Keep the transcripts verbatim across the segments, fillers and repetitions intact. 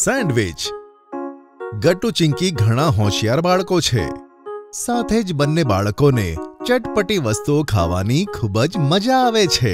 Sandwich. Gattu Chinki ઘણા હોશિયાર બાળકો છે. સાથે જ બંને બાળકોને ચટપટી વસ્તુઓ ખાવાની ખૂબ જ મજા આવે છે.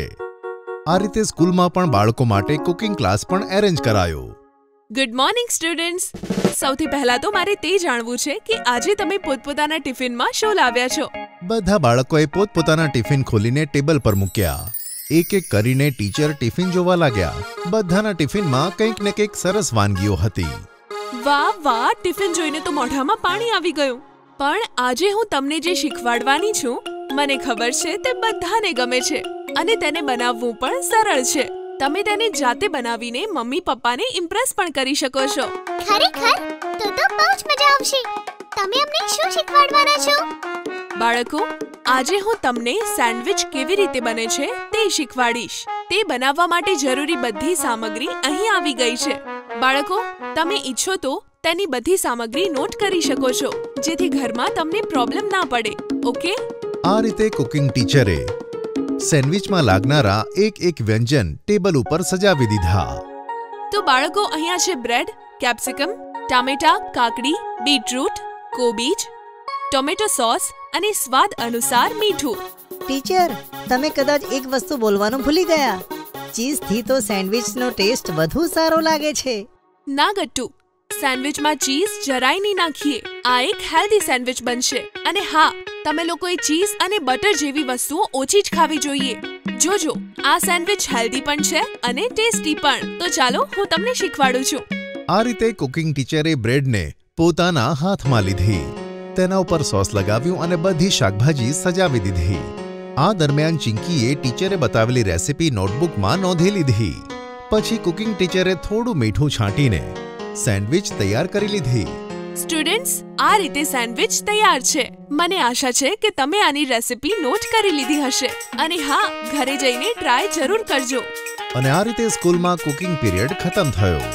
આ રીતે સ્કૂલમાં પણ બાળકો માટે કુકિંગ ક્લાસ પણ એરેન્જ કરાયો. Good morning students. સૌથી પહેલા તો મારે તે જાણવું છે કે આજે તમે પોતપોતાના ટિફિનમાં શું લાવ્યા છો? બધા બાળકોએ પોતપોતાના ટિફિન ખોલીને ટેબલ પર મૂક્યા. એક એક કરીને ટીચર ટિફિન જોવા લાગ્યા. બધાના ટિફિનમાં કંઈક ને કંઈક સરસ વાનગીઓ હતી. વાહ વાહ, ટિફિન જોઈને તો મોઢામાં પાણી આવી ગયું. પણ આજે હું તમને જે શીખવાડવાની છું, મને ખબર છે તે બધાને ગમે છે અને તેને બનાવવું પણ સરળ છે. તમે તેને જાતે બનાવીને મમ્મી પપ્પાને ઇમ્પ્રેસ પણ કરી શકો છો. ખરેખર? તો તો બહુ જ મજા આવશે. તમે અમને શું શીખવાડવાના છો? બાળકો, આજે હું તમને સેન્ડવિચ કેવી રીતે બને છે તે શીખવાડીશ. તે બનાવવા માટે જરૂરી બધી સામગ્રી અહીં આવી ગઈ છે. બાળકો, તમે ઈચ્છો તો તેની બધી સામગ્રી નોટ કરી શકો છો, જેથી ઘરમાં તમને પ્રોબ્લેમ ના પડે. ઓકે? આ રીતે કુકિંગ ટીચરે સેન્ડવિચમાં લાગનારા એક એક વ્યંજન ટેબલ ઉપર સજાવી દીધા. તો બાળકો, અહીંયા છે બ્રેડ, કેપ્સિકમ, ટામેટા, કાકડી, બીટરૂટ, કોબીજ, ટોમેટો સોસ અને સ્વાદ અનુસાર મીઠું. ટીચર, તમે કદાચ એક વસ્તુ બોલવાનું ભૂલી ગયા. ચીઝથી તો સેન્ડવિચનો ટેસ્ટ વધુ સારો લાગે છે. ના ગટ્ટુ, સેન્ડવિચમાં ચીઝ જરાય નહીં નાખીએ. આ એક હેલ્ધી સેન્ડવિચ બનશે. અને હા, તમે લોકોએ ચીઝ અને બટર જેવી વસ્તુઓ ઓછી જ ખાવી જોઈએ. જોજો, આ સેન્ડવિચ હેલ્ધી પણ છે અને ટેસ્ટી પણ. તો ચાલો હું તમને શીખવાડું છું. આ રીતે કુકિંગ ટીચરે બ્રેડને પોતાના હાથમાં લીધી, તેના ઉપર સોસ લગાવ્યું અને બધી શાકભાજી સજાવી દીધી. આ દરમિયાન ચિંકીએ ટીચરે બતાવેલી રેસીપી નોટબુકમાં નોંધી લીધી. પછી કુકિંગ ટીચરે થોડું મીઠું છાંટીને સેન્ડવિચ તૈયાર કરી લીધી. સ્ટુડન્ટ્સ, આ રીતે સેન્ડવિચ તૈયાર છે. મને આશા છે કે તમે આની રેસીપી નોટ કરી લીધી હશે. અને હા, ઘરે જઈને ટ્રાય જરૂર કરજો. અને આ રીતે સ્કૂલમાં કુકિંગ પીરિયડ ખતમ થયો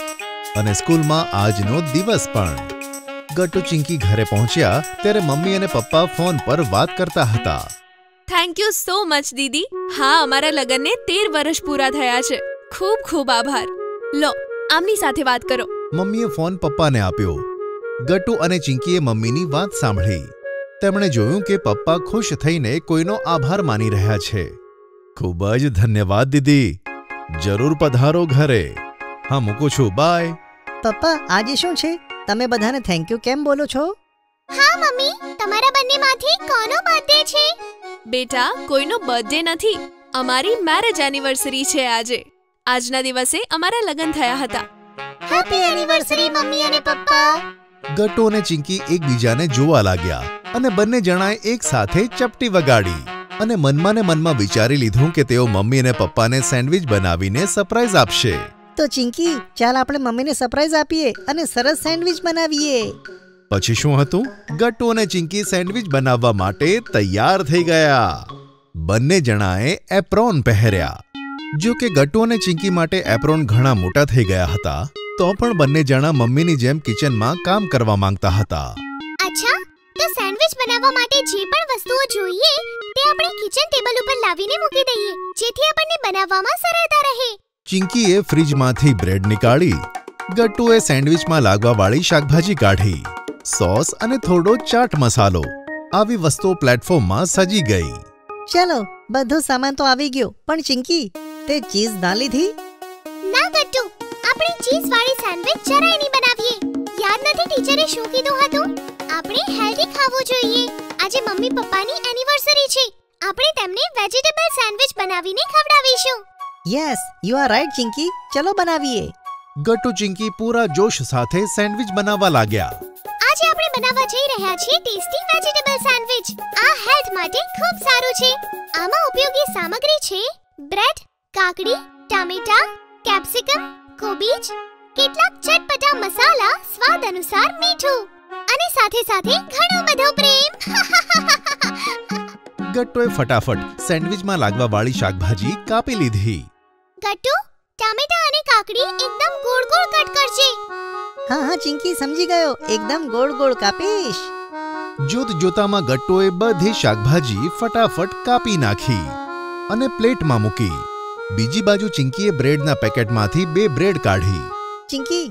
અને સ્કૂલમાં આજનો દિવસ પણ. ગટ્ટુ ચિંકી ઘરે પહોંચ્યા ત્યારે મમ્મી અને પપ્પા ફોન પર વાત કરતા હતા. થેન્ક યુ સો મચ દીદી. હા, અમારા લગ્નને તેર વર્ષ પૂરા થયા છે. ખૂબ ખૂબ આભાર. લો, આમની સાથે વાત કરો. મમ્મીએ ફોન પપ્પાને આપ્યો. ગટ્ટુ અને ચિંકીએ મમ્મીની વાત સાંભળી. તેમણે જોયું કે પપ્પા ખુશ થઈને કોઈનો આભાર માની રહ્યા છે. ખૂબ જ ધન્યવાદ દીદી. જરૂર પધારો ઘરે. હા, મૂકું છું. બાય. પપ્પા, આજે શું છે? તમે બધાને થેન્ક યુ કેમ બોલો છો? હા મમ્મી, તમારા બંનેમાંથી કોનો બર્થડે છે? બેટા, કોઈનો બર્થડે નથી. અમારી મેરેજ એનિવર્સરી છે આજે. આજના દિવસે અમારા લગ્ન થયા હતા. હેપી એનિવર્સરી મમ્મી અને પપ્પા. ગટ્ટુ અને ચિંકી એકબીજાને જોવા લાગ્યા અને બંને જણાએ એક સાથે ચપટી વગાડી અને મનમાં ને મનમાં વિચારી લીધું કે તેઓ મમ્મી અને પપ્પાને સેન્ડવિચ બનાવીને સરપ્રાઈઝ આપશે. તો ચિંકી, ચાલ આપણે મમ્મીને સરપ્રાઈઝ આપીએ અને સરસ સેન્ડવિચ બનાવીએ. પછી શું હતું? ગટ્ટુ અને ચિંકી સેન્ડવિચ બનાવવા માટે તૈયાર થઈ ગયા. બંને જણાએ એપ્રોન પહેર્યા. જો કે ગટ્ટુ અને ચિંકી માટે એપ્રોન ઘણા મોટા થઈ ગયા હતા, તો પણ બંને જણા મમ્મીની જેમ કિચનમાં કામ કરવા માંગતા હતા. અચ્છા, તો સેન્ડવિચ બનાવવા માટે જે પણ વસ્તુઓ જોઈએ તે આપણે કિચન ટેબલ ઉપર લાવીને મૂકી દઈએ, જેથી આપણને બનાવવામાં સરળતા રહે. ચિંકીએ ફ્રીજમાંથી બ્રેડ નીકાળી. ગટ્ટુએ સેન્ડવિચમાં લાગવાવાળી શાકભાજી કાઢી. સોસ અને થોડો ચાટ મસાલો, આવી વસ્તુઓ પ્લેટફોર્મમાં સજી ગઈ. ચલો, બધો સામાન તો આવી ગયો, પણ ચિંકી, તે ચીઝ ના લીધી? ના ગટ્ટુ, આપણે ચીઝ વાળી સેન્ડવિચ જરાય નહીં બનાવીએ. યાદ નથી ટીચરે શું કીધું હતું? આપણે હેલ્ધી ખાવું જોઈએ. આજે મમ્મી પપ્પાની એનિવર્સરી છે. આપણે તેમને વેજીટેબલ સેન્ડવિચ બનાવીને ખવડાવીશું. Yes, you are right Chinky. ચલો બનાવીએ. ગટ્ટુ ચિંકી પૂરા જોશ સાથે સેન્ડવિચ બનાવવા લાગ્યા. આજે આપણે બનાવવા જઈ રહ્યા છીએ ટેસ્ટી વેજીટેબલ સેન્ડવિચ. આ હેલ્થ માટે ખૂબ સારું છે. આમાં ઉપયોગી સામગ્રી છે બ્રેડ, કાકડી, ટામેટા, કેપ્સિકમ, કોબીજ, કેટલાક ચટપટા મસાલા, સ્વાદ અનુસાર મીઠું અને સાથે સાથે ઘણો બધો પ્રેમ. ગટ્ટુએ ફટાફટ સેન્ડવિચમાં લાગવાવાળી શાકભાજી કાપી લીધી. ગટ્ટુ, ટામેટા અને કાકડી એકદમ ગોળ ગોળ કટ કરજે. હા હા ચિંકી, સમજી ગયો. એકદમ ગોળ ગોળ કાપીશ. જોત જોતામાં ગટ્ટુએ બધી શાકભાજી ફટાફટ કાપી નાખી અને પ્લેટમાં મૂકી. બીજી બાજુ ચિંકીએ બ્રેડના પેકેટમાંથી બે બ્રેડ કાઢી. ચિંકી,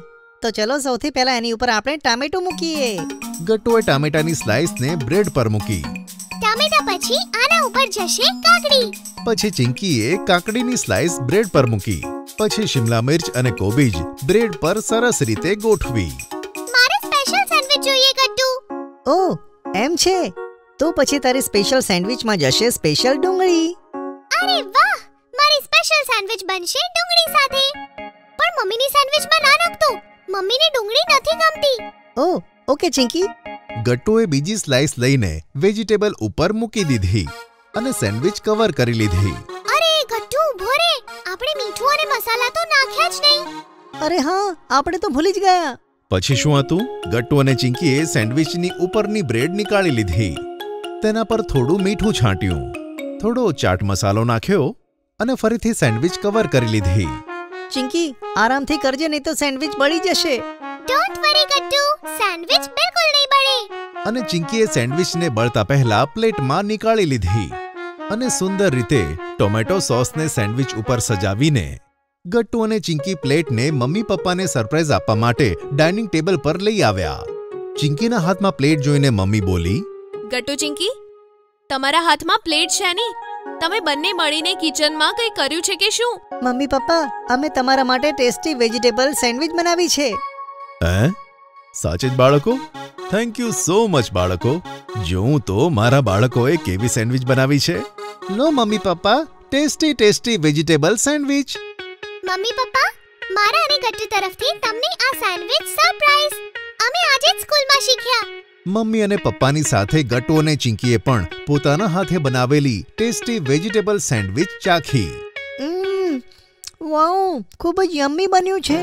તો ચલો સૌથી પહેલા એની ઉપર આપણે ટામેટું મૂકીએ. ગટ્ટુએ ટામેટાની સ્લાઇસને બ્રેડ પર મૂકી. ટામેટા પછી આના ઉપર જશે કાકડી. પછી ચિંકીએ કાકડીની સ્લાઇસ બ્રેડ પર મૂકી. પછી શિમલા મિર્ચ અને કોબીજ બ્રેડ પર સરસ રીતે ગોઠવી. મારે સ્પેશિયલ સેન્ડવિચ જોઈએ ગટ્ટુ. ઓહ, એમ છે. તો પછી તારી સ્પેશિયલ સેન્ડવિચમાં જશે સ્પેશિયલ ડુંગળી. અરે વાહ, મારી સ્પેશિયલ સેન્ડવિચ બનશે ડુંગળી સાથે. પણ મમ્મીની સેન્ડવિચમાં ના નાખતો. મમ્મીને ડુંગળી નથી ગમતી. ઓહ, ઓકે ચિંકી. ગટ્ટુએ બીજી સ્લાઇસ લઈને વેજીટેબલ ઉપર મૂકી દીધી અને સેન્ડવિચ કવર કરી લીધી. અરે ગટ્ટુ ઊભો રે, આપણે મીઠું અને મસાલા તો નાખ્યા જ નહીં. અરે હા, આપણે તો ભૂલી જ ગયા. પછી શું હતું? ગટ્ટુ અને ચિંકીએ સેન્ડવિચની ઉપરની બ્રેડ નીકાળી લીધી. તેના પર થોડું મીઠું છાંટ્યું, થોડો ચાટ મસાલો નાખ્યો અને ફરીથી સેન્ડવિચ કવર કરી લીધી. ચિંકી, આરામથી કરજે, નહીં તો સેન્ડવિચ બળી જશે. ડોન્ટ વરી ગટ્ટુ, સેન્ડવિચ બિલકુલ નહીં બળે. અને ચિંકીએ સેન્ડવિચને બળતા પહેલા પ્લેટમાં નીકાળી લીધી અને સુંદર રીતે ટોમેટો સોસને સેન્ડવિચ ઉપર સજાવીને ગટ્ટુ અને ચિંકી પ્લેટને મમ્મી પપ્પાને સરપ્રાઈઝ આપવા માટે ડાઇનિંગ ટેબલ પર લઈ આવ્યા. ચિંકીના હાથમાં પ્લેટ જોઈને મમ્મી બોલી, ગટ્ટુ ચિંકી, તમારા હાથમાં પ્લેટ છે ની? તમે બંને મળીને કિચનમાં કંઈ કર્યું છે કે શું? મમ્મી પપ્પા, અમે તમારા માટે ટેસ્ટી વેજીટેબલ સેન્ડવિચ બનાવી છે. હે? સાચે જ બાળકો? થેન્ક યુ સો મચ બાળકો. જોઉં તો મારા બાળકોએ કેવી સેન્ડવિચ બનાવી છે. લો મમ્મી પપ્પા, ટેસ્ટી ટેસ્ટી વેજીટેબલ સેન્ડવિચ. મમ્મી પપ્પા, મારા અને ગટ્ટુ તરફથી તમને આ સેન્ડવિચ સરપ્રાઈઝ. અમે આજે જ સ્કૂલમાં શીખ્યા. મમ્મી અને પપ્પાની સાથે ગટ્ટુ અને ચિંકીએ પણ પોતાના હાથે બનાવેલી ટેસ્ટી વેજીટેબલ સેન્ડવિચ ચાખી. ઉમ, વાવ, ખૂબ જ યમ્મી બન્યું છે.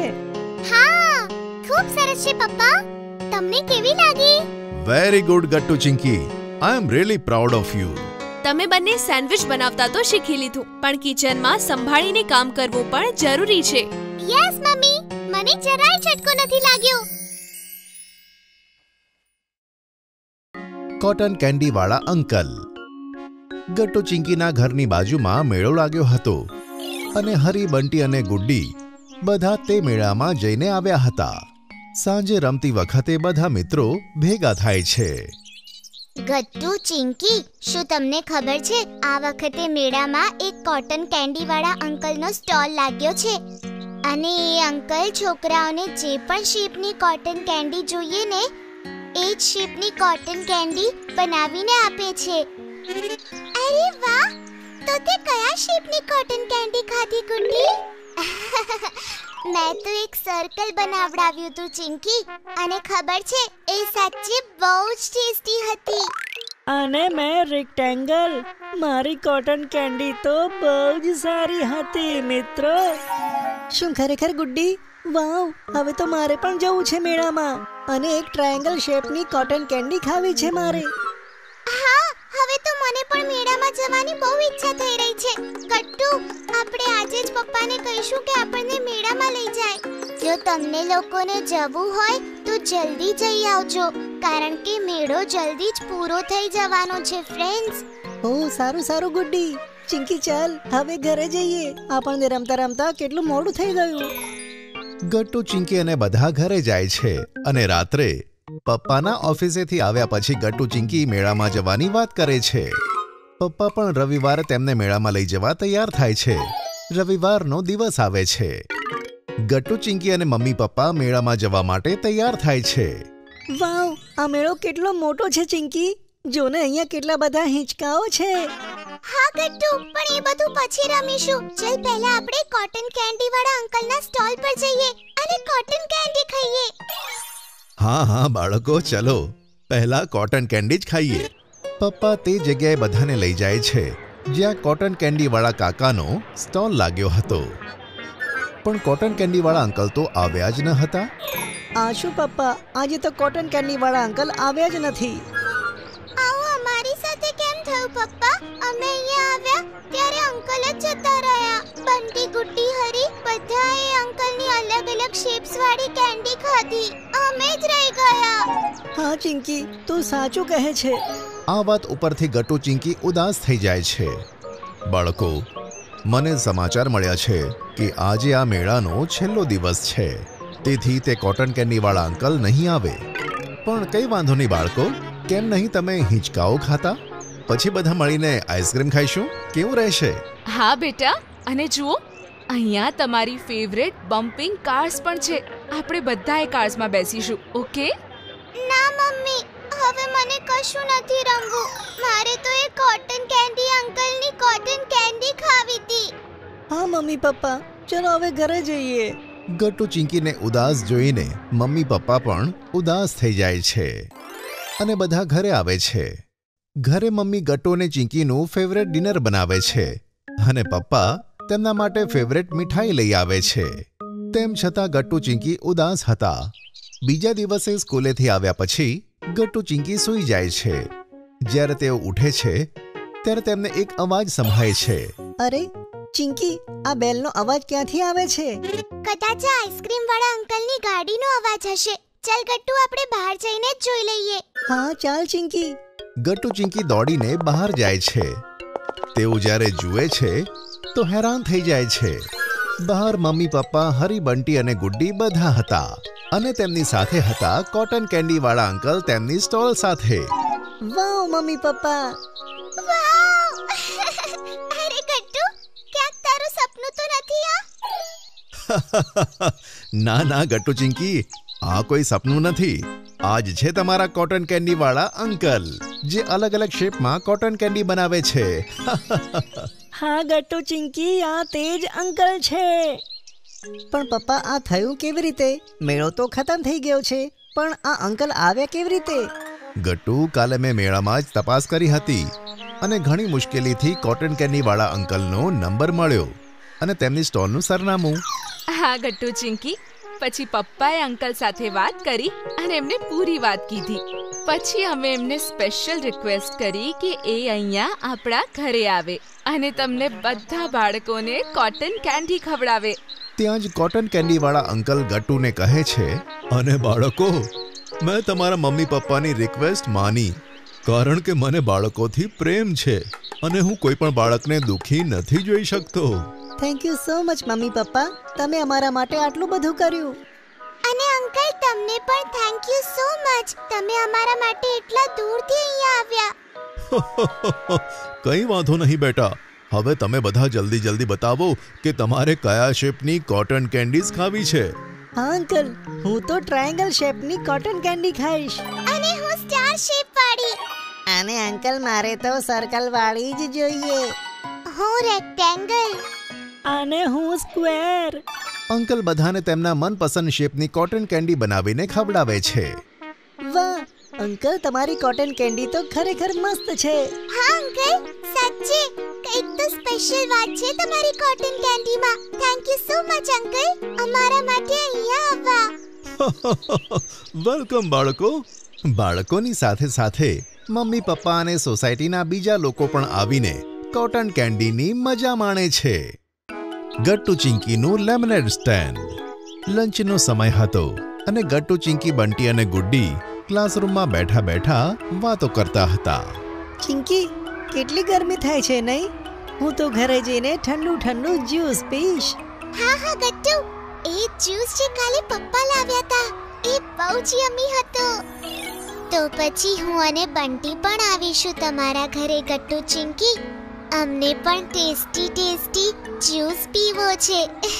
હા, ખૂબ સરસ છે પપ્પા. તમને કેવી લાગી? Very good Gattu Chinki. I am really proud of you. તમે બંને સેન્ડવિચ બનાવતા તો શીખી લીધું, પણ કિચનમાં સંભાળીને કામ કરવું પણ જરૂરી છે. યસ મમ્મી, મને જરાય ચટકો નથી લાગ્યો. કોટન કેન્ડી વાળા અંકલ. ગટ્ટુ ચિંકીના ઘરની બાજુમાં મેળો લાગ્યો હતો અને હરી, બંટી અને ગુડ્ડી બધા તે મેળામાં જઈને આવ્યા હતા. સાંજે રમતી વખતે બધા મિત્રો ભેગા થાય છે. ગટ્ટુ, ચિંકી, શું તમને ખબર છે આ વખતે મેળામાં એક કોટન કેન્ડી વાળા અંકલનો સ્ટોલ લાગ્યો છે અને એ અંકલ છોકરાઓને જે પણ શેપની કોટન કેન્ડી જોઈએ ને એ જ શેપની કોટન કેન્ડી બનાવીને આપે છે. અરે વાહ, તો તે કયા શેપની કોટન કેન્ડી ખાધી ગુડ્ડી? મેં તો એક સર્કલ બનાવડાવ્યું હતું ચિંકી, અને ખબર છે એ સાચે બહુ જ ટેસ્ટી હતી. અને મેં રેક્ટેંગલ. મારી કોટન કેન્ડી તો બહુ જ સારી હતી મિત્રો. શું ખરેખર ગુડ્ડી? વાવ, હવે તો મારે પણ જવું છે મેળામાં અને એક ટ્રાયેંગલ શેપની કોટન કેન્ડી ખાવી છે મારે. હા, હવે તો મને પણ મેળામાં જવાની બહુ ઈચ્છા થઈ રહી છે. ગટ્ટુ, આપણે આજે જ પપ્પાને કહીશું કે આપણને મેળામાં લઈ જાય. જો તમને લોકોને જવું હોય તો જલ્દી જઈ આવજો, કારણ કે મેળો જલ્દી જ પૂરો થઈ જવાનો છે ફ્રેન્ડ્સ. ઓહ, સારું સારું ગુડ્ડી. ચિંકી, ચાલ હવે ઘરે જઈએ. આપણને રમતા રમતા કેટલું મોડું થઈ ગયું. ગટ્ટુ, ચિંકી અને બધા ઘરે જાય છે અને રાત્રે પપ્પાના ઓફિસેથી આવ્યા પછી ગટ્ટુ ચિંકી મેળામાં જવાની વાત કરે છે. પપ્પા પણ રવિવારે તેમને મેળામાં લઈ જવા તૈયાર થાય છે. રવિવારનો દિવસ આવે છે. ગટ્ટુ, ચિંકી અને મમ્મી પપ્પા મેળામાં જવા માટે તૈયાર થાય છે. વાવ, આ મેળો કેટલો મોટો છે ચિંકી. જોને અહીંયા કેટલા બધા હિંચકાઓ છે. હા ગટ્ટુ, પણ એ બધું પછી રમીશું. ચલ પહેલા આપણે કોટન કેન્ડી વાળા અંકલના સ્ટોલ પર જઈએ અને કોટન કેન્ડી ખાઈએ. હા હા બાળકો, ચલો પહેલા કોટન કેન્ડી જ ખાઈએ. પપ્પા તે જગ્યાએ બધાને લઈ જાય છે જ્યાં કોટન કેન્ડી વાળા કાકાનો સ્ટોલ લાગ્યો હતો. પણ કોટન કેન્ડી વાળા અંકલ તો આવ્યા જ ન હતા. આ શું પપ્પા, આજે તો કોટન કેન્ડી વાળા અંકલ આવ્યા જ નથી. આવું અમારી સાથે કેમ થયું પપ્પા? અમે અહીંયા આવ્યા ત્યારે અંકલ જ જતા રહ્યા. બંટી, ગુડ્ડી, હરી બધાએ અંકલની અલગ અલગ શેપ્સ વાળી કેન્ડી ખાધી. અમે જ રહી ગયા. હા ચિંકી, તું સાચું કહે છે. આ વાત ઉપરથી ગટ્ટુ ચિંકી ઉદાસ થઈ જાય છે. બાળકો, મને સમાચાર મળ્યા છે કે આજે આ મેળાનો છેલ્લો દિવસ છે. તેથી તે કોટન કેન્ડી વાળા અંકલ નહીં આવે. પણ કઈ વાંધો નહીં બાળકો, કેમ નહીં તમે હિંચકાઓ ખાતા? પછી બધા મળીને આઈસ્ક્રીમ ખાઈશું, કેવું રહેશે? હા બેટા, અને જુઓ અહીંયા તમારી ફેવરેટ બમ્પિંગ કાર્સ પણ છે. આપણે બધા એ કાર્સમાં બેસીશું, ઓકે? ના મમ્મી, હવે મને કશું નથી રમવું. મારે તો એ કોટન કેન્ડી અંકલની કોટન કેન્ડી ખાવી હતી. હા મમ્મી પપ્પા, ચલો હવે ઘરે જઈએ. ગટ્ટુ ચિંકીને ઉદાસ જોઈને મમ્મી પપ્પા પણ ઉદાસ થઈ જાય છે અને બધા ઘરે આવે છે. ઘરે મમ્મી ગટ્ટુ અને ચિંકીનું ફેવરેટ ડિનર બનાવે છે અને પપ્પા તેમના માટે ફેવરેટ મીઠાઈ લઈ આવે છે. તેમ છતાં ગટ્ટુ ચિંકી ઉદાસ હતા. બીજા દિવસે સ્કૂલેથી આવ્યા પછી ગટ્ટુ ચિંકી સૂઈ જાય છે. જ્યારે તેઓ ઉઠે છે ત્યારે તેમને એક અવાજ સંભળાય છે. અરે ચિંકી, આ બેલનો અવાજ ક્યાંથી આવે છે? કદાચ આ આઈસ્ક્રીમ વાળા અંકલની ગાડીનો અવાજ હશે. ચાલ ગટ્ટુ, આપણે બહાર જઈને જ જોઈ લઈએ. હા ચાલ ચિંકી. ગટ્ટુ ચિંકી દોડીને બહાર જાય છે. તેઓ જ્યારે જુએ છે તો હેરાન થઈ જાય છે. બહાર મમ્મી પપ્પા, હરી, બંટી અને ગુડ્ડી બધા હતા અને તેમની સાથે હતા કોટન કેન્ડી વાળા અંકલ તેમની સ્ટોલ સાથે. Wow mummy papa! વાવ! અરે ગટ્ટુ, ક્યાંક તારું સપનું તો નથી આ? ના ના ગટ્ટુ ચિંકી, આ કોઈ સપનું નથી. આજ છે તમારા કોટન કેન્ડી વાળા અંકલ, જે અલગ અલગ શેપમાં કોટન કેન્ડી બનાવે છે. હા ગટ્ટુ ચિંકી, આ તે જ અંકલ છે. પણ પપ્પા, આ થયું કેવી રીતે? મેળો તો ખતમ થઈ ગયો છે, પણ આ અંકલ આવ્યા કેવી રીતે? ગટ્ટુ, કાલે મેં મેળામાં જ તપાસ કરી હતી અને ઘણી મુશ્કેલીથી કોટન કેન્ડી વાળા અંકલનો નંબર મળ્યો અને તેમની સ્ટોલનું સરનામું. હા ગટ્ટુ ચિંકી, પછી પપ્પાએ અંકલ સાથે વાત કરી અને એમને પૂરી વાત કીધી. પછી અમે એમને સ્પેશિયલ રિક્વેસ્ટ કરી કે એ અહીંયા આપણા ઘરે આવે અને તમને બધા બાળકોને કોટન કેન્ડી ખવડાવે. ત્યાં જ કોટન કેન્ડી વાળા અંકલ ગટ્ટુને કહે છે, અને બાળકો, મેં તમારા મમ્મી પપ્પાની રિક્વેસ્ટ માની, કારણ કે મને બાળકોથી પ્રેમ છે અને હું કોઈ પણ બાળકને દુખી નથી જોઈ શકતો. થેન્ક યુ સો મચ મમ્મી પપ્પા, તમે અમારા માટે આટલું બધું કર્યું. અને અંકલ, તમને પણ થેન્ક યુ સો મચ. તમે અમારા માટે એટલા દૂરથી અહીંયા આવ્યા. કંઈ વાંધો નહીં બેટા. હવે તમે બધા જલ્દી જલ્દી બતાવો કે તમારે કયા શેપની કોટન કેન્ડીઝ ખાવી છે. હા અંકલ, હું તો ટ્રાયેંગલ શેપની કોટન કેન્ડી ખાઈશ. અને હું સ્ટાર શેપ વાળી. અને અંકલ, મારે તો સર્કલ વાળી જ જોઈએ. હું રેક્ટેંગલ. અને હું સ્ક્વેર. અંકલ બધાને તેમના મનપસંદ શેપની કોટન કેન્ડી બનાવીને ખવડાવે છે. વાહ અંકલ, તમારી કોટન કેન્ડી તો ખરેખર મસ્ત છે. હા અંકલ, સાચે કંઈક તો સ્પેશિયલ વાત છે તમારી કોટન કેન્ડીમાં. Thank you so much uncle, અમારા માટે અહીંયા આવવા. વેલકમ બાળકો. બાળકોની સાથે સાથે મમ્મી પપ્પા અને સોસાયટીના બીજા લોકો પણ આવીને કોટન કેન્ડીની મજા માણે છે. ગટ્ટુ ચિંકીનું લેમનેડ સ્ટેન્ડ. લંચનો સમય હતો અને ગટ્ટુ ચિંકી, બંટી અને ગુડ્ડી ક્લાસરૂમમાં બેઠા બેઠા વાતો કરતા હતા. ચિંકી, કેટલી ગરમી થાય છે નહીં? હું તો ઘરે જઈને ઠંડુ ઠંડુ જ્યુસ પીશ. હા હા ગટ્ટુ, એ જ્યુસ જે કાલે પપ્પા લાવ્યા હતા એ બહુ જ યમી હતો. તો પછી હું અને બંટી પણ આવીશું તમારા ઘરે ગટ્ટુ ચિંકી. અમને પણ ટેસ્ટી ટેસ્ટી જ્યુસ પીવો છે.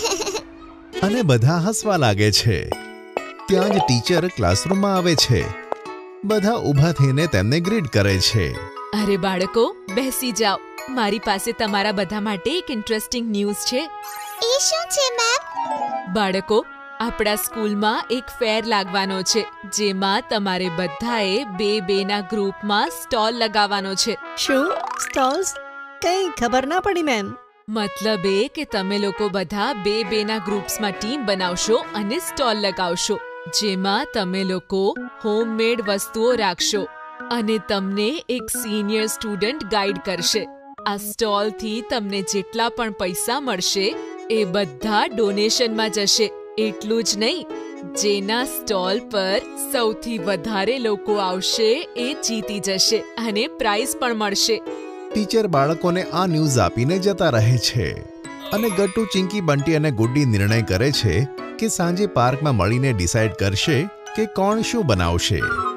અને બધા હસવા લાગે છે. ત્યાં જ ટીચર ક્લાસરૂમમાં આવે છે. બધા ઊભા થઈને તેમને ગ્રીટ કરે છે. અરે બાળકો, બેસી જાઓ. મારી પાસે તમારા બધા માટે એક ઇન્ટરેસ્ટિંગ ન્યૂઝ છે. એ શું છે મેમ? બાળકો, આપણા સ્કૂલમાં એક ફેર લાગવાનો છે, જેમાં તમારે બધાએ બે બેના ગ્રુપમાં સ્ટોલ લગાવવાનો છે. શું સ્ટોલ્સ? કંઈ ખબર ના પડી મેમ. મતલબ એ કે તમે લોકો બધા બે બેના ગ્રુપ્સમાં ટીમ બનાવશો અને સ્ટોલ લગાવશો, જેમાં તમે લોકો હોમમેડ વસ્તુઓ રાખશો અને તમને એક સિનિયર સ્ટુડન્ટ ગાઈડ કરશે. આ સ્ટોલથી તમને જેટલા પણ પૈસા મળશે એ બધા ડોનેશનમાં જશે. એટલું જ નહીં, જેના સ્ટોલ પર સૌથી વધારે લોકો આવશે એ જીતી જશે અને પ્રાઇઝ પણ મળશે. ટીચર બાળકોને આ ન્યૂઝ આપીને જતા રહે છે અને ગટ્ટુ, ચિંકી, બંટી અને ગુડ્ડી નિર્ણય કરે છે કે સાંજે પાર્કમાં મળીને ડિસાઈડ કરશે કે કોણ શું બનાવશે.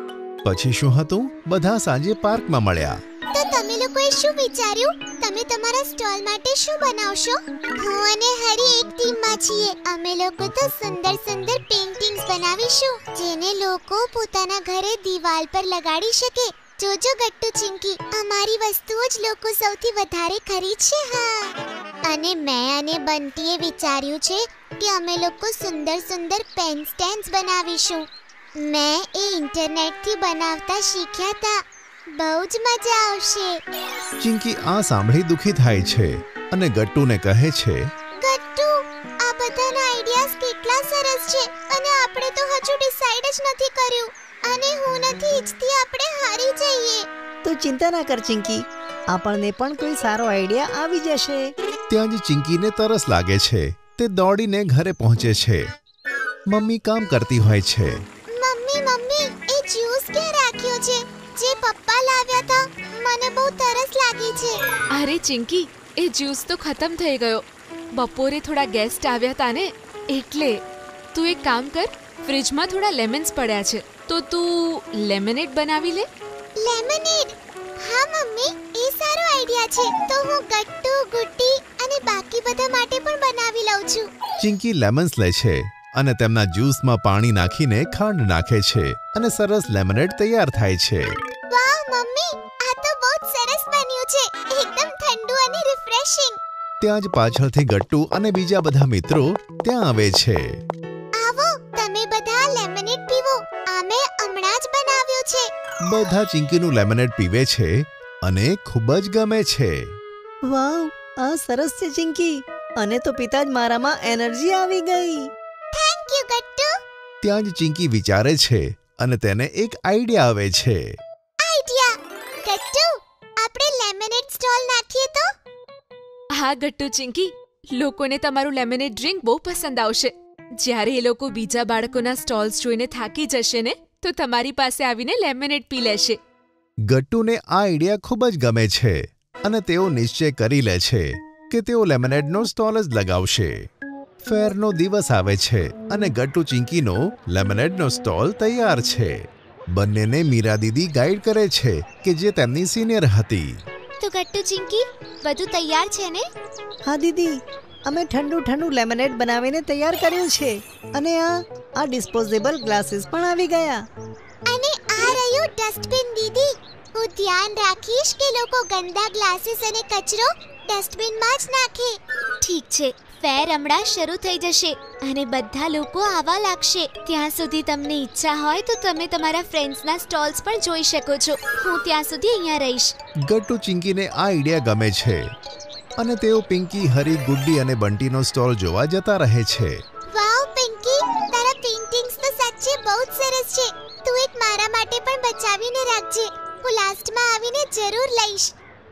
પછી શું હતું, બધા સાંજે પાર્કમાં મળ્યા. તો તમે લોકોએ શું વિચાર્યું? તમે તમારા સ્ટોલ માટે શું બનાવશો? હું અને હરી એક ટીમમાં છીએ. અમે લોકો તો સુંદર સુંદર પેઇન્ટિંગ્સ બનાવીશું જેને લોકો પોતાના ઘરે દિવાલ પર લગાડી શકે. જોજો ગટ્ટુ ચિંકી, અમારી વસ્તુઓ જ લોકો સૌથી વધારે ખરીદશે. હા, અને મેં અને બંટીએ વિચાર્યું છે કે અમે લોકો સુંદર સુંદર પેન સ્ટેન્ડ્સ બનાવીશું. મેં એ ઇન્ટરનેટથી બનાવતા શીખ્યા હતા. બહુ જ મજા આવશે. ચિંકી આ સાંભળી દુખી થાય છે અને ગટ્ટુને કહે છે, ગટ્ટુ, આ બધાના આઈડિયાઝ કેટલા સરસ છે અને આપણે તો હજુ ડિસાઈડ જ નથી કર્યું. અને હું નથી ઈચ્છતી આપણે હારી જઈએ. તો ચિંતા ના કર ચિંકી, આપણને પણ કોઈ સારો આઈડિયા આવી જશે. ત્યાં જ ચિંકીને તરસ લાગે છે. તે દોડીને ઘરે પહોંચે છે. મમ્મી કામ કરતી હોય છે. મમ્મી મમ્મી એ જ્યુસ ક્યાં રાખ્યો છે જે પપ્પા લાવ્યા હતા? મને બહુ તરસ લાગી છે. અરે ચિંકી, એ જ્યુસ તો ખતમ થઈ ગયો. બપોરે થોડા ગેસ્ટ આવ્યા હતા ને એટલે. તું એક કામ કર, ફ્રિજમાં થોડા લેમન્સ પડ્યા છે તો તું લેમનેડ બનાવી લે. લેમનેડ? હા મમ્મી, એ સારો આઈડિયા છે. તો હું ગટ્ટુ, ગુટ્ટી અને બાકી બધા માટે પણ બનાવી લઉં છું. ચિંકી લેમન્સ લે છે અને તેમના જ્યુસમાં પાણી નાખીને ખાંડ નાખે છે અને સરસ લેમનેડ તૈયાર થાય છે. વાહ મમ્મી, આ તો બહુ જ સરસ બન્યું છે. એકદમ ઠંડુ અને રિફ્રેશિંગ. ત્યાં જ પાછળથી ગટ્ટુ અને બીજા બધા મિત્રો ત્યાં આવે છે. આવો, તમે બધા લેમનેડ પીવો. આ મેં હમણાં જ બનાવ્યું છે. બધા ચિંકીનું લેમનેડ પીવે છે અને ખૂબ જ ગમે છે. વાવ, આ સરસ છે ચિંકી. અને તો પિતા જ મારામાં એનર્જી આવી ગઈ. Thank you Gattu. ત્યાં જ ચિંકી વિચારે છે અને તેને એક આઈડિયા આવે છે. આઈડિયા! ગટ્ટુ, આપણે લેમનેડ સ્ટોલ નાખીએ તો? હા ગટ્ટુ ચિંકી, લોકોને તમારું લેમનેડ ડ્રિંક બહુ પસંદ આવશે. જ્યારે એ લોકો બીજા બાળકોના સ્ટોલ્સ જોઈને થાકી જશે ને તો તમારી પાસે આવીને લેમનેડ પી લેશે. ગટ્ટુને આ આઈડિયા ખૂબ જ ગમે છે અને તેઓ નિશ્ચય કરી લે છે કે તેઓ લેમનેડનો સ્ટોલ જ લગાવશે. ફેરનો દિવસ આવે છે અને ગટ્ટુ ચિંકીનો લેમનેડનો સ્ટોલ તૈયાર છે. બંનેને મીરા દીદી ગાઈડ કરે છે કે જે તેમની સિનિયર હતી. તો ગટ્ટુ ચિંકી, બધું તૈયાર છે ને? હા દીદી, અમે ઠંડુ ઠંડુ લેમનેડ બનાવીને તૈયાર કર્યું છે. અને આ આ ડિસ્પોઝેબલ ગ્લાસીસ પણ આવી ગયા. અને આ રહ્યું ડસ્ટબિન દીદી. હું ધ્યાન રાખીશ કે લોકો ગંદા ગ્લાસીસ અને કચરો ડસ્ટબિનમાં જ નાખે. ઠીક છે, ફેર હમણાં શરૂ થઈ જશે અને બધા લોકો આવવા લાગશે. ત્યાં સુધી તમને ઈચ્છા હોય તો તમે તમારા ફ્રેન્ડ્સના સ્ટોલ્સ પણ જોઈ શકો છો. હું ત્યાં સુધી અહીંયા રહીશ. ગટ્ટુ ચિંકીને આ આઈડિયા ગમે છે અને તેઓ પિંકી, હરી, ગુડ્ડી અને બંટીનો સ્ટોલ જોવા જતા રહે છે. વાવ પિંકી, તારા પેઇન્ટિંગ્સ તો સાચે બહુ જ સરસ છે. તું એક મારા માટે પણ બચાવીને રાખજે. હું લાસ્ટમાં આવીને જરૂર લઈશ.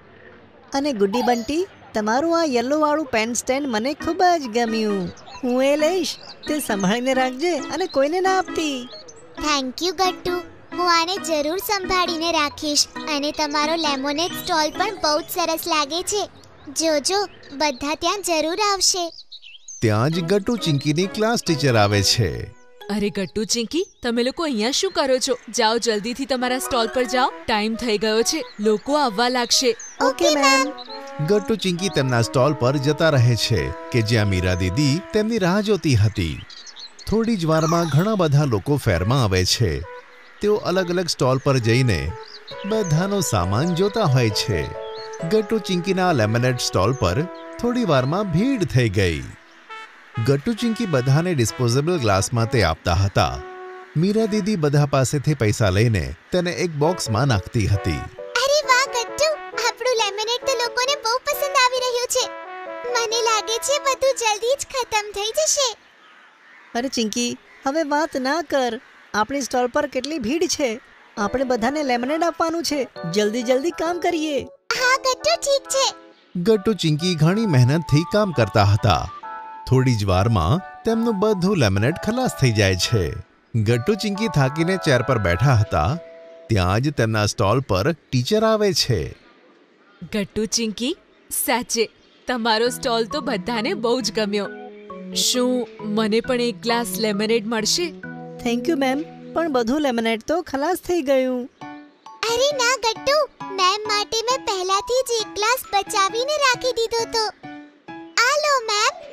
અને ગુડ્ડી, બંટી, તમારું આ યલો વાળું પેન સ્ટેન્ડ મને ખૂબ જ ગમ્યું. હું એ લઈશ. તે સંભાળીને રાખજે અને કોઈને ના આપતી. Thank you Gattu. હું આને જરૂર સંભાળીને રાખીશ. અને તમારો લેમોનેડ સ્ટોલ પણ બહુ જ સરસ લાગે છે. જોજો, બધા ત્યાં જરૂર આવશે. ત્યાં જ ગટ્ટુ ચિંકીની ક્લાસ ટીચર આવે છે. અરે ગટ્ટુ ચિંકી, તમે લોકો અહીંયા શું કરો છો? જાઓ જલ્દીથી તમારા સ્ટોલ પર જાઓ. ટાઈમ થઈ ગયો છે, લોકો આવવા લાગશે. Okay ma'am. ગટ્ટુ ચિંકી તેમના સ્ટોલ પર જતા રહે છે કે જ્યાં મીરા દીદી તેમની રાહ જોતી હતી. થોડી જ વારમાં ઘણા બધા લોકો ફેરમાં આવે છે. તેઓ અલગ અલગ સ્ટોલ પર જઈને બધાનો સામાન જોતા હોય છે. ગટ્ટુ ચિંકીના લેમનેડ સ્ટોલ પર થોડી વારમાં ભીડ થઈ ગઈ. ગટ્ટુ ચિંકી બધાને ડિસ્પોઝેબલ ગ્લાસમાં તે આપતા હતા. મીરા દીદી બધા પાસેથી પૈસા લઈને તેને એક બોક્સમાં નાખતી હતી. અરે વાહ ગટ્ટુ, આપણું લેમનેડ તો લોકોને બહુ પસંદ આવી રહ્યું છે. મને લાગે છે બધું જલ્દી જ ખતમ થઈ જશે. અરે ચિંકી, હવે વાત ના કર. આપણી સ્ટોલ પર કેટલી ભીડ છે. આપણે બધાને લેમનેડ આપવાનું છે. જલ્દી જલ્દી કામ કરીએ. હા ગટ્ટુ, ઠીક છે. ગટ્ટુ ચિંકી ઘણી મહેનતથી કામ કરતા હતા. થોડી જ વારમાં તેમનું બધું લેમનેડ ખલાસ થઈ જાય છે. ગટ્ટુ ચિંકી થાકીને ચેર પર બેઠા હતા. ત્યાં જ તેમના સ્ટોલ પર ટીચર આવે છે. ગટ્ટુ ચિંકી, સાચે તમારો સ્ટોલ તો બધાને બહુ જ ગમ્યો. શું મને પણ એક ગ્લાસ લેમનેડ મળશે? થેન્ક યુ મેમ, પણ બધું લેમનેડ તો ખલાસ થઈ ગયું. અરે ના ગટ્ટુ, મેમ માટે મેં પહેલાથી જ એક ગ્લાસ બચાવીને રાખી દીધો તો. આ લો ma'am.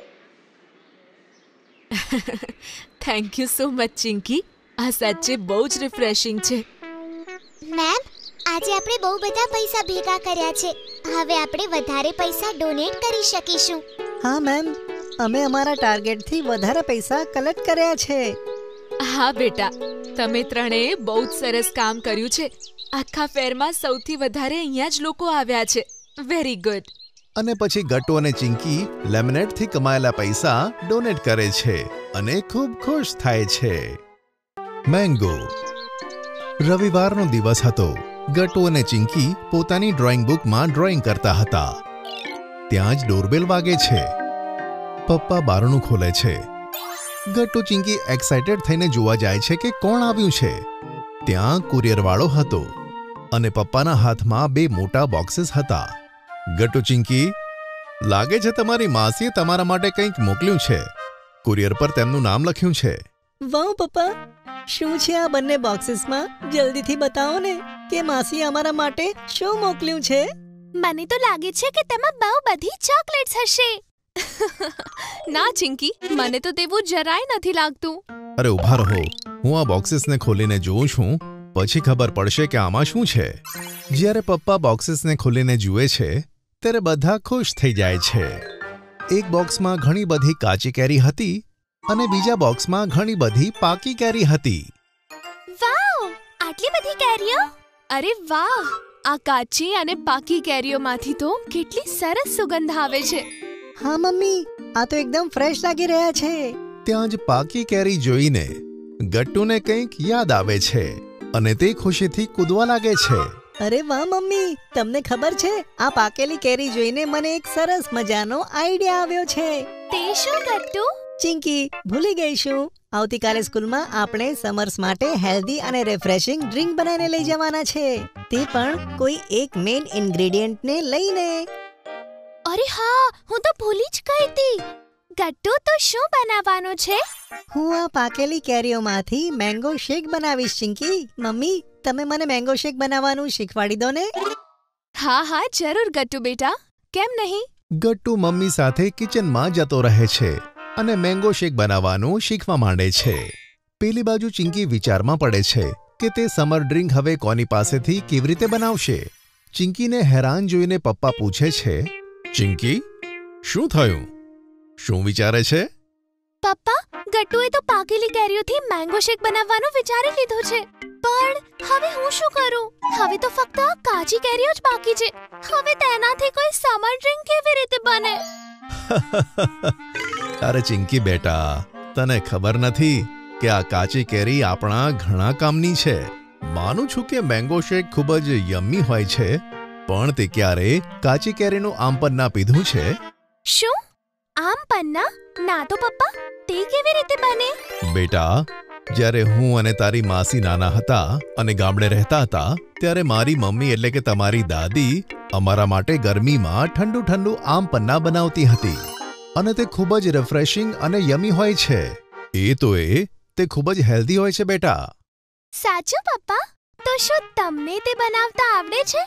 Thank you so much Chinki, આ સાચે બહુ જ રિફ્રેશિંગ છે. મેમ, આજે આપણે બહુ બધા પૈસા ભેગા કર્યા છે. હવે આપણે વધારે પૈસા ડોનેટ કરી શકીશું. હા મેમ, અમે અમારા ટાર્ગેટથી વધારે પૈસા કલેક્ટ કર્યા છે. હા બેટા, તમે ત્રણેય બહુ જ સરસ કામ કર્યું છે. આખા ફેરમાં સૌથી વધારે અહીંયા જ લોકો આવ્યા છે. Very good. અને પછી ગટ્ટુ અને ચિંકી લેમનેડથી કમાયેલા પૈસા ડોનેટ કરે છે અને ખૂબ ખુશ થાય છે. મેંગો. રવિવારનો દિવસ હતો. ગટ્ટુ અને ચિંકી પોતાની ડ્રોઈંગ બુકમાં ડ્રોઈંગ કરતા હતા. ત્યાં જ ડોરબેલ વાગે છે. પપ્પા બારણું ખોલે છે. ગટ્ટુ ચિંકી એક્સાઇટેડ થઈને જોવા જાય છે કે કોણ આવ્યું છે. ત્યાં કુરિયરવાળો હતો અને પપ્પાના હાથમાં બે મોટા બોક્સીસ હતા. ગટ્ટુ ચિંકી, લાગે છે તમારી માસીએ તમારા માટે કંઈક મોકલ્યું છે. કુરિયર પર તેમનું નામ લખ્યું છે. વાહ પપ્પા, શું છે આ બંને બોક્સીસમાં? જલ્દીથી બતાવો ને કે માસી અમારા માટે શું મોકલ્યું છે. મને તો લાગે છે કે તેમાં બહુ બધી ચોકલેટ્સ હશે. ના ચિંકી, મને તો તેવું જરાય નથી લાગતું. અરે ઊભા રહો, હું આ બોક્સીસને ખોલીને જોઉં છું, પછી ખબર પડશે કે આમાં શું છે. જ્યારે પપ્પા બોક્સીસને ખોલીને જુએ છે ત્યારે બધા ખુશ થઈ જાય છે. એક બોક્સમાં ઘણી બધી કાચી કેરી હતી અને બીજા બોક્સમાં ઘણી બધી પાકી કેરી હતી. વાવ, આટલી બધી કેરીઓ! અરે વાહ, આ કાચી અને પાકી કેરીઓમાંથી તો કેટલી સરસ સુગંધ આવે છે. હા મમ્મી, આ તો એકદમ ફ્રેશ લાગી રહ્યા છે. ત્યાં જ પાકી કેરી જોઈને ગટ્ટુને કંઈક યાદ આવે છે અને તે ખુશીથી કૂદવા લાગે છે. અરે વાહ મમ્મી, તમને ખબર છે, આ પાકેલી કેરી જોઈને મને એક સરસ મજાનો આઈડિયા આવ્યો છે. તે શું ગટ્ટુ? ચિંકી, ભૂલી ગઈ શું? આવતીકાલે સ્કૂલમાં આપણે સમર્સ માટે હેલ્ધી અને રિફ્રેશિંગ ડ્રિંક બનાવીને લઈ જવાના છે. તે પણ કોઈ એક મેઇન ઇન્ગ્રેડિયન્ટને લઈને. અરે હા, હું તો ભૂલી જ ગઈ હતી. ગટ્ટુ, તો શું બનાવવાનું છે? હું આ પાકેલી કેરીઓમાંથી મેંગો શેક બનાવીશ. ચિંકી, મમ્મી, તમે મને મેંગો શેક બનાવવાનું શીખવાડી દો ને. હા હા જરૂર ગટ્ટુ બેટા, કેમ નહીં. ગટ્ટુ મમ્મી સાથે કિચનમાં જતો રહે છે અને મેંગો શેક બનાવવાનું શીખવા માંડે છે. પેલી બાજુ ચિંકી વિચારમાં પડે છે કે તે સમર ડ્રિંક હવે કોની પાસેથી કેવી રીતે બનાવશે. ચિંકીને હેરાન જોઈને પપ્પા પૂછે છે, ચિંકી, શું થયું? શું વિચારે છે? પપ્પા, ગટ્ટુએ તો પાકેલી કેરીઓથી મેંગો શેક બનાવવાનું વિચારી લીધું છે. પણ હવે હું શું કરું? હવે તો ફક્ત આ કાચી કેરીઓ જ બાકી છે. હવે તેનાથી કોઈ સમર ડ્રિંક કેવી રીતે બને? અરે ચિંકી બેટા, તને ખબર નથી કે આ કાચી કેરી આપણા ઘણા કામની છે. માનું છું કે મેંગો શેક ખૂબ જ યમ્મી હોય છે, પણ તે ક્યારે કાચી કેરીનું આમપન્ના પીધું છે? શું? આમ પન્ના? ના તો પપ્પા, તે કેવી રીતે બને? બેટા, જ્યારે હું અને તારી માસી નાના હતા અને ગામડે રહેતા હતા, ત્યારે મારી મમ્મી એટલે કે તમારી દાદી અમારા માટે ગરમીમાં ઠંડુ ઠંડુ આમ પન્ના બનાવતી હતી અને તે ખૂબ જ રિફ્રેશિંગ અને યમી હોય છે. એ તો એ તે ખૂબ જ હેલ્ધી હોય છે બેટા. સાચું પપ્પા? તો શું તમને તે બનાવતા આવડે છે?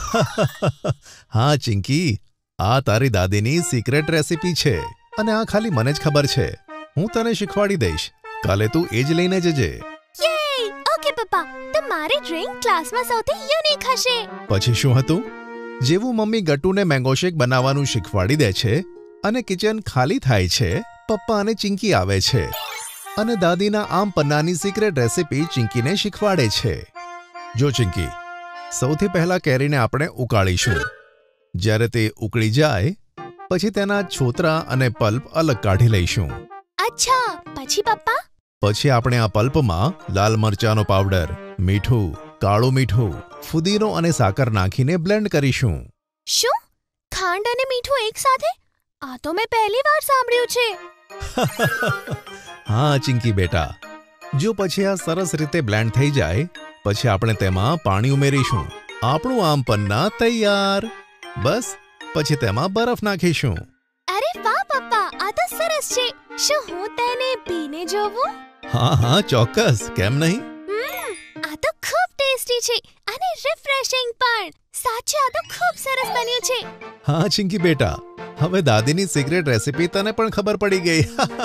હા ચિંકી, આ તારી દાદીની સિક્રેટ રેસિપી છે અને આ ખાલી મને જ ખબર છે. હું તને શીખવાડી દઈશ. કાલે તું એ જ લઈને જજે. યે! ઓકે પપ્પા, તો મારી ડ્રિંક ક્લાસમાં સૌથી યુનિક હશે. પછી શું હતું? જેવું મમ્મી ગટ્ટુને મેંગો શેક બનાવવાનું શીખવાડી દે છે અને કિચન ખાલી થાય છે, પપ્પા અને ચિંકી આવે છે અને દાદીના આમ પન્નાની સિક્રેટ રેસિપી ચિંકીને શીખવાડે છે. જો ચિંકી, સૌથી પહેલા કેરીને આપણે ઉકાળીશું. જ્યારે તે ઉકળી જાય પછી તેના છોતરા અને પલ્પ અલગ કાઢી લઈશું. અચ્છા, પછી પપ્પા? પછી આપણે આ પલ્પમાં લાલ મરચાંનો પાવડર, મીઠું, કાળું મીઠું, ફુદીનો અને સાકર નાખીને બ્લેન્ડ કરીશું. શું? ખાંડ અને મીઠું એક સાથે? આ તો મેં પહેલી વાર સાંભળ્યું છે. હા ચિંકી બેટા, જો પછી આ સરસ રીતે બ્લેન્ડ થઈ જાય પછી આપણે તેમાં પાણી ઉમેરીશું. આપણું આમ પન્ના તૈયાર. બસ પછી તેમાં બરફ નાખીશું. અરે વાહ પપ્પા, આ તો સરસ છે. શું હું તેને પીને જોઉં? હા હા ચોક્કસ, કેમ નહીં? હમ, આ તો ખૂબ ટેસ્ટી છે અને રિફ્રેશિંગ પણ. સાચે આ તો ખૂબ સરસ બન્યું છે. હા ચિંકી બેટા, હવે દાદીની સિક્રેટ રેસિપી તને પણ ખબર પડી ગઈ.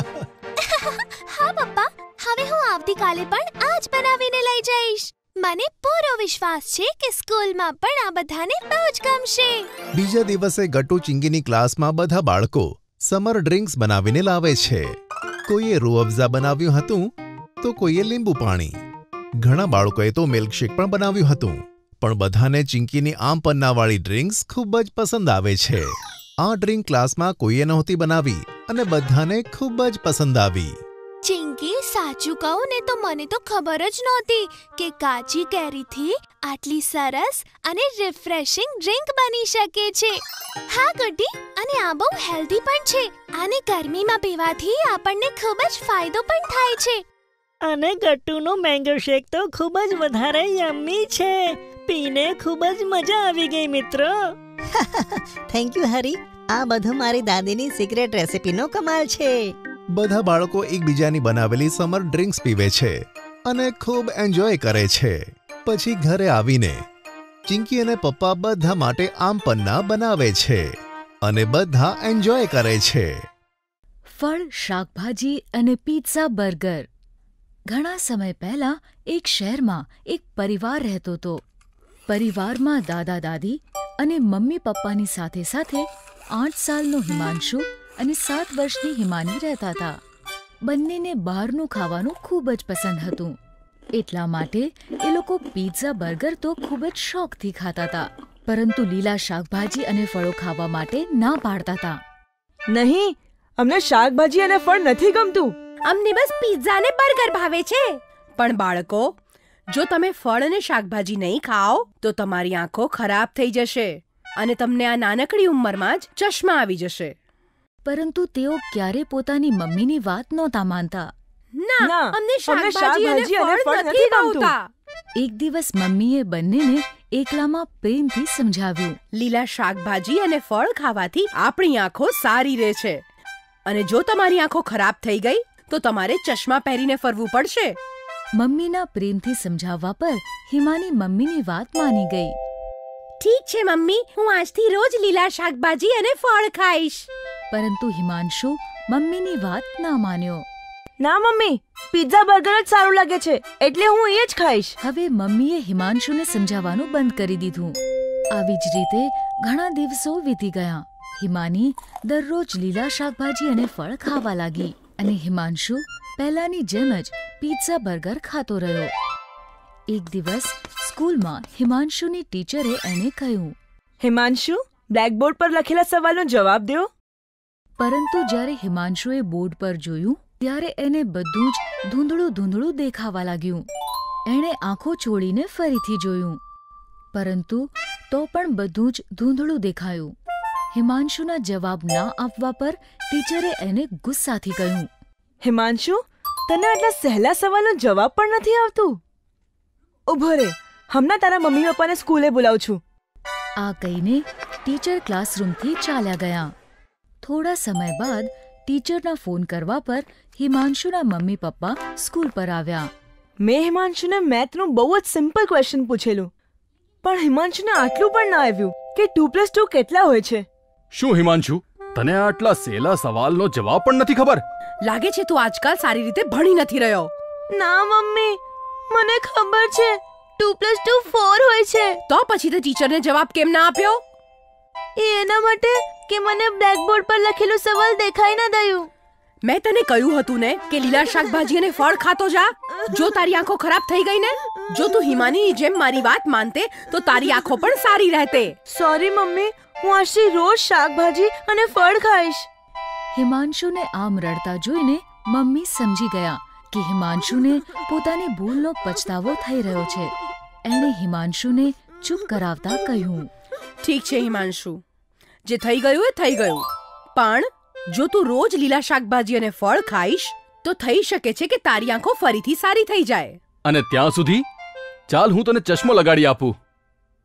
હા પપ્પા, હવે હું આવતીકાલે પણ આ જ બનાવીને લઈ જઈશ. મને પૂરો વિશ્વાસ છે કે સ્કૂલમાં પણ આ બધાને બહુ જ ગમશે. બીજા દિવસે ગટ્ટુ ચિંકીની ક્લાસમાં બધા બાળકો સમર ડ્રિંક્સ બનાવીને લાવે છે. કોઈએ રૂહ અફઝા બનાવ્યું હતું તો કોઈએ લીંબુ પાણી. ઘણા બાળકોએ તો મિલ્કશેક પણ બનાવ્યું હતું. પણ બધાને ચિંકીની આમ પન્નાવાળી ડ્રિંક્સ ખૂબ જ પસંદ આવે છે. આ ડ્રિંક ક્લાસમાં કોઈએ નહોતી બનાવી અને બધાને ખૂબ જ પસંદ આવી. ચિંકી, સાચું કહું ને તો મને તો ખબર જ નહોતી કે કાચી કેરીથી આટલી સરસ અને રિફ્રેશિંગ ડ્રિંક બની શકે છે. હા ગુડ્ડી, અને આ બહુ હેલ્ધી પણ છે. આને ગરમીમાં પીવાથી આપણને ખૂબ જ ફાયદો પણ થાય છે. અને ગટ્ટુનો મેંગો શેક તો ખૂબ જ વધારે યમ્મી છે. પીને ખૂબ જ મજા આવી ગઈ મિત્રો. Thank you Hari. આ બધું મારી દાદીની સિક્રેટ રેસિપીનો કમાલ છે. બધા બાળકો એકબીજાની બનાવેલી સમર ડ્રિંક્સ પીવે છે અને ખૂબ એન્જોય કરે છે. પછી ઘરે આવીને ચિંકી અને પપ્પા બધા માટે આમ પન્ના બનાવે છે અને બધા એન્જોય કરે છે. ફળ, શાકભાજી અને પિઝા બર્ગર. ઘણા સમય પહેલા એક શહેરમાં એક પરિવાર રહેતો હતો. પરિવારમાં દાદા દાદી અને મમ્મી પપ્પાની સાથે સાથે આઠ સાલનો હિમાંશુ અને સાત વર્ષની હિમાની રહેતા હતા. બંનેને બહારનું ખાવાનું ખૂબ જ પસંદ હતું. એટલા માટે એ લોકો પિઝા બર્ગર તો ખૂબ જ શોખથી ખાતા હતા, પરંતુ લીલા શાકભાજી અને ફળો ખાવા માટે ના પાડતા હતા. નહીં, અમને શાકભાજી અને ફળ નથી ગમતું. અમને બસ પિઝા અને બર્ગર ભાવે છે. પણ બાળકો, જો તમે ફળ અને શાકભાજી નહીં ખાઓ તો તમારી આંખો ખરાબ થઈ જશે અને તમને આ નાનકડી ઉંમરમાં જ ચશ્મા આવી જશે. પરંતુ તેઓ ક્યારે પોતાની મમ્મીની વાત નહોતા માનતા. ના, અમને શાકભાજી અને ફળ નથી ભાવતા. એક દિવસ મમ્મીએ બંનેને એકલામાં પ્રેમથી સમજાવ્યું. લીલા શાકભાજી અને ફળ ખાવાથી આપણી આંખો સારી રહે છે અને જો તમારી આંખો ખરાબ થઈ ગઈ તો તમારે ચશ્મા પહેરીને ફરવું પડશે. મમ્મીના પ્રેમથી સમજાવવા પર હિમાની મમ્મીની વાત માની ગઈ. ઠીક છે મમ્મી, હું આજથી રોજ લીલા શાકભાજી અને ફળ ખાઈશ. પરંતુ હિમાંશુ મમ્મીની વાત ના માન્યો. ના મમ્મી, પિઝા બર્ગર જ સારું લાગે છે, એટલે હું એ જ ખાઈશ. હવે મમ્મીએ હિમાંશુને સમજાવવાનું બંધ કરી દીધું. આવી જ રીતે ઘણા દિવસો વીતી ગયા. હિમાની દરરોજ લીલા શાકભાજી અને ફળ ખાવા લાગી અને હિમાંશુ પહેલાની જેમ જ પિઝા બર્ગર ખાતો રહ્યો. એક દિવસ સ્કૂલમાં હિમાંશુની ટીચરે એને કહ્યું, હિમાંશુ, બ્લેકબોર્ડ પર લખેલા સવાલનો જવાબ દો. પરંતુ જ્યારે હિમાંશુએ બોર્ડ પર જોયું ત્યારે એને બધું જ ધૂંધળું ધૂંધળું દેખાવા લાગ્યું. એણે આંખો ચોળીને ફરીથી જોયું, પરંતુ તો પણ બધું જ ધૂંધળું દેખાયું. હિમાંશુના જવાબ ના આપવા પર ટીચરે એને ગુસ્સાથી કહ્યું, હિમાંશુ, તને આટલા સહેલા સવાલનો જવાબ પણ નથી આવતું? ઉભો રે, હમણાં તારા મમ્મી પપ્પાને સ્કૂલે બોલાવું છું. આ કહીને ટીચર ક્લાસરૂમથી ચાલ્યા ગયા. થોડા સમય બાદ ટીચરના ફોન કરવા પર હિમાંશુના મમ્મી પપ્પા સ્કૂલ પર આવ્યા. મેં હિમાંશુને મેથનું બહુ જ સિમ્પલ ક્વેશ્ચન પૂછેલું, પણ હિમાંશુને આટલું પણ ના આવ્યું કે ટુ પ્લસ ટુ કેટલા હોય છે. શું હિમાંશુ, તને આટલા સહેલા સવાલનો જવાબ પણ નથી ખબર? લાગે છે તું આજકાલ સારી રીતે ભણી નથી રહ્યો. ના મમ્મી, મને ખબર છે ટુ પ્લસ ટુ ફોર હોય છે. તો પછી તે ટીચરને જવાબ કેમ ના આપ્યો? એ એના માટે કે મને બ્લેકબોર્ડ પર લખેલું સવાલ દેખાઈ ના દયું. મેં તને કહ્યું હતું ને કે લીલા શાકભાજી અને ફળ ખાતો જા. જો તારી આંખો ખરાબ થઈ ગઈ ને, જો તું હિમાનીની જેમ મારી વાત માનતે તો તારી આંખો પણ સારી રહેતે. સોરી મમ્મી, હું આજથી રોજ શાકભાજી અને ફળ ખાઈશ. હિમાંશુને આમ રડતા જોઈને મમ્મી સમજી ગયા કે હિમાંશુને પોતાની ભૂલનો પછતાવો થઈ રહ્યો છે. એણે હિમાંશુને ચૂપ કરાવતા કહ્યું, ઠીક છે હિમાંશુ, જે થઈ ગયું એ થઈ ગયું, પણ જો તું રોજ લીલા શાકભાજી અને ફળ ખાઈશ તો થઈ શકે છે કે તારી આંખો ફરીથી સારી થઈ જાય. અને ત્યાં સુધી ચાલ હું તને ચશ્મો લગાડી આપું.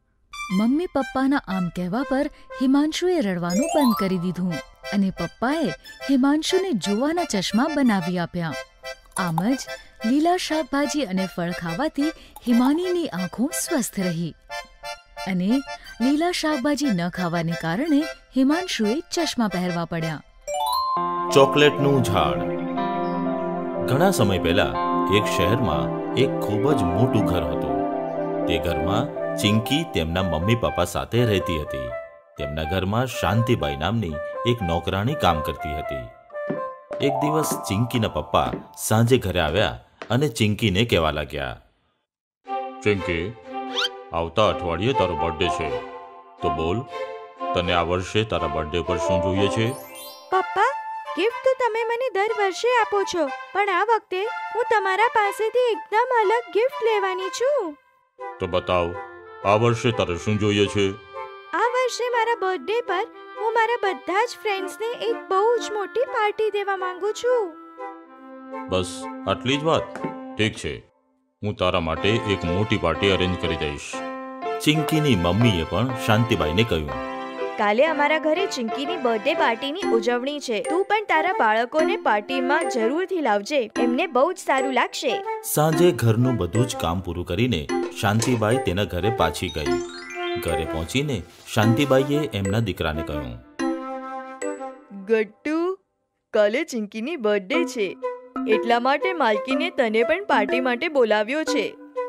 મમ્મી પપ્પાના આમ કહેવા પર હિમાંશુએ રડવાનું બંધ કરી દીધું અને પપ્પાએ હિમાંશુને જોવાના ચશ્મા બનાવી આપ્યા. આમ જ લીલા શાકભાજી અને ફળ ખાવાથી હિમાનીની આંખો સ્વસ્થ રહી અને લીલા શાકભાજી ન ખાવાને કારણે હિમાંશુએ ચશ્મા પહેરવા પડ્યા. ચોકલેટનું ઝાડ. ઘણા સમય પહેલા એક શહેરમાં એક ખૂબ જ મોટું ઘર હતું. તે ઘરમાં ચિંકી તેમના મમ્મી પપ્પા સાથે રહેતી હતી. તેમના ઘરમાં શાંતિબાઈ નામની એક નોકરાણી કામ કરતી હતી. એક દિવસ ચિંકીના પપ્પા સાંજે ઘરે આવ્યા અને ચિંકીને કહેવા લાગ્યા, ચિંકી, આવતા અઠવાડિયે તારો બર્થડે છે, તો બોલ, તને આ વર્ષે તારા બર્થડે પર શું જોઈએ છે? પપ્પા, ગિફ્ટ તો તમે મને દર વર્ષે આપો છો, પણ આ વખતે હું તમારા પાસેથી એકદમ અલગ ગિફ્ટ લેવાની છું. તો બતાવ, આ વર્ષે તારે શું જોઈએ છે? આ વર્ષે મારા બર્થડે પર હું મારા બધા જ ફ્રેન્ડ્સને એક બહુ જ મોટી પાર્ટી દેવા માંગુ છું. બસ આટલી જ વાત? ઠીક છે, હું તારા માટે એક મોટી પાર્ટી અરેન્જ કરી દઈશ. ચિંકીની મમ્મીએ પણ શાંતિબાઈને કહ્યું, કાલે અમારા ઘરે ચિંકીની બર્થડે પાર્ટીની ઉજવણી છે. તું પણ તારા બાળકોને પાર્ટીમાં જરૂરથી લાવજે, એમને બહુ જ સારું લાગશે. સાંજે ઘરનું બધું જ કામ પૂરું કરીને શાંતિબાઈ તેના ઘરે પાછી ગઈ. ઘરે પહોંચીને શાંતિબાઈએ એમના દીકરાને કહ્યું, ગટ્ટુ, કાલે ચિંકીની બર્થડે છે, એટલા માટે માલકીને તને પણ પાર્ટી માટે બોલાવ્યો છે.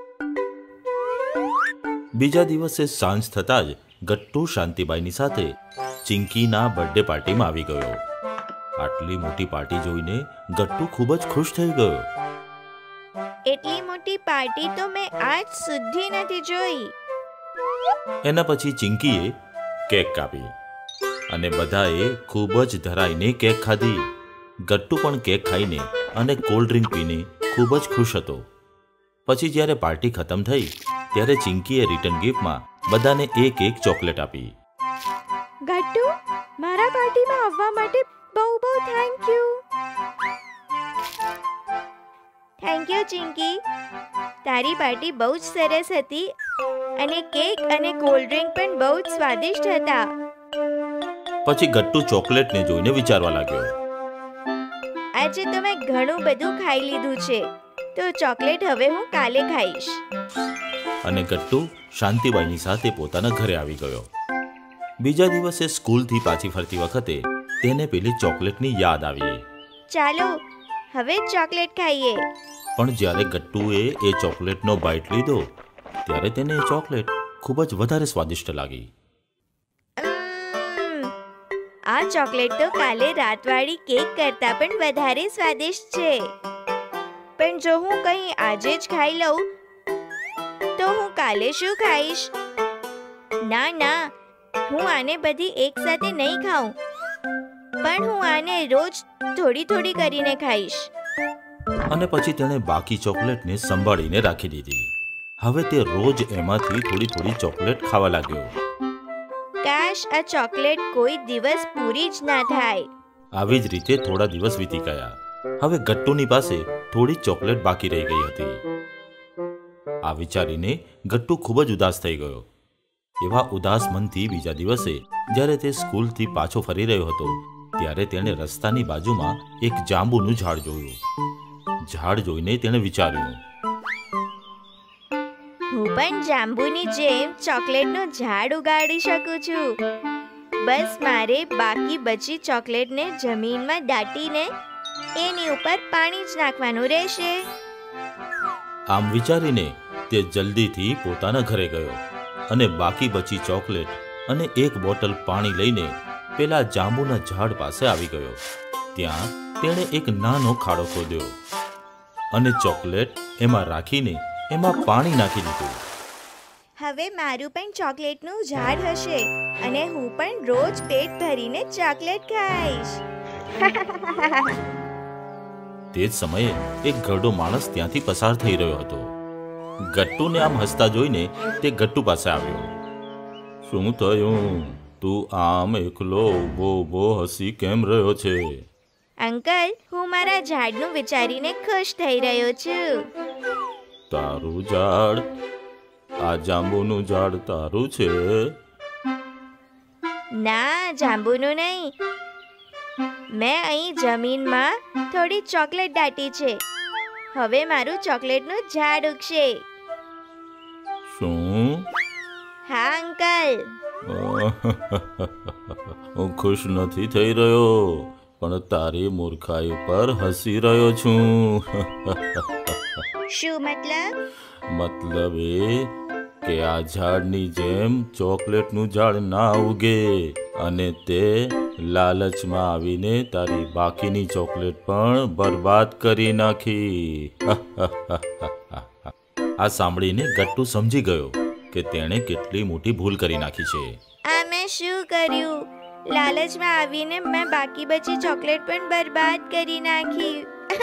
બીજા દિવસે સાંજ થતાં જ ગટ્ટુ શાંતિબાઈની સાથે ચિંકીના બર્થડે પાર્ટીમાં આવી ગયો. આટલી મોટી પાર્ટી જોઈને ગટ્ટુ ખૂબ જ ખુશ થઈ ગયો. એટલી મોટી પાર્ટી તો મેં આજ સુધી નથી જોઈ. એના પછી ચિંકીએ કેક કાપી અને બધાએ ખૂબ જ ધરાઈને કેક ખાધી. ગટ્ટુ પણ કેક ખાઈને અને કોલ્ડ ડ્રિંક પીને ખૂબ જ ખુશ હતો. પછી જ્યારે પાર્ટી ખતમ થઈ ત્યારે ચિંકીએ રિટર્ન ગિફ્ટમાં બધાને એક એક ચોકલેટ આપી. ગટ્ટુ, મારા પાર્ટીમાં આવવા માટે બહુ બહુ thank you. Thank you Chinki, તારી પાર્ટી બહુ જ સરસ હતી અને કેક અને કોલ્ડ ડ્રિંક પણ બહુ જ સ્વાદિષ્ટ હતા. પછી ગટ્ટુ ચોકલેટને જોઈને વિચારવા લાગ્યો, આજે તો મેં ઘણું બધું ખાઈ લીધું છે, તો ચોકલેટ હવે હું કાલે ખાઈશ. અને ગટ્ટુ શાંતિબાઈની સાથે પોતાના ઘરે આવી ગયો. બીજા દિવસે સ્કૂલથી પાછી ફરતી વખતે તેને પેલી ચોકલેટની યાદ આવી. ચાલો હવે ચોકલેટ ખાઈએ. પણ જ્યારે ગટ્ટુએ એ ચોકલેટનો બાઈટ લીધો ત્યારે તેને એ ચોકલેટ ખૂબ જ વધારે સ્વાદિષ્ટ લાગી. આ ચોકલેટ તો કાલે રાતવાળી કેક કરતાં પણ વધારે સ્વાદિષ્ટ છે. પણ જો હું કંઈ આજે જ ખાઈ લઉં તો હું કાલે શું ખાઈશ? ના ના, હું આને બધી એક સાથે નહીં ખાઉં, પણ હું આને રોજ થોડી થોડી કરીને ખાઈશ. અને પછી તેણે બાકી ચોકલેટને સંભાળીને રાખી દીધી. હવે તે રોજ એમાંથી થોડી થોડી ચોકલેટ ખાવા લાગ્યો. કાશ આ ચોકલેટ કોઈ દિવસ પૂરી જ ના થાય. આવી જ રીતે થોડા દિવસ વીતી ગયા. હવે ગટ્ટુની પાસે થોડી ચોકલેટ બાકી રહી ગઈ હતી. આ વિચારીને ગટ્ટુ ખૂબ જ ઉદાસ થઈ ગયો. એવા ઉદાસ મનથી બીજા દિવસે જ્યારે તે સ્કૂલથી પાછો ફરી રહ્યો હતો ત્યારે તેણે રસ્તાની બાજુમાં એક જાંબુનું ઝાડ જોયું. ઝાડ જોઈને તેણે વિચાર્યું, હું પણ જાંબુની જેમ ચોકલેટનું ઝાડ ઉગાડી શકું છું. બસ મારે બાકી બચી ચોકલેટને જમીનમાં દાટીને એની ઉપર પાણી જ નાખવાનું રહેશે. આમ વિચારીને તે જલ્દીથી પોતાના ઘરે ગયો અને બાકી બચી ચોકલેટ અને એક બોટલ પાણી લઈને પેલા જાંબુના ઝાડ પાસે આવી ગયો. ત્યાં તેણે એક નાનો ખાડો ખોદ્યો અને ચોકલેટ એમાં રાખીને એમાં પાણી નાખી દીધું. હવે મારું પણ ચોકલેટનું ઝાડ હશે અને હું પણ રોજ પેટ ભરીને ચોકલેટ ખાઈશ. તે જ સમયે એક ઘરડો માણસ ત્યાંથી પસાર થઈ રહ્યો હતો. ગટ્ટુને આમ હસતા જોઈને તે ગટ્ટુ પાસે આવ્યો. શું થયું? તું આમ એકલો ઊભો ઊભો હસી કેમ રહ્યો છે? અંકલ, હું મારા ઝાડનું વિચારીને ખુશ થઈ રહ્યો છું. તારું ઝાડ? આ જાંબુનું ઝાડ તારું છે? ના, જાંબુનું નહીં. મેં અહીં જમીનમાં થોડી ચોકલેટ દાટી છે. હવે મારું ચોકલેટનું ઝાડ ઉગશે. શું? હા અંકલ. હું ખુશ નથી થઈ રહ્યો, પણ તારી મૂર્ખાઈ પર હસી રહ્યો છું. શું મતલબ? મતલબ એ કે આ ઝાડની જેમ ચોકલેટનું ઝાડ ના ઉગે અને તે લાલચમાં આવીને તારી બાકીની ચોકલેટ પણ બરબાદ કરી નાખી. આ સાંભળીને ગટ્ટુ સમજી ગયો કે તેણે કેટલી મોટી ભૂલ કરી નાખી છે. આ મેં શું કર્યું? લાલચમાં આવીને મેં બાકી બચી ચોકલેટ પણ બરબાદ કરી નાખી.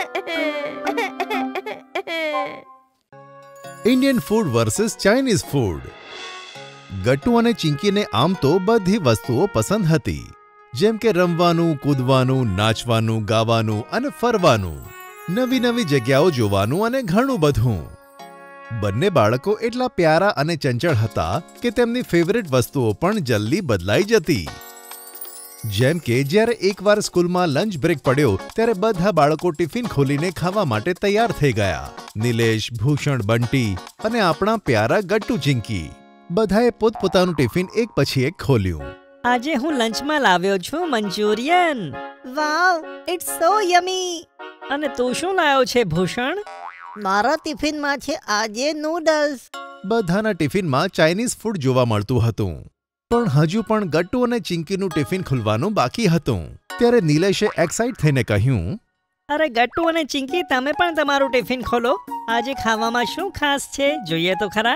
Indian food versus Chinese food. Gattu અને ચિંકીને આમ તો બધી વસ્તુઓ પસંદ હતી, જેમ કે રમવાનું, કૂદવાનું, નાચવાનું, ગાવાનું અને ફરવાનું, નવી નવી જગ્યાઓ જોવાનું અને ઘણું બધું. બંને બાળકો એટલા પ્યારા અને ચંચળ હતા કે તેમની ફેવરેટ વસ્તુઓ પણ જલ્દી બદલાઈ જતી. જેમ કે જ્યારે એકવાર સ્કૂલમાં લંચ બ્રેક પડ્યો ત્યારે બધા બાળકો ટિફિન ખોલીને ખાવા માટે તૈયાર થઈ ગયા. નિલેશ, ભૂષણ, બંટી અને આપણા પ્યારા ગટ્ટુ ચિંકી બધાએ પોતપોતાનું ટિફિન એક પછી એક ખોલ્યું. આજે હું લંચમાં લાવ્યો છું મંચુરિયન. વાવ, ઇટ્સ સો યમી. અને તું શું લાવ્યો છે ભૂષણ? મારા ટિફિનમાં છે આજે નૂડલ્સ. બધાના ટિફિનમાં ચાઇનીઝ ફૂડ જોવા મળતું હતું, પણ હજુ પણ ગટ્ટુ અને ચિંકીનું ટિફિન ખુલવાનું બાકી હતું. ત્યારે નિલેશે એક્સાઇટ થઈને કહ્યું, અરે ગટ્ટુ અને ચિંકી, તમે પણ તમારું ટિફિન ખોલો. આજે ખાવામાં શું ખાસ છે જોઈએ તો ખરા.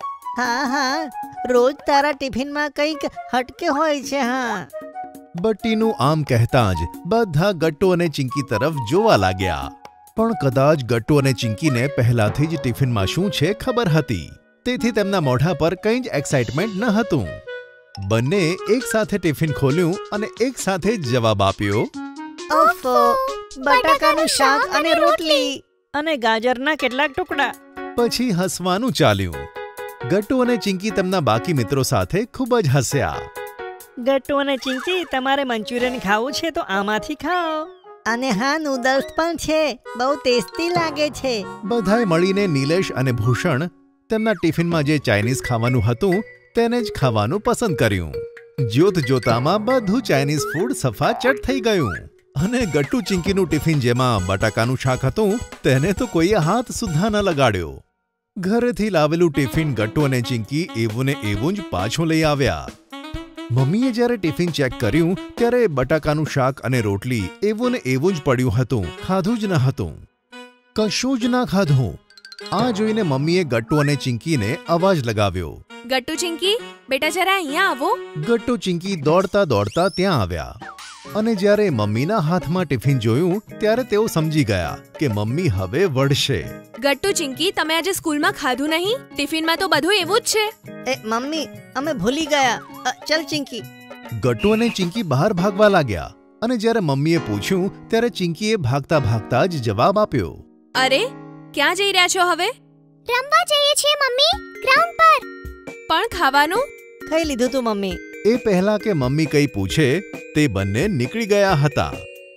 હા હા, રોજ તારા ટિફિનમાં કંઈક હટકે હોય છે. હા. બટ્ટીનું આમ કહેતા જ બધા ગટ્ટુ અને ચિંકી તરફ જોવા લાગ્યા. પણ કદાચ ગટ્ટુ અને ચિંકીને પહેલાથી જ ટિફિનમાં શું છે ખબર હતી, તેથી તેમના મોઢા પર કંઈ જ એક્સાઇટમેન્ટ ન હતું. બંને એક સાથે ટિફિન ખોલ્યું અને એક સાથે જ જવાબ આપ્યો, ઓફો, બટાકાનું શાક અને રોટલી અને ગાજરના કેટલાક ટુકડા. પછી હસવાનું ચાલ્યું. ગટ્ટુ અને ચિંકી તેમના બાકી મિત્રો સાથે ખૂબ જ હસ્યા. ગટ્ટુ અને ચિંકી, તમારે મંચુરિયન ખાવું છે તો આમાંથી ખાઓ. અને હા, નૂડલ્સ પણ છે, બહુ ટેસ્ટી લાગે છે. બધાએ મળીને નિલેશ અને ભૂષણ તેમના ટિફિનમાં જે ચાઇનીઝ ખાવાનું હતું તેને જ ખાવાનું પસંદ કર્યું. જોત જોતામાં બધું ચાઇનીઝ ફૂડ સફાચટ થઈ ગયું અને ગટ્ટુ ચિંકીનું ટિફિન જેમાં બટાકાનું શાક હતું તેને તો કોઈએ હાથ સુદ્ધા ન લગાડ્યો. ઘરેથી લાવેલું ટિફિન ગટ્ટુ અને ચિંકી એવું ને એવું જ પાછું લઈ આવ્યા. મમ્મીએ જ્યારે ટિફિન ચેક કર્યું ત્યારે બટાકાનું શાક અને રોટલી એવું ને એવું જ પડ્યું હતું, ખાધું જ ન હતું. કશું જ ના ખાધું. આ જોઈને મમ્મીએ ગટ્ટુ અને ચિંકીને અવાજ લગાવ્યો, ગટ્ટુ ચિંકી, બેટા જરા અહીંયા આવો. ગટ્ટુ ચિંકી દોડતા દોડતા ત્યાં આવ્યા અને જ્યારે મમ્મીના હાથમાં ટિફિન જોયું ત્યારે તેઓ સમજી ગયા કે મમ્મી હવે વળશે. ગટ્ટુ ચિંકી, તમે આજે સ્કૂલમાં ખાધું નહીં? ટિફિનમાં તો બધું એવું જ છે. એ મમ્મી, અમે ભૂલી ગયા. ચલ ચિંકી. ગટ્ટુ અને ચિંકી બહાર ભાગવા લાગ્યા અને જ્યારે મમ્મીએ પૂછ્યું ત્યારે ચિંકીએ ભાગતા ભાગતા જ જવાબ આપ્યો, અરે, ક્યાં જઈ રહ્યા છો હવે? રમવા જઈએ છીએ મમ્મી, ગ્રાઉન્ડ પર. પણ ખાવાનું? ખાઈ લીધું તું મમ્મી. એ પહેલા કે મમ્મી કંઈ પૂછે તે બંને નીકળી ગયા હતા.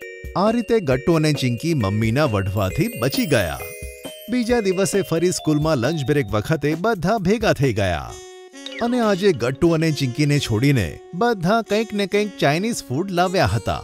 આ રીતે ગટ્ટુ અને ચિંકી મમ્મીના વઢવાથી બચી ગયા. બીજા દિવસે ફરી સ્કૂલમાં લંચ બ્રેક વખતે બધા ભેગા થઈ ગયા અને આજે ગટ્ટુ અને ચિંકીને છોડીને બધા કંઈક ને કંઈક ચાઇનીઝ ફૂડ લાવ્યા હતા.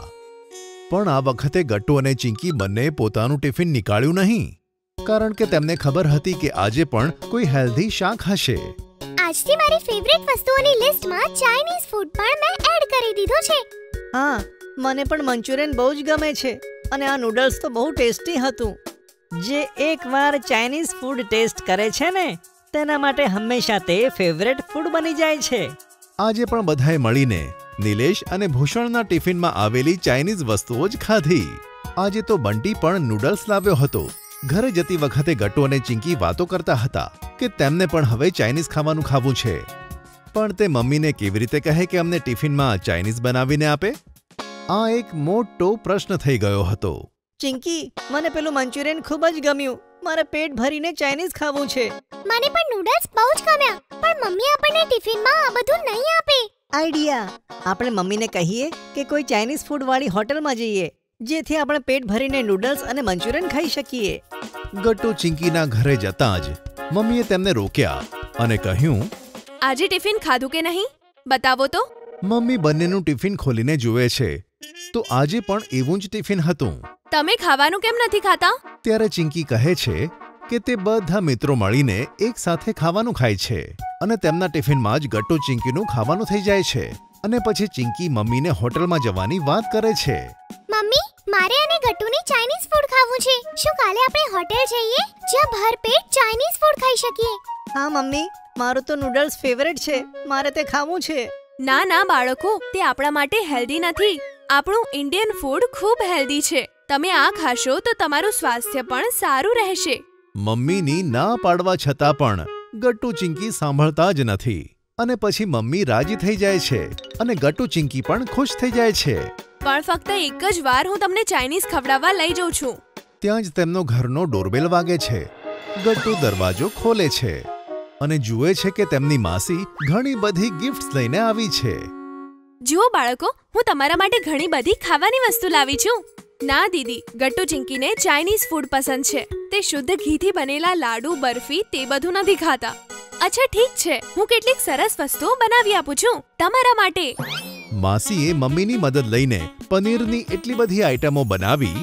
પણ આ વખતે ગટ્ટુ અને ચિંકી બંને પોતાનું ટિફિન નીકાળ્યું નહીં, કારણ કે તેમને ખબર હતી કે આજે પણ કોઈ હેલ્ધી શાક હશે. આજથી મારી ફેવરિટ વસ્તુઓની લિસ્ટમાં ચાઇનીઝ ફૂડ પણ મેં એડ કરી દીધો છે. હા, મને પણ મંચુરિયન બહુ જ ગમે છે અને આ નૂડલ્સ તો બહુ ટેસ્ટી હતું. જે એકવાર ચાઇનીઝ ફૂડ ટેસ્ટ કરે છે ને તેના માટે હંમેશા તે ફેવરેટ ફૂડ બની જાય છે. આજે પણ બધાએ મળીને નિલેશ અને ભૂષણના ટિફિનમાં આવેલી ચાઇનીઝ વસ્તુઓ જ ખાધી. આજે તો બંટી પણ નૂડલ્સ લાવ્યો હતો. ઘરે જતી વખતે ગટ્ટુ અને ચિંકી વાતો કરતા હતા કે તેમને પણ હવે ચાઇનીઝ ખાવાનું ખાવું છે. પણ તે મમ્મીને કેવી રીતે કહે કે અમને ટિફિનમાં ચાઇનીઝ બનાવીને આપે? આ એક મોટો પ્રશ્ન થઈ ગયો હતો. ચિંકી, મને પેલું મંચુરિયન ખૂબ જ ગમ્યું. મારે પેટ ભરીને ચાઇનીઝ ખાવું છે. મને પણ નૂડલ્સ બહુ જ ગમ્યા, પણ મમ્મી આપણને ટિફિનમાં આ બધું નહીં આપે. આઈડિયા, આપણે મમ્મીને કહીએ કે કોઈ ચાઇનીઝ ફૂડ વાળી હોટલમાં જઈએ, જેથી આપણે પેટ ભરીને નૂડલ્સ અને મંચુરિયન ખાઈ શકીએ. ગટ્ટુ ચિંકીના ઘરે જતાં જ મમ્મીએ તેમને રોક્યા અને કહ્યું, આજે ટિફિન ખાધું કે નહીં બતાવો તો. મમ્મી બંનેનું ટિફિન ખોલીને જુએ છે તો આજે પણ એવું જ ટિફિન હતું. તમે ખાવાનું કેમ નથી ખાતા? ત્યારે ચિંકી કહે છે કે તે બધા મિત્રો મળીને એક સાથે ખાવાનું ખાય છે અને તેમના ટિફિનમાં જ ગટ્ટુ ચિંકીનું ખાવાનું થઈ જાય છે. અને પછી ચિંકી મમ્મીને હોટલમાં જવાની વાત કરે છે. મમ્મી, મારે અને ગટ્ટુને ચાઇનીઝ ફૂડ ખાવું છે. શું કાલે આપણે હોટેલ જઈએ જ્યાં ભરપેટ ચાઇનીઝ ફૂડ ખાઈ શકીએ? હા મમ્મી, મારું તો નૂડલ્સ ફેવરેટ છે, મારે તે ખાવું છે. ના ના બાળકો, તે આપણા માટે હેલ્ધી નથી. આપણું ઇન્ડિયન ફૂડ ખૂબ હેલ્ધી છે. તમે આ ખાશો તો તમારું સ્વાસ્થ્ય પણ સારું રહેશે. મમ્મીની ના પાડવા છતાં પણ ગટ્ટુ ચિંકી સાંભળતા જ નથી અને પછી મમ્મી રાજી થઈ જાય છે અને ગટ્ટુ ચિંકી પણ ખુશ થઈ જાય છે. પણ ફક્ત એક જ વાર હું તમને ચાઇનીઝ ખવડાવવા લઈ જાઉં છું. ત્યાં જ તેમનો ઘરનો ડોરબેલ વાગે છે. ગટ્ટુ દરવાજો ખોલે છે અને જુએ છે કે તેમની માસી ઘણી બધી ગિફ્ટ્સ લઈને આવી છે. જુઓ બાળકો, હું તમારા માટે ઘણી બધી ખાવાની વસ્તુ લાવી છું. ના દીદી, ગટ્ટુ ચિંકીને ચાઇનીઝ ફૂડ પસંદ છે. તે શુદ્ધ ઘીથી બનેલા લાડુ, બરફી તે બધું નથી ખાતા. અચ્છા ઠીક છે, હું કેટલીક સરસ વસ્તુઓ બનાવી આપું છું તમારા માટે. માસીએ મમ્મીની મદદ લઈને પનીરની એટલી બધી આઈટમો બનાવી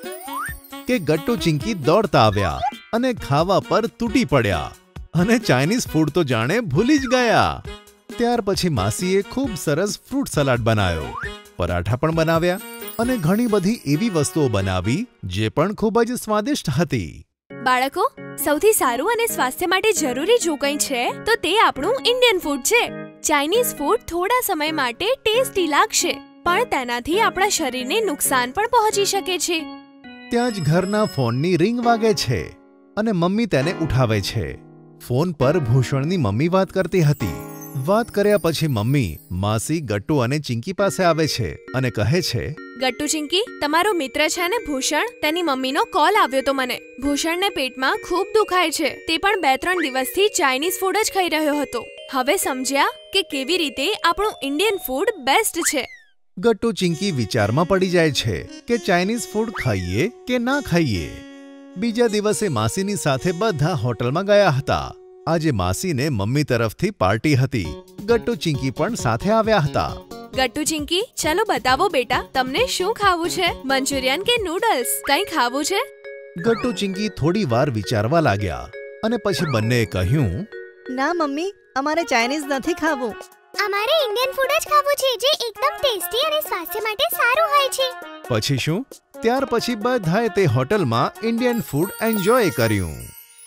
કે ગટ્ટુ ચિંકી દોડતા આવ્યા અને ખાવા પર તૂટી પડ્યા અને ચાઇનીઝ ફૂડ તો જાણે ભૂલી જ ગયા. ત્યાર પછી માસીએ ખૂબ સરસ ફ્રૂટ સલાડ બનાવ્યો, પરાઠા પણ બનાવ્યા અને ઘણી બધી એવી વસ્તુઓ બનાવી જે પણ ખૂબ જ સ્વાદિષ્ટ હતી. બાળકો, સૌથી સારું અને સ્વાસ્થ્ય માટે જરૂરી જો કંઈ છે તો તે આપણું ઇન્ડિયન ફૂડ છે. ચાઇનીઝ ફૂડ થોડા સમય માટે ટેસ્ટી લાગશે, પણ તેનાથી આપણા શરીરને નુકસાન પણ પહોંચી શકે છે. ત્યાં જ ઘરના ફોનની રિંગ વાગે છે અને મમ્મી તેને ઉઠાવે છે. ફોન પર ભૂષણની મમ્મી વાત કરતી હતી. વાત કર્યા પછી મમ્મી, માસી, ગટ્ટુ અને ચિંકી પાસે આવે છે અને કહે છે, ગટ્ટુ ચિંકી, તમારો મિત્ર છે ને ભૂષણ, તેની મમ્મીનો કોલ આવ્યો તો મને. ભૂષણને પેટમાં ખૂબ દુખાય છે. તે પણ બે ત્રણ દિવસથી ચાઇનીઝ ફૂડ જ ખાઈ રહ્યો હતો. હવે સમજ્યા કે કેવી રીતે આપણું ઇન્ડિયન ફૂડ બેસ્ટ છે. ગટ્ટુ ચિંકી વિચારમાં પડી જાય છે કે ચાઇનીઝ ફૂડ ખાઈએ કે ના ખાઈએ. બીજા દિવસે માસીની સાથે બધા હોટલમાં ગયા હતા. આજે માસીને મમ્મી તરફથી પાર્ટી હતી. ગટ્ટુ ચિંકી પણ સાથે આવ્યા હતા. ગટ્ટુ ચિંકી, ચલો બતાવો બેટા, તમને શું ખાવું છે? મંચુરિયન કે નૂડલ્સ? કંઈ ખાવું છે? ગટ્ટુ ચિંકી થોડી વાર વિચારવા લાગ્યા અને પછી બંનેએ કહ્યું, ના મમ્મી, અમારે ચાઇનીઝ નથી ખાવું. અમારે ઇન્ડિયન ફૂડ જ ખાવું છે જે એકદમ ટેસ્ટી અને સ્વાસ્થ્ય માટે સારું હોય છે. પછી શું? ત્યાર પછી બધાએ તે હોટલમાં ઇન્ડિયન ફૂડ એન્જોય કર્યું.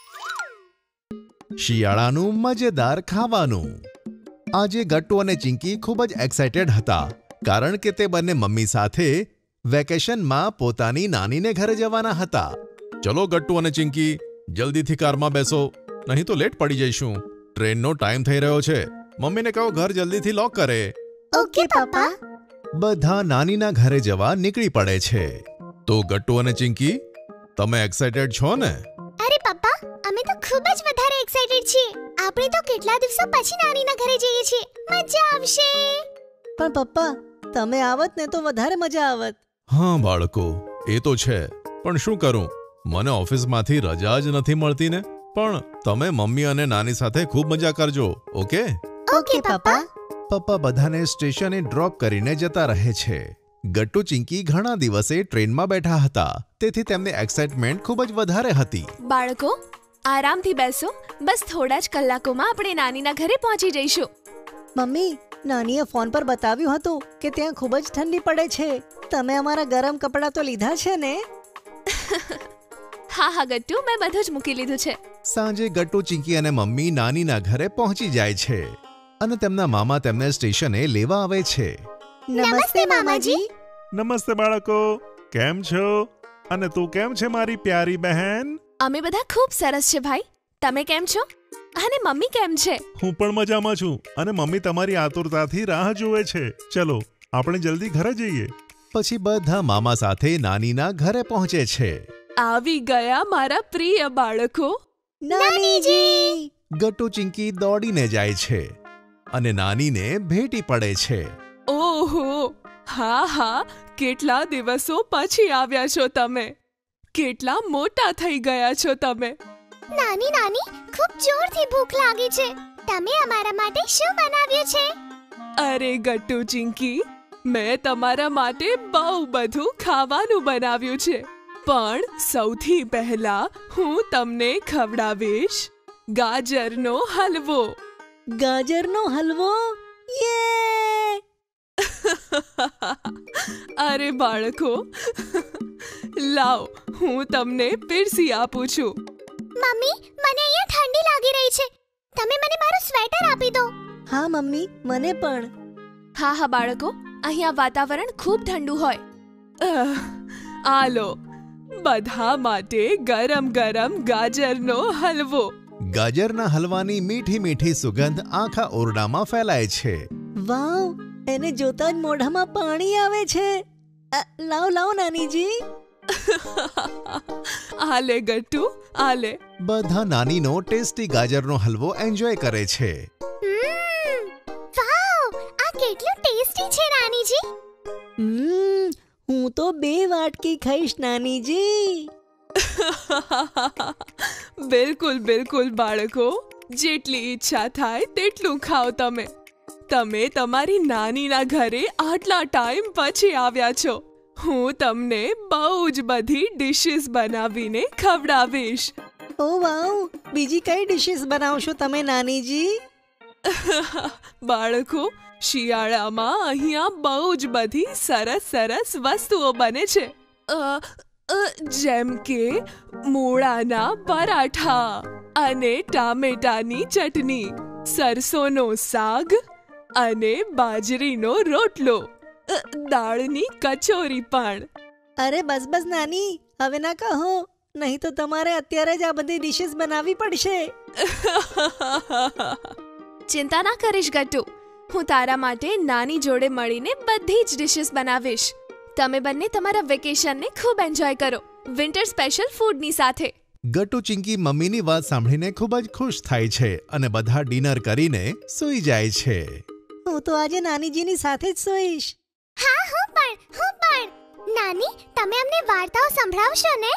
શિયાળાનું મજેદાર ખાવાનું. આજે ગટ્ટુ અને ચિંકી ખૂબ જ એક્સાઇટેડ હતા કારણ કે તે બંને મમ્મી સાથે વેકેશનમાં પોતાની નાનીને ઘરે જવાના હતા. ચલો ગટ્ટુ અને ચિંકી, જલ્દીથી કારમાં બેસો, નહીં તો લેટ પડી જઈશું. ટ્રેનનો ટાઈમ થઈ રહ્યો છે. મમ્મીને કહો ઘર જલ્દીથી લોક કરે. ઓકે પપ્પા. બધા નાનીના ઘરે જવા નીકળી પડે છે. તો ગટ્ટુ અને ચિંકી, તમે એક્સાઇટેડ છો ને? અરે પપ્પા, અમે તો ખૂબ જ વધારે એક્સાઇટેડ છીએ. આપણે તો કેટલા દિવસો પછી નાનીના ઘરે જઈએ છીએ. મજા આવશે. પણ પપ્પા, તમે આવત ને તો વધારે મજા આવત. હા બાળકો, એ તો છે, પણ શું કરું, મને ઓફિસમાંથી રજા જ નથી મળતી ને. પણ તમે મમ્મી અને નાની સાથે ખૂબ મજા કરજો. ઓકે ઓકે પપ્પા. પપ્પા બધાને સ્ટેશને ડ્રોપ કરીને જતા રહે છે. ગટ્ટુ ચિંકી ઘણા દિવસે ટ્રેનમાં બેઠા હતા, તેથી તેમને એક્સાઇટમેન્ટ ખૂબ જ વધારે હતી. બાળકો, આરામથી બેસો. બસ થોડા જ કલાકોમાં આપણે નાનીના ઘરે પહોંચી જઈશું. મમ્મી, નાનીએ ફોન પર બતાવ્યું હતું કે ત્યાં ખૂબ જ ઠંડી પડે છે. તમે અમારા ગરમ કપડાં તો લીધા છે ને? હા હા ગટ્ટુ, મેં બધું જ મૂકી લીધું છે. સાંજે ગટ્ટુ, ચિંકી અને મમ્મી નાનીના ઘરે પહોંચી જાય છે અને તેમના મામા તેમને સ્ટેશને લેવા આવે છે. નમસ્તે મામાજી. નમસ્તે બાળકો, કેમ છો? અને તું કેમ છે મારી પ્યારી બહેન? અમે બધા ખૂબ સરસ છે ભાઈ. તમે કેમ છો? અને મમ્મી કેમ છે? હું પણ મજામાં છું અને મમ્મી તમારી આતુરતાથી રાહ જુએ છે. ચલો આપણે જલ્દી ઘરે જઈએ. પછી બધા મામા સાથે નાનીના ઘરે પહોંચે છે. આવી ગયા મારા પ્રિય બાળકો. નાનીજી! ગટ્ટુ ચિંકી દોડીને જાય છે અને નાનીને ભેટી પડે છે. ઓહો, હા હા, કેટલા દિવસો પછી આવ્યા છો તમે. કેટલા મોટા થઈ ગયા છો તમે. નાની નાની, ખૂબ જોરથી ભૂખ લાગી છે. તમે અમારા માટે શું બનાવ્યું છે? અરે ગટ્ટુ ચિંકી, મેં તમારા માટે બહુ બધું ખાવાનું બનાવ્યું છે. પણ સૌથી પહેલા હું તમને ખવડાવીશ ગાજરનો હલવો. ગાજરનો હલવો? યે! અરે બાળકો, લાવ હું તમને પીરસી આપું છું. મમ્મી, મને અહીંયા ઠંડી લાગી રહી છે. તમે મને મારું સ્વેટર આપી દો. હા મમ્મી, મને પણ. હા હા બાળકો, અહીંયા વાતાવરણ ખૂબ ઠંડુ હોય. આ લો, બધા માટે ગરમ ગરમ ગાજરનો હલવો. ગાજરના હલવાની મીઠી મીઠી સુગંધ આખા ઓરડામાં ફેલાય છે. વાવ, એને જોતા જ મોઢામાં પાણી આવે છે. લાવ લાવ નાનીજી. આલે ગટ્ટુ, આલે. બધા નાનીનો ટેસ્ટી ગાજરનો હલવો એન્જોય કરે છે. વાવ, આ કેટલું ટેસ્ટી છે નાનીજી. હમ, હું તો બે વાટકી ખાઈશ નાનીજી. બિલકુલ બિલકુલ બાળકો, જેટલી ઈચ્છા થાય તેટલું ખાઓ તમે. તમે તમારી નાનીના ઘરે આટલા ટાઈમ પછી આવ્યા છો. હું તમને બહુ જ બધી ડિશિસ બનાવીને ખવડાવીશ. ઓ વાવ, બીજી કઈ ડિશિસ બનાવશો તમે નાનીજી? બાળકો, શિયાળામાં અહીંયા બહુ જ બધી સરસ સરસ વસ્તુઓ બને છે. જેમ કે મૂળાના પરાઠા અને ટામેટાની ચટણી, સરસોનો સાગ અને બાજરીનો રોટલો, દાળની કચોરી પણ. અરે બસ બસ નાની, હવે ના કહો, નહીં તો તમારે અત્યારે જ આ બધી ડિશિસ બનાવવી પડશે. ચિંતા ના કરીશ ગટ્ટુ, હું તારા માટે નાની જોડે મળીને બધી જ ડિશિસ બનાવીશ. તમે બંને તમારા વેકેશનને ખૂબ એન્જોય કરો, વિન્ટર સ્પેશિયલ ફૂડની સાથે. ગટ્ટુ ચિંકી મમ્મીની વાત સાંભળીને ખૂબ જ ખુશ થાય છે અને બધા ડિનર કરીને સૂઈ જાય છે. હું તો આજે નાનીજીની સાથે જ સૂઈશ. હા, હું પણ, હું પણ. નાની, તમે અમને વાર્તાઓ સંભળાવશો ને?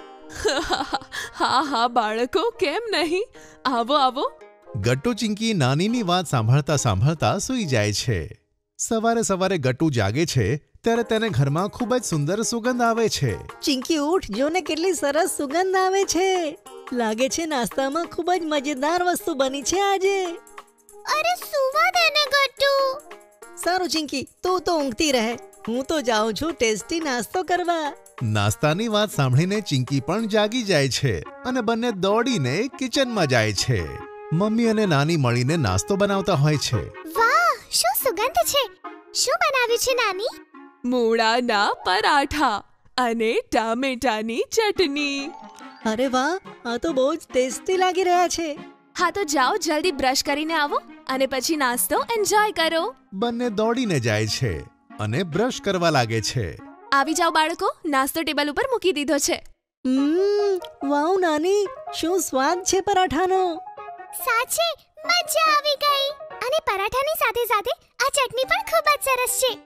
હા હા બાળકો, કેમ નહીં. આવો આવો. ગટ્ટુ ચિંકી નાનીની વાત સાંભળતા સાંભળતા સૂઈ જાય છે. સવારે સવારે ગટ્ટુ જાગે છે ત્યારે તેને ઘરમાં ખૂબ જ સુંદર સુગંધ આવે છે. ચિંકી ઉઠ, જોને કેટલી સરસ સુગંધ આવે છે. લાગે છે નાસ્તામાં ખૂબ જ મજેદાર વસ્તુ બની છે આજે. અરે સુવા દે ને ગટ્ટુ. સારું ચિંકી, તું તો ઊંઘતી રહે. હું તો જાઉં છું ટેસ્ટી નાસ્તો કરવા. નાસ્તાની વાત સાંભળીને ચિંકી પણ જાગી જાય છે અને બંને દોડીને કિચનમાં જાય છે. મમ્મી અને નાની મળીને નાસ્તો બનાવતા હોય છે. વાહ, શું સુગંધ છે. શું બનાવ્યું છે નાની? મૂળાના પરાઠા અને ટામેટાની ચટણી. અરે વાહ, આ તો બહુ જ ટેસ્ટી લાગી રહ્યા છે. હા તો જાઓ, જલ્દી બ્રશ કરીને આવો અને પછી નાસ્તો એન્જોય કરો. બંને દોડીને જાય છે અને બ્રશ કરવા લાગે છે. આવી જાઓ બાળકો, નાસ્તો ટેબલ ઉપર મૂકી દીધો છે. હમ, વાવ નાની, શું સ્વાદ છે પરાઠાનો. સાચે મજા આવી ગઈ. અને પરાઠાની સાથે સાથે આ ચટણી પણ ખૂબ જ સરસ છે.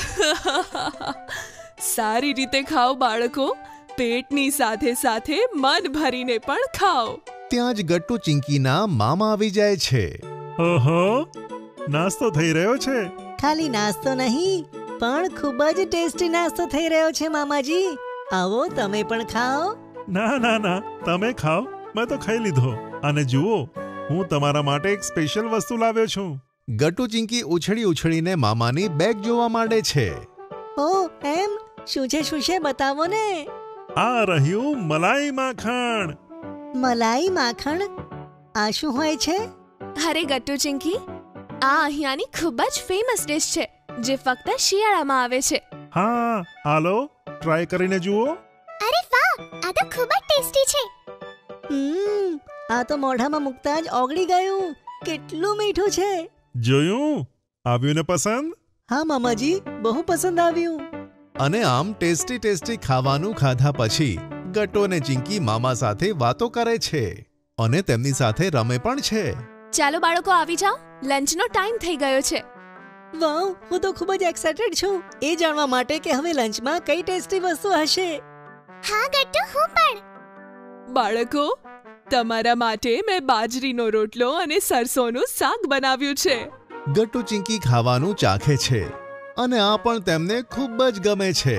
સારી રીતે ખાઓ બાળકો, પેટની સાથે સાથે મન ભરીને પણ ખાઓ. ત્યાં જ ગટ્ટુ ચિંકીના મામા આવી જાય છે. ઓહો, નાસ્તો થઈ રહ્યો છે. ખાલી નાસ્તો નહીં, પણ ખૂબ જ ટેસ્ટી નાસ્તો થઈ રહ્યો છે મામાજી. આવો, તમે પણ ખાઓ. ના ના ના, તમે ખાઓ, મેં તો ખાઈ લીધો. અને જુઓ, હું તમારા માટે એક સ્પેશિયલ વસ્તુ લાવ્યો છું. ગટ્ટુ ચિંકી ઉછળી ઉછળીને મામાની બેગ જોવા માંડે છે. ઓ એમ, શું છે શું છે બતાવો ને. આ રહ્યું મલાઈ માખણ. મલાઈ માખણ? આ શું હોય છે? અરે ગટ્ટુ ચિંકી, આ અહીંયાની ખૂબ જ ફેમસ ડિશ છે જે ફક્ત શિયાળામાં આવે છે. હા, હાલો, ટ્રાય કરીને જુઓ. અરે વાહ, આ તો ખૂબ જ ટેસ્ટી છે. હમ, આ તો મોઢામાં મૂકતા જ ઓગળી ગયું. કેટલું મીઠું છે. જોયું? આવ્યું ને પસંદ? હા મામાજી, બહુ પસંદ આવ્યું. અને આમ ટેસ્ટી ટેસ્ટી ખાવાનું ખાધા પછી ગટ્ટુ અને ચિંકી મામા સાથે વાતો કરે છે અને તેમની સાથે રમે પણ છે. ચાલો બાળકો આવી જાઓ, લંચનો ટાઈમ થઈ ગયો છે. વાવ, હું તો ખૂબ જ એક્સાઇટેડ છું એ જાણવા માટે કે હવે લંચમાં કઈ ટેસ્ટી વસ્તુ હશે. હા ગટ્ટુ, હું પણ. બાળકો, તમારા માટે મેં બાજરીનો રોટલો અને સરસોનું શાક બનાવ્યું છે. ગટ્ટુ ચિંકી ખાવાનું ચાખે છે અને આ પણ તેમને ખૂબ જ ગમે છે.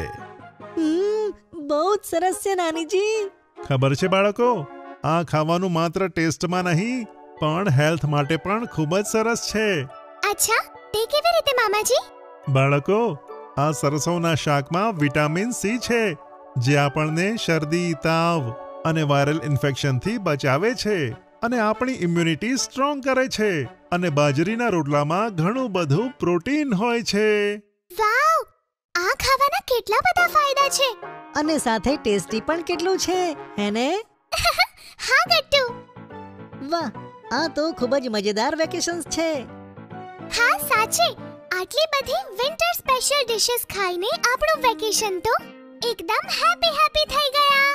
બહુ જ સરસ છે નાનીજી. ખબર છે બાળકો, આ ખાવાનું માત્ર ટેસ્ટમાં નહીં પણ હેલ્થ માટે પણ ખૂબ જ સરસ છે. અચ્છા, તે કેવી રીતે મામાજી? બાળકો, આ સરસોના શાકમાં વિટામિન સી છે જે આપણને શરદી, તાવ અને વાયરલ ઇન્ફેક્શનથી બચાવે છે અને આપણી ઇમ્યુનિટી સ્ટ્રોંગ કરે છે. અને બાજરીના રોટલામાં ઘણું બધું પ્રોટીન હોય છે. વાવ, આ ખાવાના કેટલા બધા ફાયદા છે અને સાથે ટેસ્ટી પણ કેટલું છે, હે ને? હા ગટ્ટુ. વાહ, આ તો ખૂબ જ મજેદાર વેકેશન્સ છે. હા સાચે, આટલી બધી વિન્ટર સ્પેશિયલ ડિશેસ ખાઈને આપણું વેકેશન તો એકદમ હેપી હેપી થઈ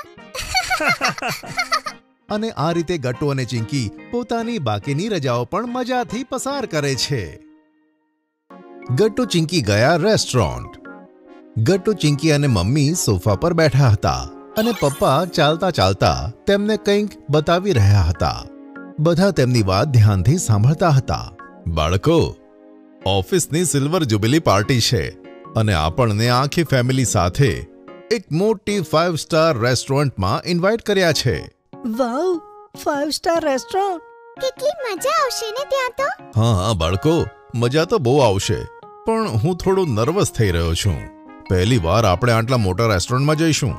ગયા. અને આ રીતે ગટ્ટુ અને ચિંકી પોતાની બાકીની રજાઓ પણ મજાથી પસાર કરે છે. ગટ્ટુ ચિંકી ગયા રેસ્ટોરન્ટ. ગટ્ટુ ચિંકી અને મમ્મી સોફા પર બેઠા હતા અને પપ્પા ચાલતા ચાલતા તેમને કંઈક બતાવી રહ્યા હતા. બધા તેમની વાત ધ્યાનથી સાંભળતા હતા. બાળકો, ઓફિસની સિલ્વર જ્યુબિલી પાર્ટી છે અને આપણને આખી ફેમિલી સાથે એક મોટી ફાઇવ સ્ટાર રેસ્ટોરન્ટમાં ઇન્વાઇટ કર્યા છે. Wow, five star restaurant. કેટલી મજા આવશે ને ત્યાં તો. હા હા બાળકો, મજા તો બહુ આવશે પણ હું થોડો નર્વસ થઈ રહ્યો છું. પહેલી વાર આપણે આટલા મોટા રેસ્ટોરન્ટમાં જઈશું.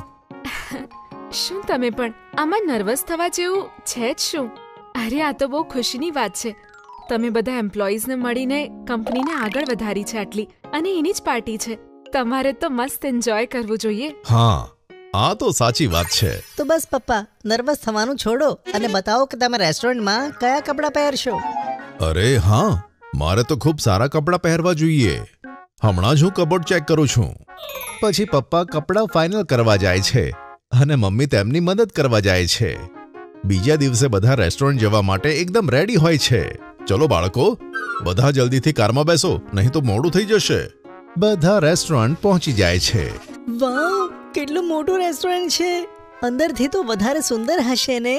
શું તમે પણ આમાં નર્વસ થવા જેવું છે જ શું? અરે આ તો બહુ ખુશીની વાત છે. તમે બધા એમ્પ્લોઈઝને મળીને કંપનીને આગળ વધારી છે આટલી, અને એની જ પાર્ટી છે. તમારે તો મસ્ત એન્જોય કરવું જોઈએ. હા, આ તો સાચી વાત છે. તો બસ પપ્પા, નર્વસ થવાનું છોડો અને બતાવો કે તમે રેસ્ટોરન્ટમાં કયા કપડાં પહેરશો. અરે હા, મારે તો ખૂબ સારા કપડાં પહેરવા જોઈએ. હમણાં જ હું કબોર્ડ ચેક કરું છું. પછી પપ્પા કપડાં ફાઇનલ કરવા જાય છે અને મમ્મી તેમની મદદ કરવા જાય છે. બીજા દિવસે બધા રેસ્ટોરન્ટ જવા માટે એકદમ રેડી હોય છે. ચલો બાળકો, બધા જલ્દીથી કારમાં બેસો, નહીં તો મોડું થઈ જશે. બધા રેસ્ટોરન્ટ પહોંચી જાય છે. વાવ, કેટલું મોટું રેસ્ટોરન્ટ છે. અંદરથી તો વધારે સુંદર હશે ને?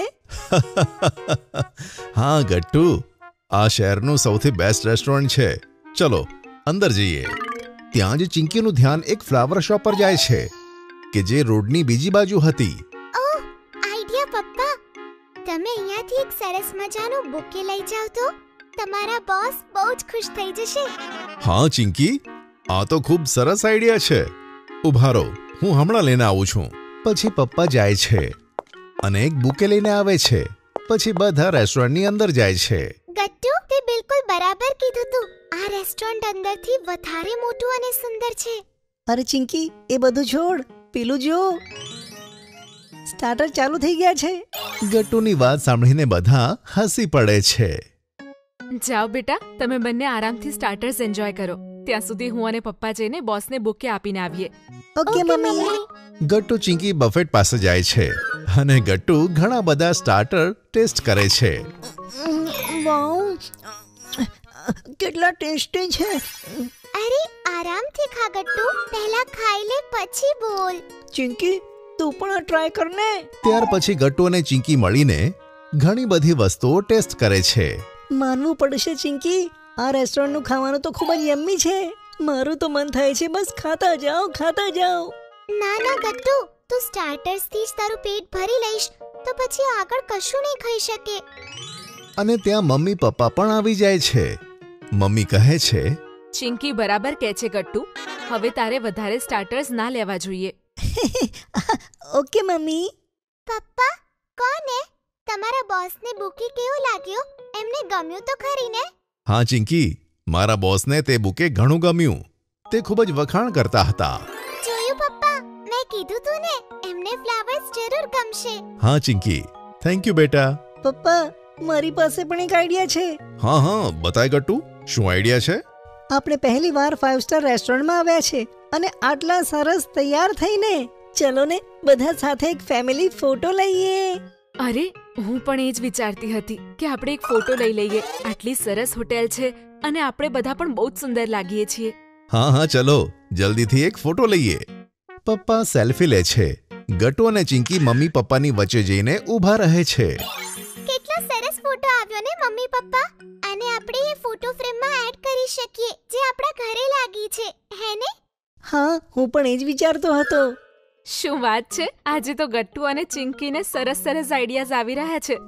હા ગટ્ટુ, આ શહેરનું સૌથી બેસ્ટ રેસ્ટોરન્ટ છે. ચલો અંદર જઈએ. ત્યાં જ ચિંકીનું ધ્યાન એક ફ્લાવર શોપ પર જાય છે કે જે રોડની બીજી બાજુ હતી. ઓહ, આઈડિયા પપ્પા. તમે અહીંયાથી એક સરસ મજાનું બુકે લઈ જાવ તો તમારા બોસ બહુ જ ખુશ થઈ જશે. હા ચિંકી, આ તો ખૂબ સરસ આઈડિયા છે. ઉભા રહો, હું હમણાં લઈને આવું છું. પછી પપ્પા જાય છે અને એક બુકે લઈને આવે છે. પછી બધા રેસ્ટોરન્ટની અંદર જાય છે. ગટ્ટુ, તે બિલકુલ બરાબર કીધું તું. આ રેસ્ટોરન્ટ અંદરથી વધારે મોટું અને સુંદર છે. અરે ચિંકી, એ બધું છોડ, પેલું જો, સ્ટાર્ટર ચાલુ થઈ ગયા છે. ગટ્ટુની વાત સાંભળીને બધા હસી પડે છે. જાઓ બેટા, તમે બંને આરામથી સ્ટાર્ટર્સ એન્જોય કરો. ત્યાં સુધી હું અને પપ્પા જઈને બોસને બુકે આપીને આવીએ. ઓકે મમ્મી. ગટ્ટુ ચિંકી બફેટ પાસે જાય છે અને ગટ્ટુ ઘણા બધા સ્ટાર્ટર ટેસ્ટ કરે છે. વાવ, કેટલા ટેસ્ટી છે. અરે આરામથી ખા ગટ્ટુ, પહેલા ખાઈ લે પછી બોલ. ચિંકી, તું પણ આ ટ્રાય કર ને. ત્યાર પછી ગટ્ટુ અને ચિંકી મળીને ઘણી બધી વસ્તુઓ ટેસ્ટ કરે છે. માનવું પડશે ચિંકી, આ રેસ્ટોરન્ટનું ખાવાનું તો ખૂબ જ યમ્મી છે. મારું તો મન થાય છે બસ ખાતા જાઓ ખાતા જાઓ. ના ના ગટ્ટુ, તું સ્ટાર્ટર્સથી જ તારું પેટ ભરી લઈશ તો પછી આગળ કશું નહીં ખાઈ શકે. અને ત્યાં મમ્મી પપ્પા પણ આવી જાય છે. મમ્મી કહે છે, ચિંકી બરાબર કહે છે ગટ્ટુ, હવે તારે વધારે સ્ટાર્ટર્સ ના લેવા જોઈએ. ઓકે મમ્મી. પપ્પા, કોને તમારા બોસને બુકે કેવું લાગ્યું? એમને ગમ્યું તો ખરી ને? હા ચિંકી, મારા બોસને તે બુકે ઘણું ગમ્યું. તે ખૂબ જ વખાણ કરતા હતા. જોયું પપ્પા, મેં કીધું તું ને, એમને ફ્લાવર્સ જરૂર ગમશે. હા ચિંકી, થેન્ક યુ બેટા. પપ્પા, મારી પાસે પણ એક આઈડિયા છે. હા હા, બતાય ગટ્ટુ, શું આઈડિયા છે? આપણે પહેલી વાર ફાઇવ સ્ટાર રેસ્ટોરન્ટમાં આવ્યા છે અને આટલા સરસ તૈયાર થઈને ચલો ને બધા સાથે એક ફેમિલી ફોટો લઈએ. અરે હું પણ એ જ વિચારતી હતી કે આપણે એક ફોટો લઈ લઈએ. આટલી સરસ હોટેલ છે અને આપણે બધા પણ બહુ જ સુંદર લાગીએ છીએ. હા હા ચલો જલ્દીથી એક ફોટો લઈએ. પપ્પા સેલ્ફી લે છે. ગટ્ટુ અને ચિંકી મમ્મી પપ્પાની વચ્ચે જઈને ઊભા રહે છે. કેટલો સરસ ફોટો આવ્યો ને મમ્મી પપ્પા. અને આપણે એ ફોટો ફ્રેમમાં એડ કરી શકીએ જે આપણા ઘરે લાગી છે, હે ને? હા, હું પણ એ જ વિચારતો હતો. શું વાત છે, આજે તો ગટ્ટુ અને ચિંકીને સરસ સરસ આઈડિયાઝ આવી રહ્યા છે.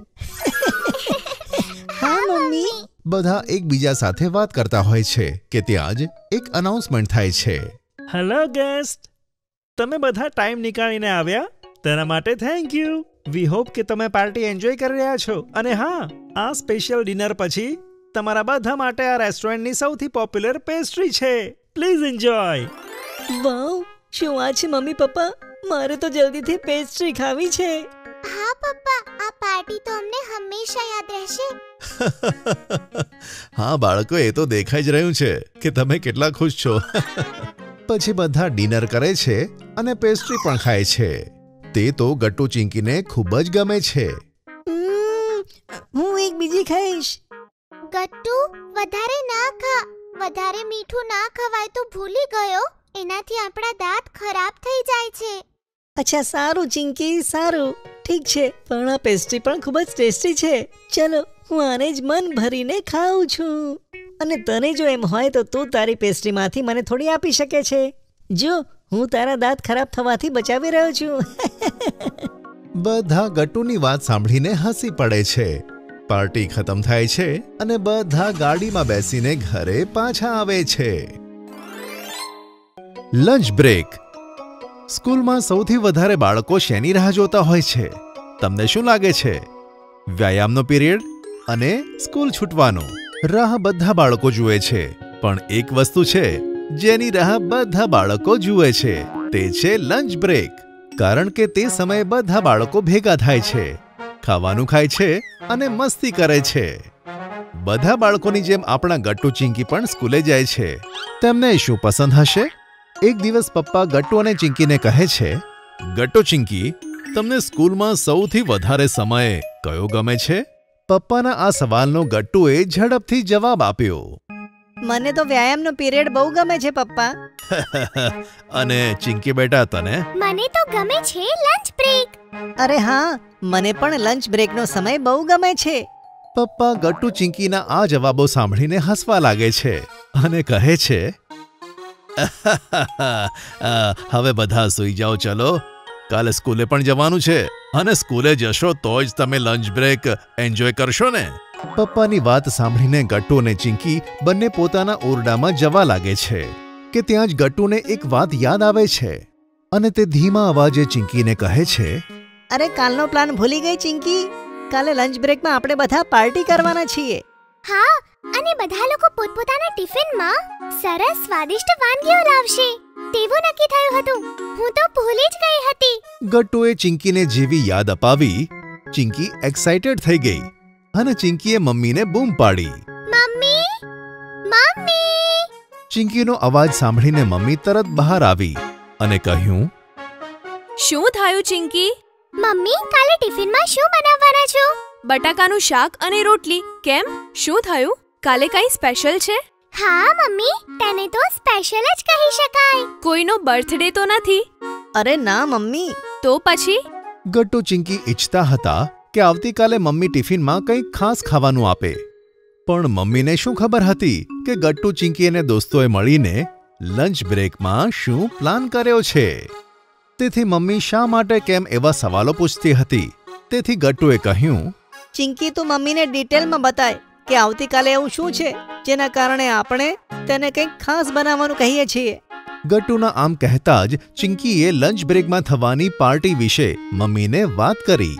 હા મમ્મી. બધા એકબીજા સાથે વાત કરતા હોય છે કે ત્યાં જ એક અનાઉન્સમેન્ટ થાય છે. હેલો ગેસ્ટ, તમે બધા ટાઈમ નીકાળીને આવ્યા તેના માટે થેન્ક યુ. વી હોપ કે તમે પાર્ટી એન્જોય કરી રહ્યા છો. અને હા, આ સ્પેશિયલ ડિનર પછી તમારા બધા માટે આ રેસ્ટોરન્ટની સૌથી પોપ્યુલર પેસ્ટ્રી છે. Please enjoy. વાવ, શું આ છે મમ્મી પપ્પા? મારે તો જલ્દીથી પેસ્ટ્રી ખાવી છે. હા પપ્પા, આ પાર્ટી તો અમને હંમેશા યાદ રહેશે. હા બાળકો, એ તો દેખાઈ જ રહ્યું છે કે તમે કેટલા ખુશ છો. પછી બધા ડિનર કરે છે અને પેસ્ટ્રી પણ ખાય છે. તે તો ગટ્ટુ ચિંકીને ખૂબ જ ગમે છે. હું એક બીજી ખાઈશ. ગટ્ટુ, વધારે ના ખા. વધારે મીઠું ના ખવાય તો ભૂલી ગયો. એનાથી આપણા દાંત ખરાબ થઈ જાય છે. અચ્છા સારું ચિંકી, સારું. ઠીક છે, પણ આ પેસ્ટ્રી પણ ખૂબ જ ટેસ્ટી છે. ચલો, હું આને જ મન ભરીને ખાઉં છું. અને તને જો એમ હોય તો તું તારી પેસ્ટ્રીમાંથી મને થોડી આપી શકે છે. જો, હું તારા દાંત ખરાબ થવાથી બચાવી રહ્યો છું. બધા ગટ્ટુની વાત સાંભળીને હસી પડે છે. પાર્ટી ખતમ થાય છે અને બધા ગાડીમાં બેસીને ઘરે પાછા આવે છે. Lunch break. સ્કૂલમાં સૌથી વધારે બાળકો શેની રાહ જોતા હોય છે? તમને શું લાગે છે? વ્યાયામનો પીરિયડ અને સ્કૂલ છૂટવાનો. રાહ બધા બાળકો જુએ છે, પણ એક વસ્તુ છે જેની રાહ બધા બાળકો જુએ છે, તે છે લંચ બ્રેક. કારણ કે તે સમયે બધા બાળકો ભેગા થાય છે, ખાવાનું ખાય છે અને મસ્તી કરે છે. બધા બાળકોની જેમ આપણા ગટ્ટુ ચિંકી પણ સ્કૂલે જાય છે. તેમને શું પસંદ હશે? એક દિવસ પપ્પા ગટ્ટુ અને ચિંકીને કહે છે, ગટ્ટુ ચિંકી, તમને સ્કૂલમાં સૌથી વધારે સમય કયો ગમે છે? પપ્પાના આ સવાલનો ગટ્ટુએ ઝડપથી જવાબ આપ્યો. મને તો વ્યાયામનો પીરિયડ બહુ ગમે છે પપ્પા. અને ચિંકી બેટા તને? મને તો ગમે છે લંચ બ્રેક. અરે હા, મને પણ લંચ બ્રેકનો સમય બહુ ગમે છે. પપ્પા ગટ્ટુ ચિંકીના આ જવાબો સાંભળીને હસવા લાગે છે અને કહે છે, હવે બધા સૂઈ જાઓ. ચલો, કાલે સ્કૂલે પણ જવાનું છે અને સ્કૂલે જશો તો જ તમે લંચ બ્રેક એન્જોય કરશો ને. પપ્પાની વાત સાંભળીને ગટ્ટુ અને ચિંકી બંને પોતાના ઓરડામાં જવા લાગે છે કે ત્યાં જ ગટ્ટુને એક વાત યાદ આવે છે અને તે ધીમા અવાજે ચિંકીને કહે છે, અરે કાલનો પ્લાન ભૂલી ગઈ ચિંકી. કાલે લંચ બ્રેકમાં આપણે બધા પાર્ટી કરવાના છીએ. હા, અને બધા લોકો પોતપોતાના ટિફિનમાં સરસ સ્વાદિષ્ટ વાનગીઓ લાવશે તેવું નક્કી થયું હતું. હું તો ભૂલી જ ગઈ હતી. ગટ્ટુએ ચિંકીને જેવી યાદ અપાવી, ચિંકી એક્સાઇટેડ થઈ ગઈ અને ચિંકીએ મમ્મીને બૂમ પાડી, મમ્મી, મમ્મી. ચિંકીનો અવાજ સાંભળીને મમ્મી તરત બહાર આવી અને કહ્યું, શું થયું ચિંકી? મમ્મી, કાલે ટિફિનમાં શું બનાવવાના છો? બટાકાનું શાક અને રોટલી. કેમ, શું થયું? કાલે કઈ સ્પેશિયલ છે? હા મમ્મી, તેને તો સ્પેશિયલ જ કહી શકાય. કોઈનો બર્થડે તો નથી? અરે ના મમ્મી. તો પછી? ગટ્ટુ ચિંકી ઈચ્છતા હતા કે આવતીકાલે મમ્મી ટિફિનમાં કંઈક ખાસ ખાવાનું આપે, પણ મમ્મીને શું ખબર હતી કે ગટ્ટુ ચિંકી અને દોસ્તોએ મળીને લંચ બ્રેકમાં શું પ્લાન કર્યો છે. તેથી મમ્મી શા માટે કેમ એવા સવાલો પૂછતી હતી. તેથી ગટ્ટુએ કહ્યું, ચિંકી, તું મમ્મીને ડિટેલમાં બતાય કે આવતીકાલે એવું શું છે જેના કારણે આપણે તેને કંઈક ખાસ બનાવવાનું કહીએ છીએ. ગટ્ટુના આમ કહેતા જ ચિંકીએ લંચ બ્રેકમાં થવાની પાર્ટી વિશે મમ્મીને વાત કરી.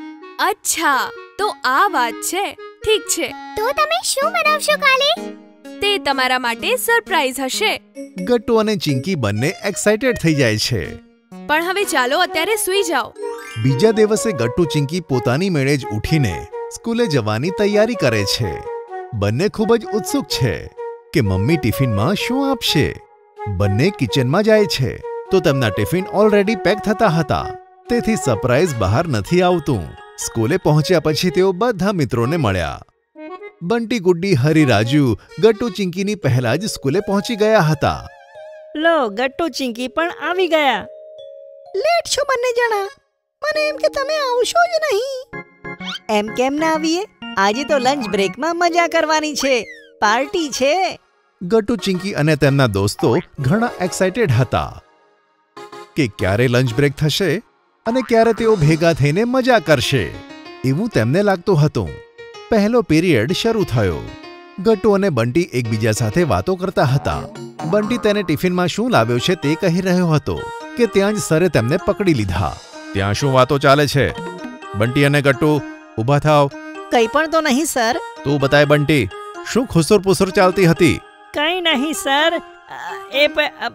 અચ્છા, તો આ વાત છે. ઠીક છે, તો તમે શું બનાવશો કાલે? તે તમારા માટે સરપ્રાઈઝ હશે. ગટ્ટુ અને ચિંકી બંને એક્સાઇટેડ થઈ જાય છે. પણ હવે ચાલો અત્યારે સૂઈ જાઓ. બીજા દિવસે ગટ્ટુ ચિંકી પોતાની મેળે જ ઉઠીને સ્કૂલે જવાની તૈયારી કરે છે. બંને ખૂબ જ ઉત્સુક છે કે મમ્મી ટિફિનમાં શું આપશે. બંને કિચનમાં જાય છે તો તેમના ટિફિન ઓલરેડી પેક થતા હતા, તેથી સરપ્રાઈઝ બહાર નથી આવતું. સ્કૂલે પહોંચ્યા પછી તેઓ બધા મિત્રોને મળ્યા. બંટી, ગુડ્ડી, હરી, રાજુ, ગટ્ટુ, ચિંકીની પહેલા જ સ્કૂલે પહોંચી ગયા હતા. લો, ગટ્ટુ ચિંકી પણ આવી ગયા. લેટ છો બંને જણા. મને એમ કે તમે આવશો જ નહીં. એમ કેમ ના આવીએ? આજે તો લંચ બ્રેકમાં મજા કરવાની છે, પાર્ટી છે. ગટ્ટુ, ચિંકી અને તેમના દોસ્તો ઘણા એક્સાઇટેડ હતા કે ક્યારે લંચ બ્રેક થશે અને ક્યારે તેઓ ભેગા થઈને મજા કરશે, એવું તેમને લાગતું હતું. પહેલો પીરિયડ શરૂ થયો. ગટ્ટુ અને બંટી એકબીજા સાથે વાતો કરતા હતા. બંટી તેને ટિફિનમાં શું લાવ્યો છે તે કહી રહ્યો હતો કે ત્યાં જ સરે તેમને પકડી લીધા. ત્યાં શું વાતો ચાલે છે? બંટી અને ગટ્ટુ, ઊભા થાવ. કંઈ પણ તો નહીં સર. તું બતાય બંટી, શું ખુસુર પુસુર ચાલતી હતી? કંઈ નહીં સર, એ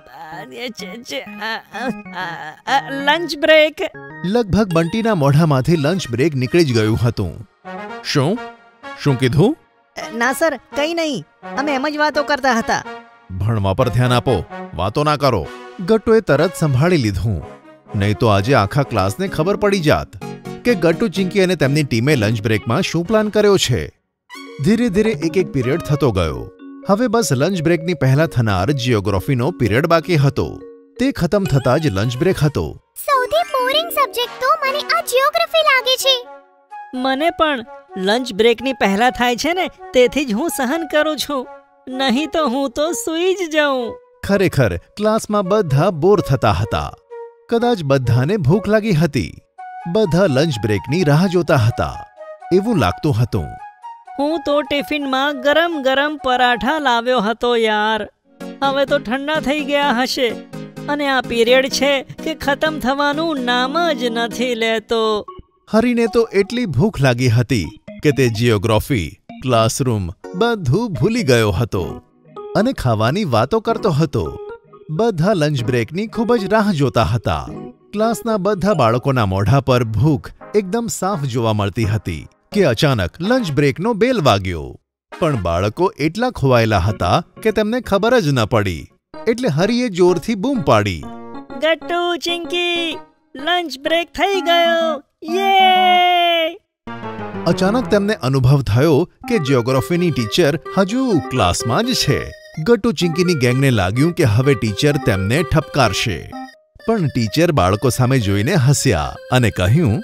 લંચ બ્રેક. લગભગ બંટીના મોઢામાંથી લંચ બ્રેક નીકળી જ ગયું હતું. શું શું કીધું? ના સર, કંઈ નહીં. અમે એમ જ વાતો કરતા હતા. ભણવા પર ધ્યાન આપો, વાતો ના કરો. ગટ્ટુએ તરત સંભાળી લીધું, નહીં તો આજે આખા ક્લાસને ખબર પડી જાત કે ગટ્ટુ, ચિંકી અને તેમની ટીમે લંચ બ્રેકમાં શું પ્લાન કર્યો છે. ધીરે ધીરે એક એક પીરિયડ થતો ગયો. હવે બસ લંચ બ્રેકની પહેલા થનાર જિયોગ્રાફીનો પીરિયડ બાકી હતો. તે ખતમ થતા જ લંચ બ્રેક હતો. સૌથી બોરિંગ સબ્જેક્ટ તો મને આ જિયોગ્રાફી લાગે છે. મને પણ લંચ બ્રેકની પહેલા થાય છે ને, તેથી જ હું સહન કરું છું, નહીં તો હું તો સૂઈ જ જાઉં. ખરેખર ક્લાસમાં બધા બોર થતા હતા. કદાચ બધાને ભૂખ લાગી હતી. બધા લંચ બ્રેકની રાહ જોતા હતા એવું લાગતું હતું. હું તો ટિફિનમાં ગરમ ગરમ પરાઠા લાવ્યો હતો યાર. હવે તો ઠંડા થઈ ગયા હશે અને આ પીરિયડ છે કે ખતમ થવાનું નામ જ નથી લેતો. હરીને તો એટલી ભૂખ લાગી હતી કે તે જિયોગ્રાફી, ક્લાસરૂમ બધું ભૂલી ગયો હતો અને ખાવાની વાતો કરતો હતો. બધા લંચ બ્રેકની ખૂબ જ રાહ જોતા હતા. ક્લાસના બધા બાળકોના મોઢા પર ભૂખ એકદમ સાફ જોવા મળતી હતી કે અચાનક લંચ બ્રેકનો બેલ વાગ્યો. પણ બાળકો એટલા ખોવાયેલા હતા કે તેમને ખબર જ ન પડી. એટલે હરીએ જોરથી બૂમ પાડી, ગટ્ટુ, ચિંકી, લંચ બ્રેક થઈ ગયો, યે! અચાનક તેમને અનુભવ થયો કે જિયોગ્રાફીની ટીચર હજુ ક્લાસમાં જ છે. ગટ્ટુ, ચિંકીની ગેંગને લાગ્યું કે હવે ટીચર તેમને ઠપકારશે. પણ ટીચર બાળકો સામે જોઈને હસ્યા અને કહ્યું,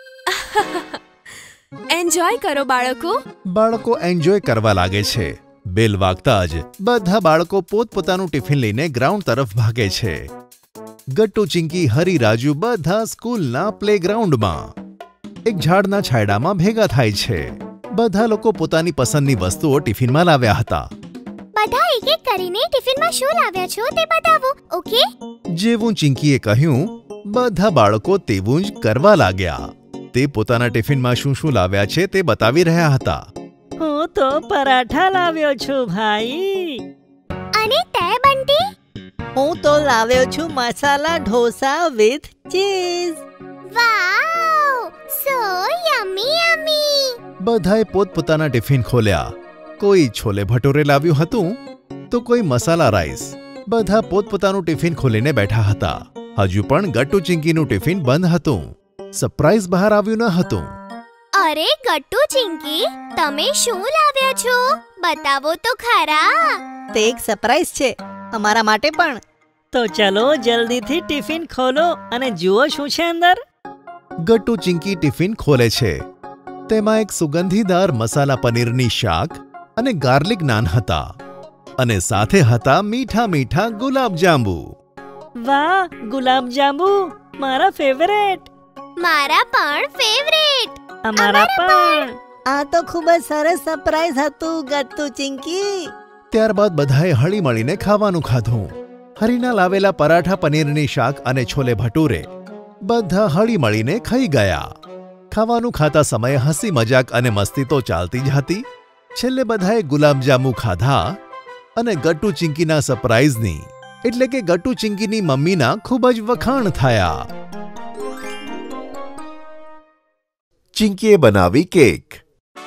એન્જોય કરો બાળકો. બાળકો એન્જોય કરવા લાગે છે. બેલ વાગતા જ બધા બાળકો પોતપોતાનું ટિફિન લઈને ગ્રાઉન્ડ તરફ ભાગે છે. ગટ્ટુ, ચિંકી, હરી, રાજુ બધા સ્કૂલના પ્લેગ્રાઉન્ડમાં એક ઝાડના છાંયડામાં ભેગા થાય છે. બધા લોકો પોતાની પસંદની વસ્તુઓ ટિફિનમાં લાવ્યા હતા. બધા એક એક કરીને ટિફિનમાં શું લાવ્યા છો તે બતાવો, ઓકે? જેવું ચિંકીએ કહ્યું, બધા બાળકો તેવું જ કરવા લાગ્યા. તે પોતાના ટિફિનમાં શું શું લાવ્યા છે તે બતાવી રહ્યા હતા. હું તો પરાઠા લાવ્યો છું ભાઈ. અને તે બંટી? હું તો લાવ્યો છું masala dosa with cheese. Wow, so yummy yummy. બધાએ પોતપોતાના ટિફિન ખોલ્યા. કોઈ છોલે ભટુરે લાવ્યું હતું તો કોઈ મસાલા રાઈસ. બધા પોતપોતાનું ટિફિન ખોલીને બેઠા હતા. હજુ પણ ગટ્ટુ, ચિંકીનું ટિફિન બંધ હતું. સરપ્રાઈઝ બહાર આવ્યું ન હતું. અરે ગટ્ટુ, ચિંકી, તમે શું લાવ્યા છો? બતાવો તો ખરા. તે એક સરપ્રાઈઝ છે અમારા માટે પણ. તો ચલો જલ્દીથી ટિફિન ખોલો અને જુઓ શું છે અંદર. ગટ્ટુ, ચિંકી ટિફિન ખોલે છે. તેમાં એક સુગંધીદાર મસાલા પનીરની શાક અને ગાર્લિક નાન હતા અને સાથે હતા મીઠા મીઠા ગુલાબજાંબુ. વાહ, ગુલાબજાંબુ મારા ફેવરેટ. મારા પણ ફેવરેટ. અમારા પણ. આ તો ખૂબ જ સરસ સરપ્રાઈઝ હતું ગટ્ટુ, ચિંકી. ત્યારબાદ બધાએ હળી મળીને ખાવાનું ખાધું. હરીના લાવેલા પરાઠા, પનીરની શાક અને છોલે ભટુરે બધા હળી મળીને ખાઈ ગયા. ખાવાનું ખાતા સમયે હસી મજાક અને મસ્તી તો ચાલતી જ હતી. છેલ્લે બધાએ ગુલાબજાંબુ ખાધા અને ગટ્ટુ, ચિંકીના સરપ્રાઈઝની એટલે કે ગટ્ટુ, ચિંકીની મમ્મીના ખૂબ જ વખાણ થયા. ચિંકીએ બનાવી કેક.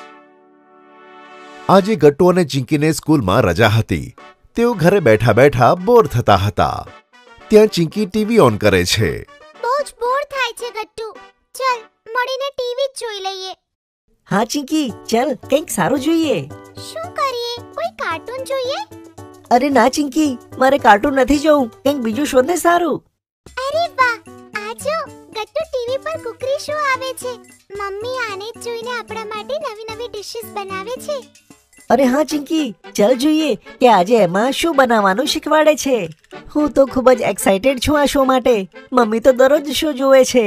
આજે ગટ્ટુ અને ચિંકીને સ્કૂલમાં રજા હતી. તેઓ ઘરે બેઠા બેઠા બોર થતા હતા. ત્યાં ચિંકી ટીવી ઓન કરે છે. બહુ જ બોર થાય છે ગટ્ટુ. ચલ મળીને ટીવી જ જોઈ લઈએ. હા ચિંકી, ચલ કંઈક સારું જોઈએ. શું કરીએ? કોઈ કાર્ટૂન જોઈએ? અરે ના ચિંકી, મારે કાર્ટૂન નથી જોવું, કંઈક બીજું શોધને સારું. અરે વાહ, આ જો ગટ્ટુ ટીવી પર કુકરી શો આવે છે. મમ્મી આને જ જોઈને આપણા માટે નવી નવી ડિશિસ બનાવે છે. અરે હા ચિંકી, ચાલ જોઈએ કે આજે એમાં શું બનાવવાનું શીખવાડે છે. હું તો ખૂબ જ એક્સાઇટેડ છું આ શો માટે. મમ્મી તો દરરોજ શો જોવે છે.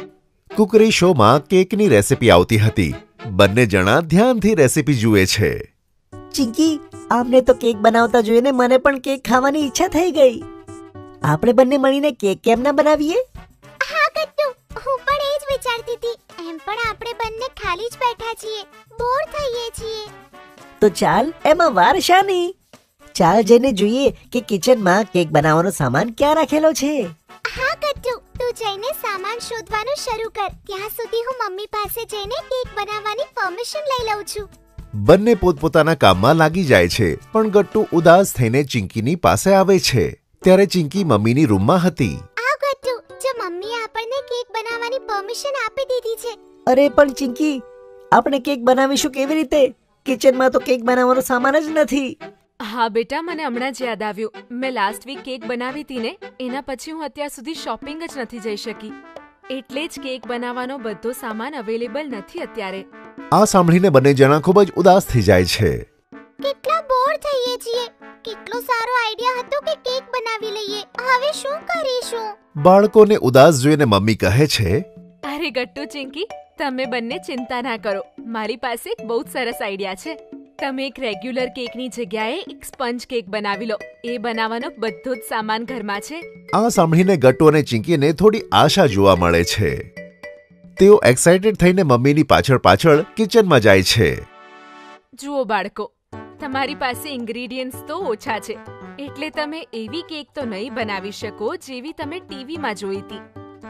કુકરી શોમાં કેકની રેસીપી આવતી હતી. બંને જણા ધ્યાનથી રેસીપી જુએ છે. ચિંકી, આમને તો કેક બનાવતા જોઈને મને પણ કેક ખાવાની ઈચ્છા થઈ ગઈ. આપણે બંને મળીને કેક કેમ ના બનાવીએ? હા ગટ્ટુ, હું પણ એ જ વિચારતી હતી. એમ પણ આપણે બંને ખાલી જ બેઠા છીએ, બોર થઈએ છીએ. તો ચાલ એમાં વાર શાની. ચાલ જઈને જોઈએ કે કિચનમાં કેક બનાવવાનો સામાન ક્યાં રાખેલો છે. હા ગટ્ટુ, તું જઈને સામાન શોધવાનું શરૂ કર. ત્યાં સુધી હું મમ્મી પાસે જઈને કેક બનાવવાની પરમિશન લઈ લઉં છું. બંને પોતપોતાના કામમાં લાગી જાય છે, પણ ગટ્ટુ ઉદાસ થઈને ચિંકીની પાસે આવે છે. ત્યારે ચિંકી મમ્મીની રૂમમાં હતી. આ ગટ્ટુ, જો મમ્મીએ આપણને કેક બનાવવાની પરમિશન આપી દીધી છે. અરે પણ ચિંકી, આપણે કેક બનાવીશું કેવી રીતે? કિચનમાં તો કેક બનાવવાનો સામાન જ નથી. હા બેટા, મને હમણાં જ યાદ આવ્યું. મેં લાસ્ટ વીક કેક બનાવી હતી ને, એના પછી હું અત્યાર સુધી શોપિંગ જ નથી જઈ શકી. એટલે જ કેક બનાવવાનો બધો સામાન અવેલેબલ નથી અત્યારે. આ સાંભળીને બંને જણા ખૂબ જ ઉદાસ થઈ જાય છે. કેટલા બોર થઈએ છીએ. કેટલો સારો આઈડિયા હતો કે કેક બનાવી લઈએ. હવે શું કરીશું? બાળકોને ઉદાસ જોઈને મમ્મી કહે છે, અરે ગટ્ટુ ચિંકી, તમે બંને ચિંતા ના કરો. મારી પાસે એક બહુ જ સરસ આઈડિયા છે. તમે એક રેગ્યુલર કેકની જગ્યાએ એક સ્પંજ કેક બનાવી લો. એ બનાવવાનો બધો જ સામાન ઘરમાં છે. આ સાંભળીને ગટ્ટુ અને ચિંકીને થોડી આશા જોવા મળે છે. તેઓ એક્સાઇટેડ થઈને મમ્મીની પાછળ પાછળ કિચનમાં જાય છે. જુઓ બાળકો, તમારી પાસે ઇન્ગ્રેડિયન્ટ્સ તો ઓછા છે, એટલે તમે એવી કેક તો નહીં બનાવી શકો જેવી તમે ટીવીમાં જોઈ હતી.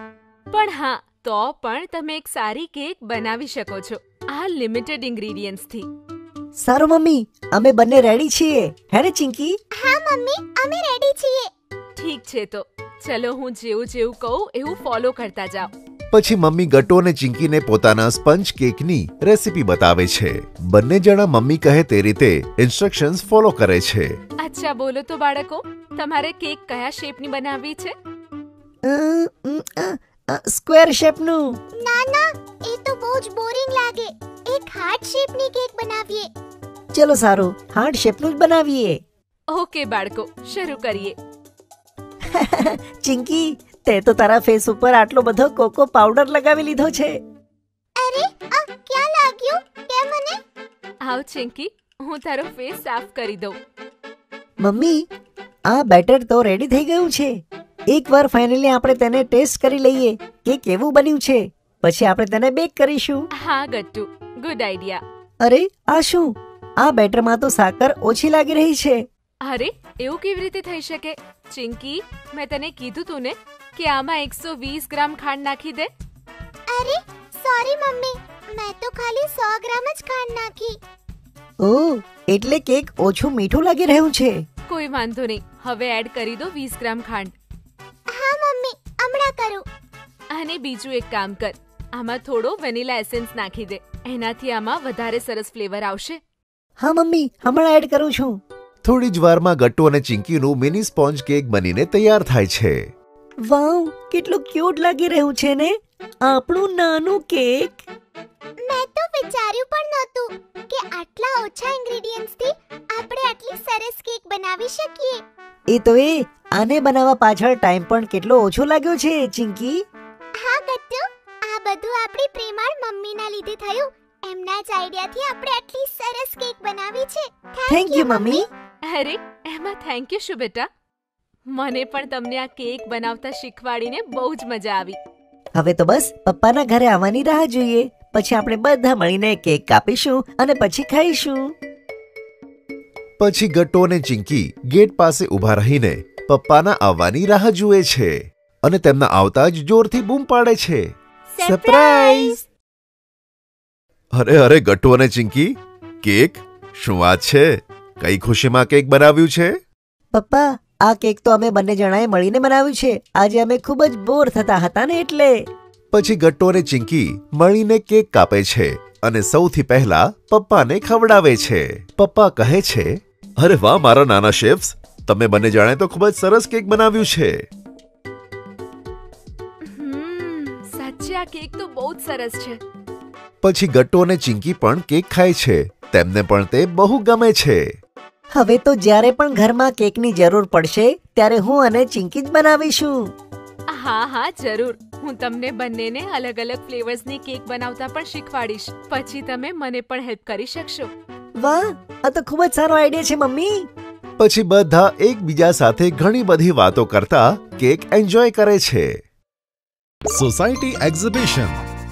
પણ હા, તો પણ તમે એક સારી કેક બનાવી શકો છો આ લિમિટેડ ઇન્ગ્રેડિયન્ટ્સથી. સારું મમ્મી, અમે બંને રેડી છીએ. હે ને ચિંકી? હા મમ્મી, અમે રેડી છીએ. ઠીક છે, તો ચલો હું જેવું જેવું કહું એવું ફોલો કરતા જાઓ. પછી મમ્મી ગટ્ટુ અને ચિંકીને પોતાના સ્પંજ કેકની રેસીપી બતાવે છે. બંને જણા મમ્મી કહે તે રીતે ઇન્સ્ટ્રક્શન્સ ફોલો કરે છે. અચ્છા બોલો તો બાળકો, તમારે કેક કયા શેપની બનાવવી છે? સ્ક્વેર શેપનું. ના ના, એ તો બહુ જ બોરિંગ લાગે. એક હાર્ટ શેપની કેક બનાવીએ. ચલો સારું, હાર્ટ શેપનું જ બનાવીએ. ઓકે બાળકો, શરૂ કરીએ. ચિંકી, તે તો તારા ફેસ ઉપર આટલો બધો કોકો પાવડર લગાવી લીધો છે. અરે આ ક્યાં લાગ્યું? કે મને? આવ ચિંકી, હું તારો ફેસ સાફ કરી દઉં. મમ્મી, આ બેટર તો રેડી થઈ ગયું છે. એકવાર ફાઇનલી આપણે તેને ટેસ્ટ કરી લઈએ કે કેવું બન્યું છે. પછી આપણે તેને બેક કરીશું. હા ગટ્ટુ, ગુડ આઈડિયા. અરે આ શું? આ બેટરમાં તો સાકર ઓછી લાગી રહી છે. અરે એવું કેવી રીતે થઈ શકે? ચિંકી, મેં તને કીધું તું ને કે આમાં એકસો વીસ ગ્રામ ખાંડ નાખી દે. અરે સોરી મમ્મી, મેં તો ખાલી સો ગ્રામ જ ખાંડ નાખી. ઓહ, એટલે કેક ઓછું મીઠું લાગી રહ્યું છે. કોઈ વાંધો નહીં, હવે એડ કરી દો વીસ ગ્રામ ખાંડ. હા મમ્મી, હમણાં કરું. અને બીજું એક કામ કર, આમાં થોડો વેનીલા એસેન્સ નાખી દે. એનાથી આમાં વધારે સરસ ફ્લેવર આવશે. હા મમ્મી, હમણાં એડ કરું છું. થોડી જ વારમાં ગટ્ટુ અને ચિંકીનું મિની સ્પોન્જ કેક બનીને તૈયાર થાય છે. વાવ, કેટલું ક્યુટ લાગી રહ્યું છે ને આપણું નાનું કેક. મેં તો વિચાર્યું પણ નહોતું કે આટલા ઓછા ઇન્ગ્રેડિયન્ટ્સથી આપણે આટલી સરસ કેક બનાવી શકીએ. એ તો એ આને બનાવવા પાછળ ટાઈમ પણ કેટલો ઓછો લાગ્યો છે ચિંકી. હા ગટ્ટુ, આ બધું આપણી પ્રેમાળ મમ્મીના લીધે થયું. એમના જ આઈડિયાથી આપણે આટલી સરસ કેક બનાવી છે. થેન્ક યુ મમ્મી. અરે એમાં થેન્ક યુ શું બેટા? મને પણ તમને આ કેક બનાવતા શીખવાડીને બહુ જ મજા આવી. હવે તો બસ પપ્પાના ઘરે આવવાની રાહ જોઈએ. પછી આપણે બધા મળીને કેક કાપીશું અને પછી ખાઈશું. પછી ગટ્ટુ અને ચિંકી ગેટ પાસે ઊભા રહીને પપ્પાના આવવાની રાહ જુએ છે અને તેમના આવતા જ જોરથી બૂમ પાડે છે, સરપ્રાઈઝ! અરે અરે ગટ્ટુ અને ચિંકી, કેક? શું વાત છે? કઈ ખુશીમાં કેક બનાવ્યું છે? પપ્પા, આ કેક તો અમે બંને જણાએ મળીને બનાવ્યું છે. આજે અમે ખૂબ જ બોર થતા હતા ને એટલે. પછી ગટ્ટુ અને ચિંકી મળીને કેક કાપે છે અને સૌથી પહેલા પપ્પાને ખવડાવે છે. પપ્પા કહે છે, અરે વાહ મારા નાના શેફ્સ, તમે બંને જણાએ તો ખૂબ જ સરસ કેક બનાવ્યું છે. સાચે આ કેક તો બહુ જ સરસ છે. પછી ગટ્ટુ અને ચિંકી પણ કેક ખાય છે. તેમને પણ તે બહુ ગમે છે. હવે તો જ્યારે પણ ઘરમાં કેકની જરૂર પડશે ત્યારે હું અને ચિંકી જ બનાવીશું. હા હા જરૂર. હું તમને બંનેને અલગ અલગ ફ્લેવર્સની કેક બનાવતા પણ શીખવાડીશ. પછી તમે મને પણ હેલ્પ કરી શકશો. વાહ, આ તો ખૂબ જ સારો આઈડિયા છે મમ્મી. પછી બધા એકબીજા સાથે ઘણી બધી વાતો કરતા કેક એન્જોય કરે છે. Society exhibition.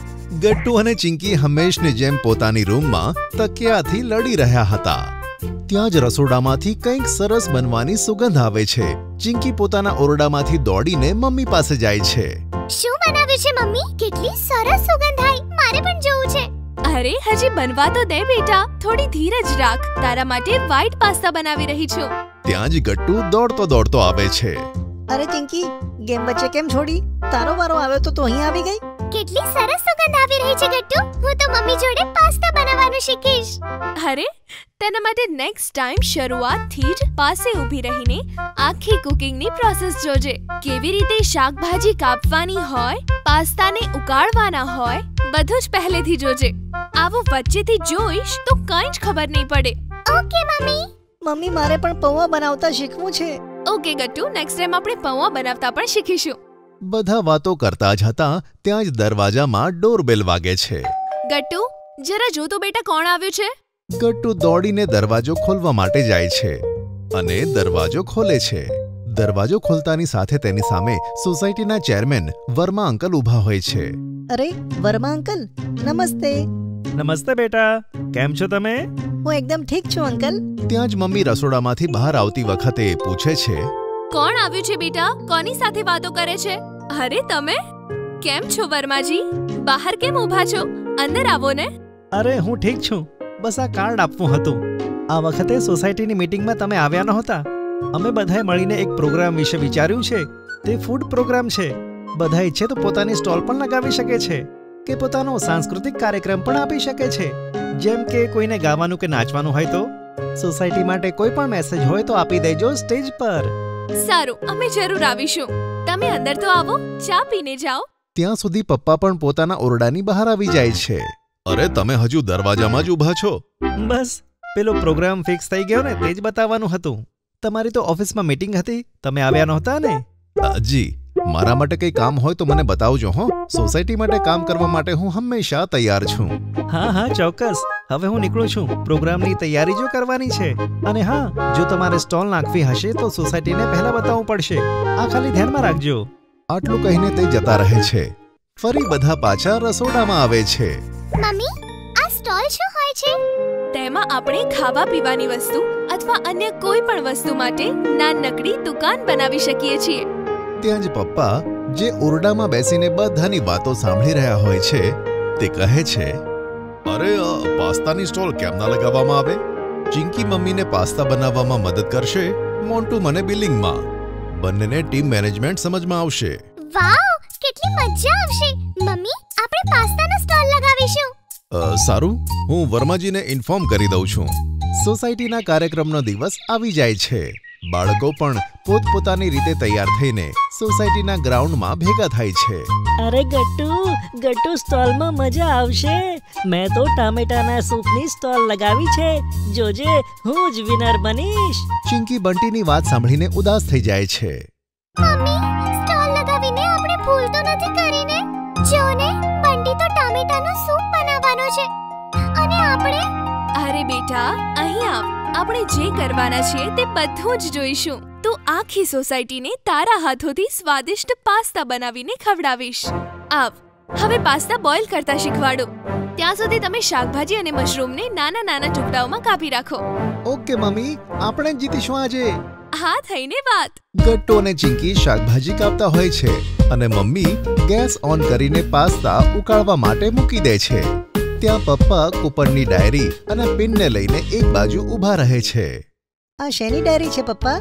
ગટ્ટુ અને ચિંકી હંમેશની જેમ પોતાની રૂમમાં તકિયાથી લડી રહ્યા હતા. ત્યાં જ રસોડામાંથી કંઈક સરસ બનવાની સુગંધ આવે છે. ચિંકી પોતાના ઓરડામાંથી દોડીને મમ્મી પાસે જાય છે. શું બનાવ્યું છે મમ્મી? કેટલી સરસ સુગંધ આવી. મારે પણ જોવું છે. અરે હજી બનવા તો દે બેટા, થોડી ધીરજ રાખ. તારા માટે વ્હાઈટ પાસ્તા બનાવી રહી છું. ત્યાં જ ગટ્ટુ દોડતો દોડતો આવે છે. અરે ચિંકી, ગેમ વચ્ચે કેમ છોડી? તારો વારો આવ્યો તો તું અહીં આવી ગઈ. કેટલી સરસ સુગંધ આવી રહી છે ગટ્ટુ. હું તો મમ્મી જોડે પાસ્તા બનાવવાનું શીખીશ. અરે તેના માટે નેક્સ્ટ ટાઈમ શરૂઆતથી જ પાસે ઊભી રહીને આખી કુકિંગની પ્રોસેસ જોજે. કેવી રીતે શાકભાજી કાપવાની હોય, પાસ્તાને ઉકાળવાના હોય, બધું જ પહેલેથી જોજે. આવું વચ્ચેથી જોઈશ તો કંઈ જ ખબર નહીં પડે. ઓકે મમ્મી. મમ્મી મારે પણ પૌવા બનાવતા શીખવું છે. ઓકે ગટ્ટુ, નેક્સ્ટ ટાઈમ આપણે પૌવા બનાવતા પણ શીખીશું. બધા વાતો કરતા જ હતા ત્યાં જ દરવાજામાં ડોરબેલ વાગે છે. ગટ્ટુ, જરા જો તો બેટા કોણ આવ્યું છે? ગટ્ટુ દોડીને દરવાજો ખોલવા માટે જાય છે અને દરવાજો ખોલે છે. દરવાજો ખોલતાની સાથે તેની સામે સોસાયટીના ચેરમેન વર્મા અંકલ ઊભા હોય છે. અરે વર્મા અંકલ, નમસ્તે. નમસ્તે બેટા, કેમ છો તમે? હું એકદમ ઠીક છું અંકલ. ત્યાં જ મમ્મી રસોડામાંથી બહાર આવતી વખતે પૂછે છે, કોણ આવ્યું છે બેટા? કોની સાથે વાતો કરે છે? અરે તમે કેમ છો વર્માજી? બહાર કેમ ઊભા છો? અંદર આવો ને. અરે હું ઠીક છું, બસ આ કાર્ડ આપવું હતું. આ વખતે સોસાયટીની મીટિંગમાં તમે આવ્યા નહોતા. અમે બધાએ મળીને એક પ્રોગ્રામ વિશે વિચાર્યું છે. તે ફૂડ પ્રોગ્રામ છે. બધા ઈચ્છે તો પોતાની સ્ટોલ પણ લગાવી શકે છે કે પોતાનો સાંસ્કૃતિક કાર્યક્રમ પણ આપી શકે છે. જેમ કે કોઈને ગાવાનું કે નાચવાનું હોય તો. સોસાયટી માટે કોઈ પણ મેસેજ હોય તો આપી દેજો સ્ટેજ પર. સારું, અમે જરૂર આવીશું. તમે અંદર તો આવો, ચા પીને જાઓ. ત્યાં સુધી પપ્પા પણ પોતાના ઓરડાની બહાર આવી જાય છે. અરે તમે હજુ દરવાજામાં જ ઊભા છો? બસ પેલો પ્રોગ્રામ ફિક્સ થઈ ગયો ને, તે જ બતાવવાનું હતું. તમારી તો ઓફિસમાં મીટિંગ હતી, તમે આવ્યા નહોતા ને? જી, મારા માટે કંઈ કામ હોય તો મને બતાવજો હો. સોસાયટી માટે કામ કરવા માટે હું હંમેશા તૈયાર છું. હા હા ચોક્કસ. હવે હું નીકળું છું. પ્રોગ્રામની તૈયારી જો કરવાની છે. અને હા, જો તમારે સ્ટોલ નાખવી હશે તો સોસાયટીને પહેલા બતાવવું પડશે. આ ખાલી ધ્યાનમાં રાખજો. આટલું કહીને તે જતા રહે છે. ફરી બધા પાછા રસોડામાં આવે છે. મમ્મી, આ સ્ટોલ શું હોય છે? તેમાં આપણે ખાવા પીવાની વસ્તુ અથવા અન્ય કોઈ પણ વસ્તુ માટે નાનકડી દુકાન બનાવી શકીએ છીએ. ત્યાં જ પપ્પા, જે ઓરડામાં બેસીને બધાની વાતો સાંભળી રહ્યા હોય છે, તે કહે છે, અરે પાસ્તાની સ્ટોલ કેમ ના લગાવવામાં આવે? ચિંકી મમ્મીને પાસ્તા બનાવવામાં મદદ કરશે, મોન્ટુ મને બિલિંગમાં. બંનેને ટીમ મેનેજમેન્ટ સમજમાં આવશે. વાવ, કેટલી મજા આવશે. મમ્મી, આપણે પાસ્તાનો સ્ટોલ લગાવીશું. સારું, હું વર્માજીને ઇન્ફોર્મ કરી દઉં છું. સોસાયટીના કાર્યક્રમનો દિવસ આવી જાય છે. બાળકો પણ પોતપોતાની રીતે તૈયાર થઈને સોસાયટીના ગ્રાઉન્ડમાં ભેગા થાય છે. અરે ગટ્ટુ, ગટ્ટુ સ્ટોલમાં મજા આવશે. મેં તો ટામેટાના સૂપની સ્ટોલ લગાવી છે. જોજે, હું જ વિનર બનીશ. ચિંકી બંટીની વાત સાંભળીને ઉદાસ થઈ જાય છે. મમ્મી, સ્ટોલ લગાવીને આપણે ભૂલ તો નથી કરીને? જોને, બંટી તો ટામેટાનું સૂપ બનાવવાનો છે અને આપણે. અરે બેટા, અહીં આવ. આપણે જે કરવાના છીએ તે બધું જ જોઈશું. તું આખી સોસાયટીને તારા હાથોથી સ્વાદિષ્ટ પાસ્તા બનાવીને ખવડાવીશ. આવ, હવે પાસ્તા બોઇલ કરતા શીખવાડો. ત્યાં સુધી તમે શાકભાજી અને મશરૂમને નાના નાના ટુકડાઓમાં કાપી રાખો. ઓકે મમ્મી, આપણે જીતીશું આજે. હા, થઈને વાત. ગટ્ટુ અને ચિંકી શાકભાજી કાપતા હોય છે અને મમ્મી ગેસ ઓન કરીને પાસ્તા ઉકાળવા માટે મૂકી દે છે. ત્યાં પપ્પા કૂપનની ડાયરી અને પિનને લઈને એક બાજુ ઊભા રહે છે. આ શેની ડાયરી છે પપ્પા?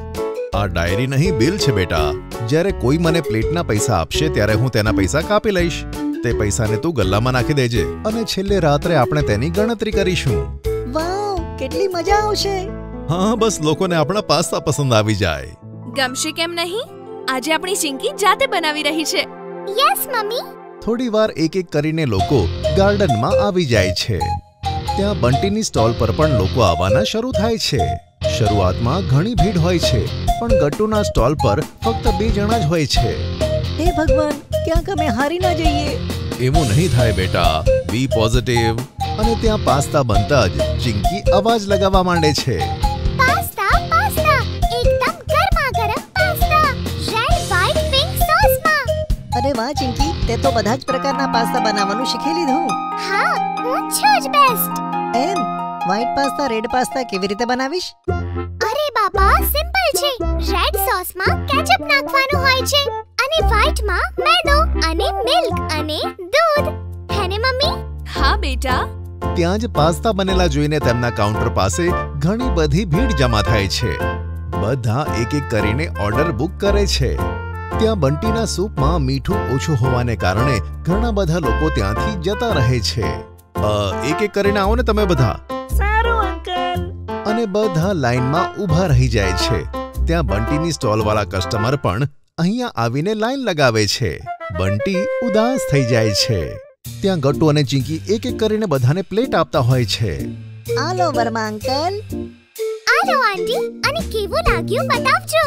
આ ડાયરી નહીં, બિલ છે બેટા. જ્યારે કોઈ મને પ્લેટના પૈસા આપશે ત્યારે હું તેના પૈસા કાપી લઈશ. તે પૈસાને તું ગલ્લામાં નાખી દેજે અને છેલ્લે રાત્રે આપણે તેની ગણતરી કરીશું. વાવ, કેટલી મજા આવશે. હા, બસ લોકોને આપણા પાસ્તા પસંદ આવી જાય. ગમશે કેમ નહીં? આજે આપણી ચિંકી જાતે બનાવી રહી છે. યસ મમ્મી. થોડી વાર એક એક કરીને લોકો ગાર્ડનમાં આવી જાય છે. ત્યાં બંટીની સ્ટોલ પર પણ લોકો આવવાના શરૂ થાય છે. શરૂઆતમાં ઘણી ભીડ હોય છે, પણ ગટ્ટુના સ્ટોલ પર ફક્ત બે જણા જ હોય છે. હે ભગવાન, ક્યાંક અમે હારી ના જઈએ. એવું નહીં થાય બેટા, બી પોઝિટિવ. અને ત્યાં પાસ્તા બનતા જ ચિંકી અવાજ લગાવવા માંડે છે. પાસ્તા પાસ્તા એકદમ ગરમા ગરમ પાસ્તા, રેડ વ્હાઇટ પિંક સોસમાં. અરે વાહ ચિંકી, તે તો બધા જ પ્રકારના પાસ્તા બનાવવાનું શીખી લીધું. હા, હું છું જ best. Um, white pasta red pasta કેવી રીતે બનાવીશ? અરે બાપા, સિમ્પલ છે. રેડ સોસમાં કેચઅપ નાખવાનું હોય છે અને વ્હાઇટમાં મેદો અને મિલ્ક અને દૂધ. હે ને મમ્મી? હા બેટા. ત્યાં જ પાસ્તા બનેલા જોઈને તેમના કાઉન્ટર પાસે ઘણી બધી ભીડ જમા થાય છે. બધા એક એક કરીને ઓર્ડર બુક કરે છે. ત્યાં બંટીના સૂપમાં મીઠું ઓછું હોવાને કારણે ઘણા બધા લોકો ત્યાંથી જતા રહે છે. એક એક કરીને આવો ને તમે બધા. સારું અંકલ. અને બધા લાઈનમાં ઊભા રહી જાય છે. ત્યાં બંટીની સ્ટોલવાળા કસ્ટમર પણ અહીંયા આવીને લાઈન લગાવે છે. બંટી ઉદાસ થઈ જાય છે. ત્યાં ગટ્ટુ અને ચિંકી એક એક કરીને બધાને પ્લેટ આપતા હોય છે. આલો વર્મા અંકલ. આલો આંટી, અને કેવું લાગ્યું બતાવજો.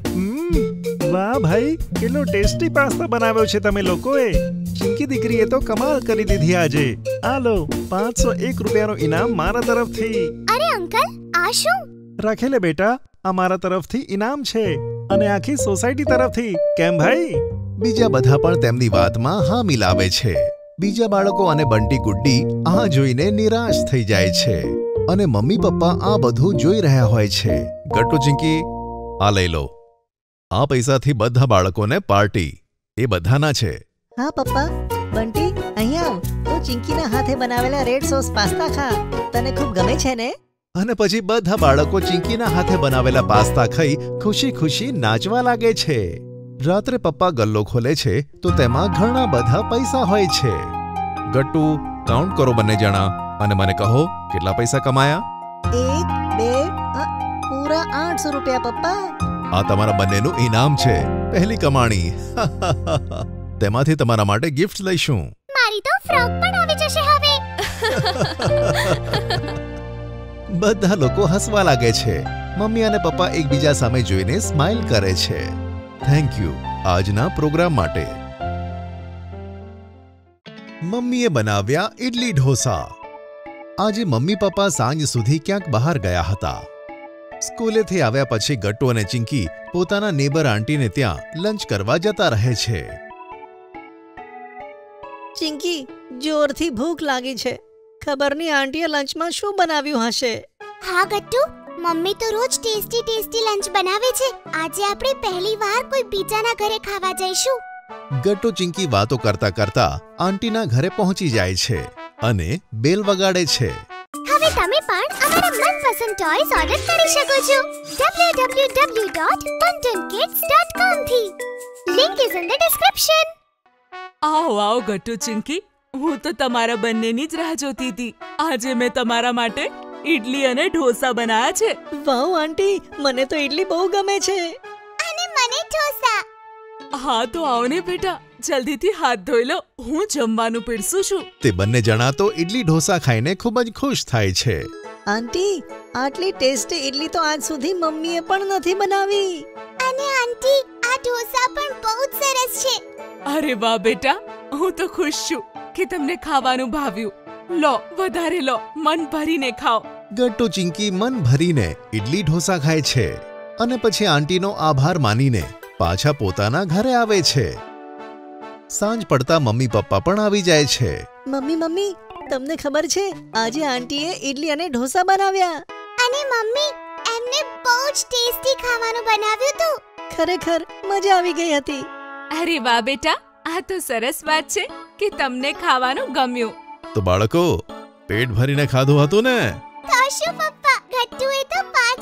વાહ ભાઈ, કેટલો ટેસ્ટી પાસ્તા બનાવ્યો છે તમે લોકોએ. ચિંકી દીકરીએ તો કમાલ કરી દીધી આજે. આલો, પાંચસો એક રૂપિયાનું ઇનામ મારા તરફથી. અરે અંકલ, આ શું? રાખે લે બેટા, આ મારા તરફથી ઇનામ છે અને આખી સોસાયટી તરફથી. કેમ ભાઈ? બીજા બધા પણ તેમની વાતમાં હા મિલાવે છે. બીજા બાળકો અને બંટી ગુડ્ડી આ જોઈને નિરાશ થઈ જાય છે અને મમ્મી પપ્પા આ બધું જોઈ રહ્યા હોય છે. ગટ્ટુ ચિંકી, આ લઈ લો. આ પૈસાથી બધા બાળકોને પાર્ટી. એ બધાના છે. હા પપ્પા. બંટી, અહીંયા આવ તો ચિંકીના હાથે બનાવેલા રેડ સોસ પાસ્તા ખા. તને ખૂબ ગમે છે ને? અને પછી બધા બાળકો ચિંકીના હાથે બનાવેલા પાસ્તા ખાઈ ખુશી ખુશી નાચવા લાગે છે. રાત્રે પપ્પા ગલ્લો ખોલે છે તો તેમાં ઘણા બધા પૈસા હોય છે. ગટ્ટુ, કાઉન્ટ કરો બંને જણા અને મને કહો કેટલા પૈસા કમાયા. એક, બે, અ, પૂરા આઠસો રૂપિયા પપ્પા. આ તમારા બંનેનું ઇનામ છે, પહેલી કમાણી. તેમાંથી તમારા માટે ગિફ્ટ લઈશું. મારી તો ફ્રોક પણ આવી જશે હવે. બધા લોકો હસવા લાગે છે. મમ્મી અને પપ્પા એકબીજા સામે જોઈને સ્માઇલ કરે છે. થેન્ક યુ આજના પ્રોગ્રામ માટે. મમ્મીએ બનાવ્યા ઇડલી ઢોસા. આજે મમ્મી પપ્પા સાંજ સુધી ક્યાંક બહાર ગયા હતા. સ્કૂલેથી આવ્યા પછી ગટ્ટુ અને ચિંકી પોતાના નેબર આંટીને ત્યાં લંચ કરવા જતા રહે છે. ચિંકી, જોરથી ભૂખ લાગી છે. ખબર નહીં આંટીએ લંચમાં શું બનાવ્યું હશે. હા ગટ્ટુ, મમ્મી તો રોજ ટેસ્ટી ટેસ્ટી લંચ બનાવે છે. આજે આપણે પહેલી વાર કોઈ બીજાના ઘરે ખાવા જઈશું. ગટ્ટુ ચિંકી વાતો કરતા કરતા આંટીના ઘરે પહોંચી જાય છે અને બેલ વગાડે છે. હવે તમે પણ અમારા મનપસંદ ટોયસ ઓર્ડર કરી શકો છો W W W dot Bunton kids dot com થી. Link is in the description. આવો આવો ગટ્ટુ ચિંકી, હું તો તમારા બંનેની જ રાહ જોતી હતી. આજે મેં તમારા માટે ઈડલી અને ઢોસા બનાવ્યા છે. વાવ આંટી, મને તો ઈડલી બહુ ગમે છે. અને મને ઢોસા. હા તો આવો ને બેટા, જલ્દીથી હાથ ધોઈ લો, હું જમવાનું પીરસું છું. તે બંને જણા તો ઈડલી ઢોસા ખાઈને ખૂબ જ ખુશ થાય છે. આંટી, આટલી ટેસ્ટી ઈડલી તો આજ સુધી મમ્મીએ પણ નથી બનાવી. અને આંટી, આ ઢોસા પણ બહુ જ સરસ છે. અરે વાહ બેટા, હું તો ખુશ છું કે તમને ખાવાનું ભાવ્યું. લો, વધારે લો, મન ભરીને ખાઓ. ગટ્ટુ ચિંકી મન ભરીને ઈડલી ઢોસા ખાય છે અને પછી આંટીનો આભાર માનીને પાછા પોતાના ઘરે આવે છે. સાંજ પડતા મમ્મી પપ્પા પણ આવી જાય છે. મમ્મી મમ્મી, તમને ખબર છે આજે આંટીએ ઈડલી અને ઢોસા બનાવ્યા. અને મમ્મી, એમને બહુ જ ટેસ્ટી ખાવાનું બનાવ્યું હતું. ખરેખર મજા આવી ગઈ હતી. અરે વાહ બેટા, આ તો સરસ વાત છે કે તમને ખાવાનું ગમ્યું. તો બાળકો, પેટ ભરીને ખાધું હતું ને? તો શું પપ્પા, ગટ્ટુએ તો પાંચ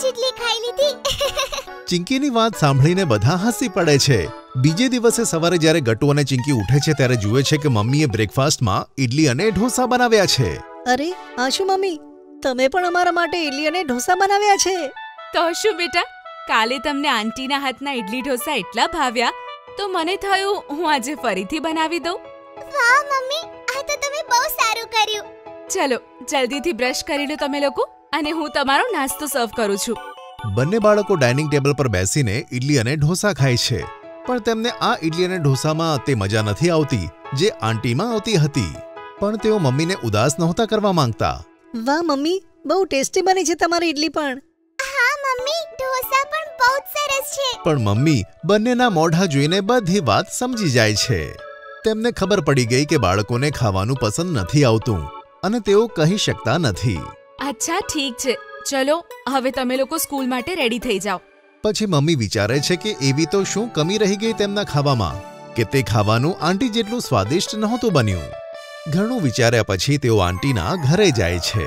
જ ઇડલી ખાઈ લીધી. ચિંકીની વાત સાંભળીને બધા હસી પડે છે. બીજે દિવસે સવારે જ્યારે ગટ્ટુ અને ચિંકી ઉઠે છે ત્યારે જુએ છે કે મમ્મીએ બ્રેકફાસ્ટમાં ઇડલી અને ઢોસા બનાવ્યા છે. અરે આ શું મમ્મી, તમે પણ અમારા માટે ઇડલી અને ઢોસા બનાવ્યા છે? તો શું બેટા, કાલે તમને આંટીના હાથના ઇડલી ઢોસા એટલા ભાવ્યા તો મને થયું હું આજે ફરીથી બનાવી દઉં. વાહ મમ્મી, આ તો તમે બહુ સારું કર્યું. ચલો જલ્દીથી બ્રશ કરી લો તમે લોકો, અને હું તમારો નાસ્તો સર્વ કરું છું. બંને બાળકો ડાઇનિંગ ટેબલ પર બેસીને ઇડલી અને ઢોસા ખાય છે, પણ તેમને આ ઇડલી અને ઢોસામાં તે મજા નથી આવતી જે આંટીમાં આવતી હતી. પણ તેઓ મમ્મીને ઉદાસ નહોતા કરવા માંગતા. વાહ મમ્મી, બહુ ટેસ્ટી બની છે તમારી ઇડલી પણ. હા મમ્મી, ઢોસા પણ બહુ સરસ છે. પણ મમ્મી બંનેના મોઢા જોઈને બધી વાત સમજી જાય છે. તેમને ખબર પડી ગઈ કે બાળકોને ખાવાનું પસંદ નથી આવતું અને તેઓ કહી શકતા નથી. અચ્છા ઠીક છે, ચલો હવે તમે લોકો સ્કૂલ માટે રેડી થઈ જાઓ. પછી મમ્મી વિચારે છે કે એવી તો શું કમી રહી ગઈ તેમના ખાવામાં કે તે ખાવાનું આંટી જેટલું સ્વાદિષ્ટ નહોતું બન્યું. ઘણું વિચાર્યા પછી તેઓ આંટીના ઘરે જાય છે.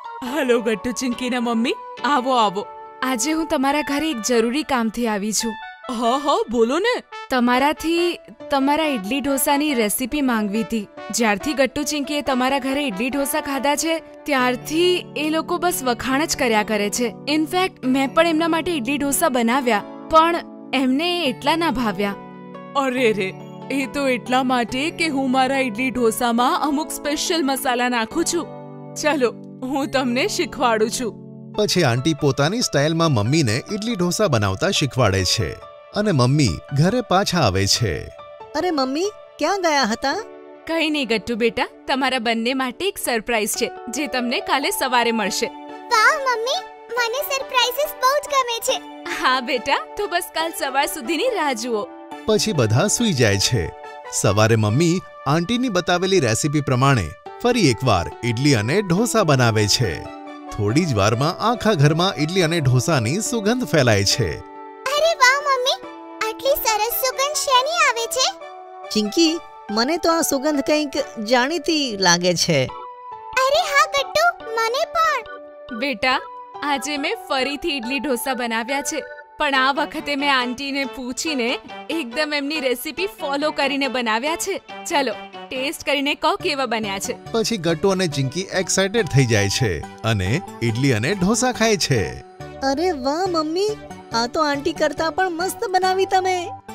હલો ગટ્ટુ ચિંકીના મમ્મી, આવો આવો. આજે હું તમારા ઘરે એક જરૂરી કામથી આવી છું. હા હા બોલો ને. તમારાથી તમારા ઇડલી ઢોસાની રેસીપી માંગવી હતી. જ્યારથી ગટ્ટુ ચિંકીએ તમારા ઘરે ઇડલી ઢોસા ખાધા છે ત્યારથી એ લોકો બસ વખાણ જ કર્યા કરે છે. ઇનફેક્ટ મેં પણ એમના માટે ઇડલી ઢોસા બનાવ્યા, પણ એમને એટલા ના ભાવ્યા. અરે રે, એ તો એટલા માટે કે હું મારા ઇડલી ઢોસામાં અમુક સ્પેશિયલ મસાલા નાખું છું. ચલો હું તમને શીખવાડું છું. પછી આંટી પોતાની સ્ટાઇલમાં મમ્મીને ઇડલી ઢોસા બનાવતા શીખવાડે છે અને મમ્મી ઘરે પાછા આવે છે. અરે મમ્મી, ક્યાં ગયા હતા? કઈ નહીં ગટ્ટુ બેટા, તમારા બંને માટે એક સરપ્રાઈઝ છે જે તમને કાલે સવારે મળશે. વાહ મમ્મી, મને સરપ્રાઈઝીસ બહુ જ ગમે છે. હા બેટા, તો બસ કાલ સવાર સુધીની રાહ જુઓ. પછી બધા સૂઈ જાય છે. સવારે મમ્મી આંટીની બતાવેલી રેસીપી પ્રમાણે ફરી એકવાર ઇડલી અને ઢોસા બનાવે છે. થોડી જ વારમાં આખા ઘરમાં ઇડલી અને ઢોસાની સુગંધ ફેલાય છે. અરે વાહ મમ્મી, આટલી સરસ સુગંધ શેની આવે છે? ચિંકી, મને તો આ સુગંધ કંઈક જાણીતી લાગે છે. અરે હા ગટ્ટુ, મને પણ. બેટા, આજે મેં ફરીથી ઇડલી ઢોસા બનાવ્યા છે, પણ આ વખતે મેં આંટીને પૂછીને એકદમ એમની રેસીપી ફોલો કરીને બનાવ્યા છે. ચલો ટેસ્ટ કરીને કહો કેવા બન્યા છે. પછી ગટ્ટુ અને ચિંકી એક્સાઇટેડ થઈ જાય છે અને ઇડલી અને ઢોસા ખાય છે. અરે વાહ મમ્મી, આ તો આંટી કરતા પણ મસ્ત બનાવી તમે.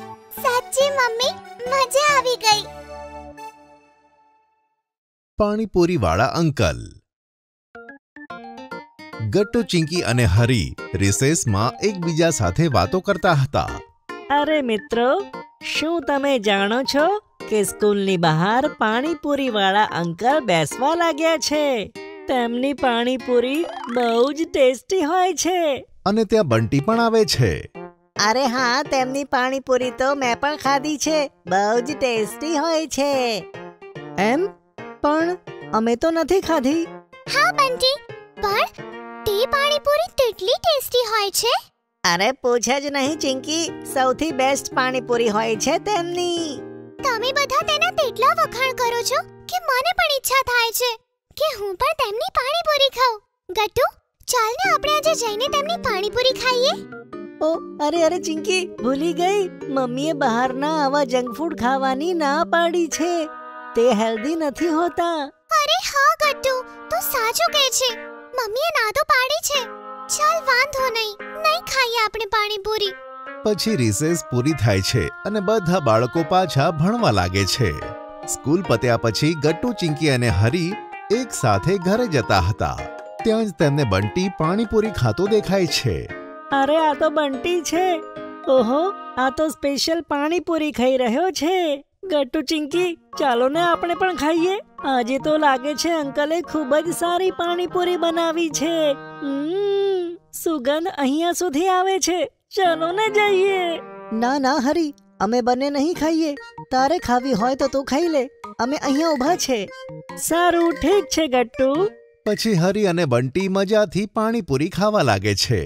સાચી મમ્મી, મજા આવી ગઈ. પાણીપુરી વાળા અંકલ. ગટ્ટુ, ચિંકી અને હરી રિસેસમાં એકબીજા સાથે વાતો કરતા હતા. અરે મિત્રો, શું તમે જાણો છો કે સ્કૂલની બહાર પાણીપુરી વાળા અંકલ બેસવા લાગ્યા છે? તેમની પાણીપુરી બહુ જ ટેસ્ટી હોય છે. અને ત્યાં બંટી પણ આવે છે. અરે હા, તેમની પાણીપુરી તો મેં પણ ખાધી છે, બહુ જ ટેસ્ટી હોય છે. એમ? પણ અમે તો નથી ખાધી. હા બંટી, પણ તે પાણીપુરી તેટલી ટેસ્ટી હોય છે. અરે પૂછે જ નહીં ચિંકી, સૌથી બેસ્ટ પાણીપુરી હોય છે તેમની. તમે બધા તેના તેટલા વખાણ કરો છો કે મને પણ ઈચ્છા થાય છે કે હું પણ તેમની પાણીપુરી ખાઉં. ગટ્ટુ, ચાલ ને આપણે આજે જઈને તેમની પાણીપુરી ખાઈએ. ઓ અરે અરે ચિંકી, ભૂલી ગઈ, મમ્મીએ બહારના આવા જંક ફૂડ ખાવાની ના પાડી છે. તે હેલ્ધી નથી હોતા. અરે હા ગટ્ટુ, તું સાચું કહે છે. મમ્મીએ ના તો પાડી છે. ચાલ વાંધો નહીં, નહીં ખાઈએ આપણે પાણીપુરી. પછી રિસેસ પૂરી થાય છે અને બધા બાળકો પાછા ભણવા લાગે છે. સ્કૂલ પત્યા પછી ગટ્ટુ, ચિંકી અને હરી એક સાથે ઘરે જતા હતા. ત્યાં જ તેમને બંટી પાણીપુરી ખાતો દેખાય છે. અરે આ તો બંટી છે. ઓહો, આ તો સ્પેશિયલ પાણીપુરી ખાઈ રહ્યો છે. ગટ્ટુ, ચિંકી, ચાલો ને આપણે પણ ખાઈએ. આજે તો લાગે છે અંકલે ખૂબ જ સારી પાણીપુરી બનાવી છે. હમ, સુગંધ અહીંયા સુધી આવે છે. ચાલો ને જઈએ. ના ના હરી, અમે બંને નહીં ખાઈએ. તારે ખાવી હોય તો તું ખાઈ લે, અમે અહીંયા ઊભા છે. સારું, ઠીક છે ગટ્ટુ. પછી હરી અને બંટી મજાથી પાણીપુરી ખાવા લાગે છે.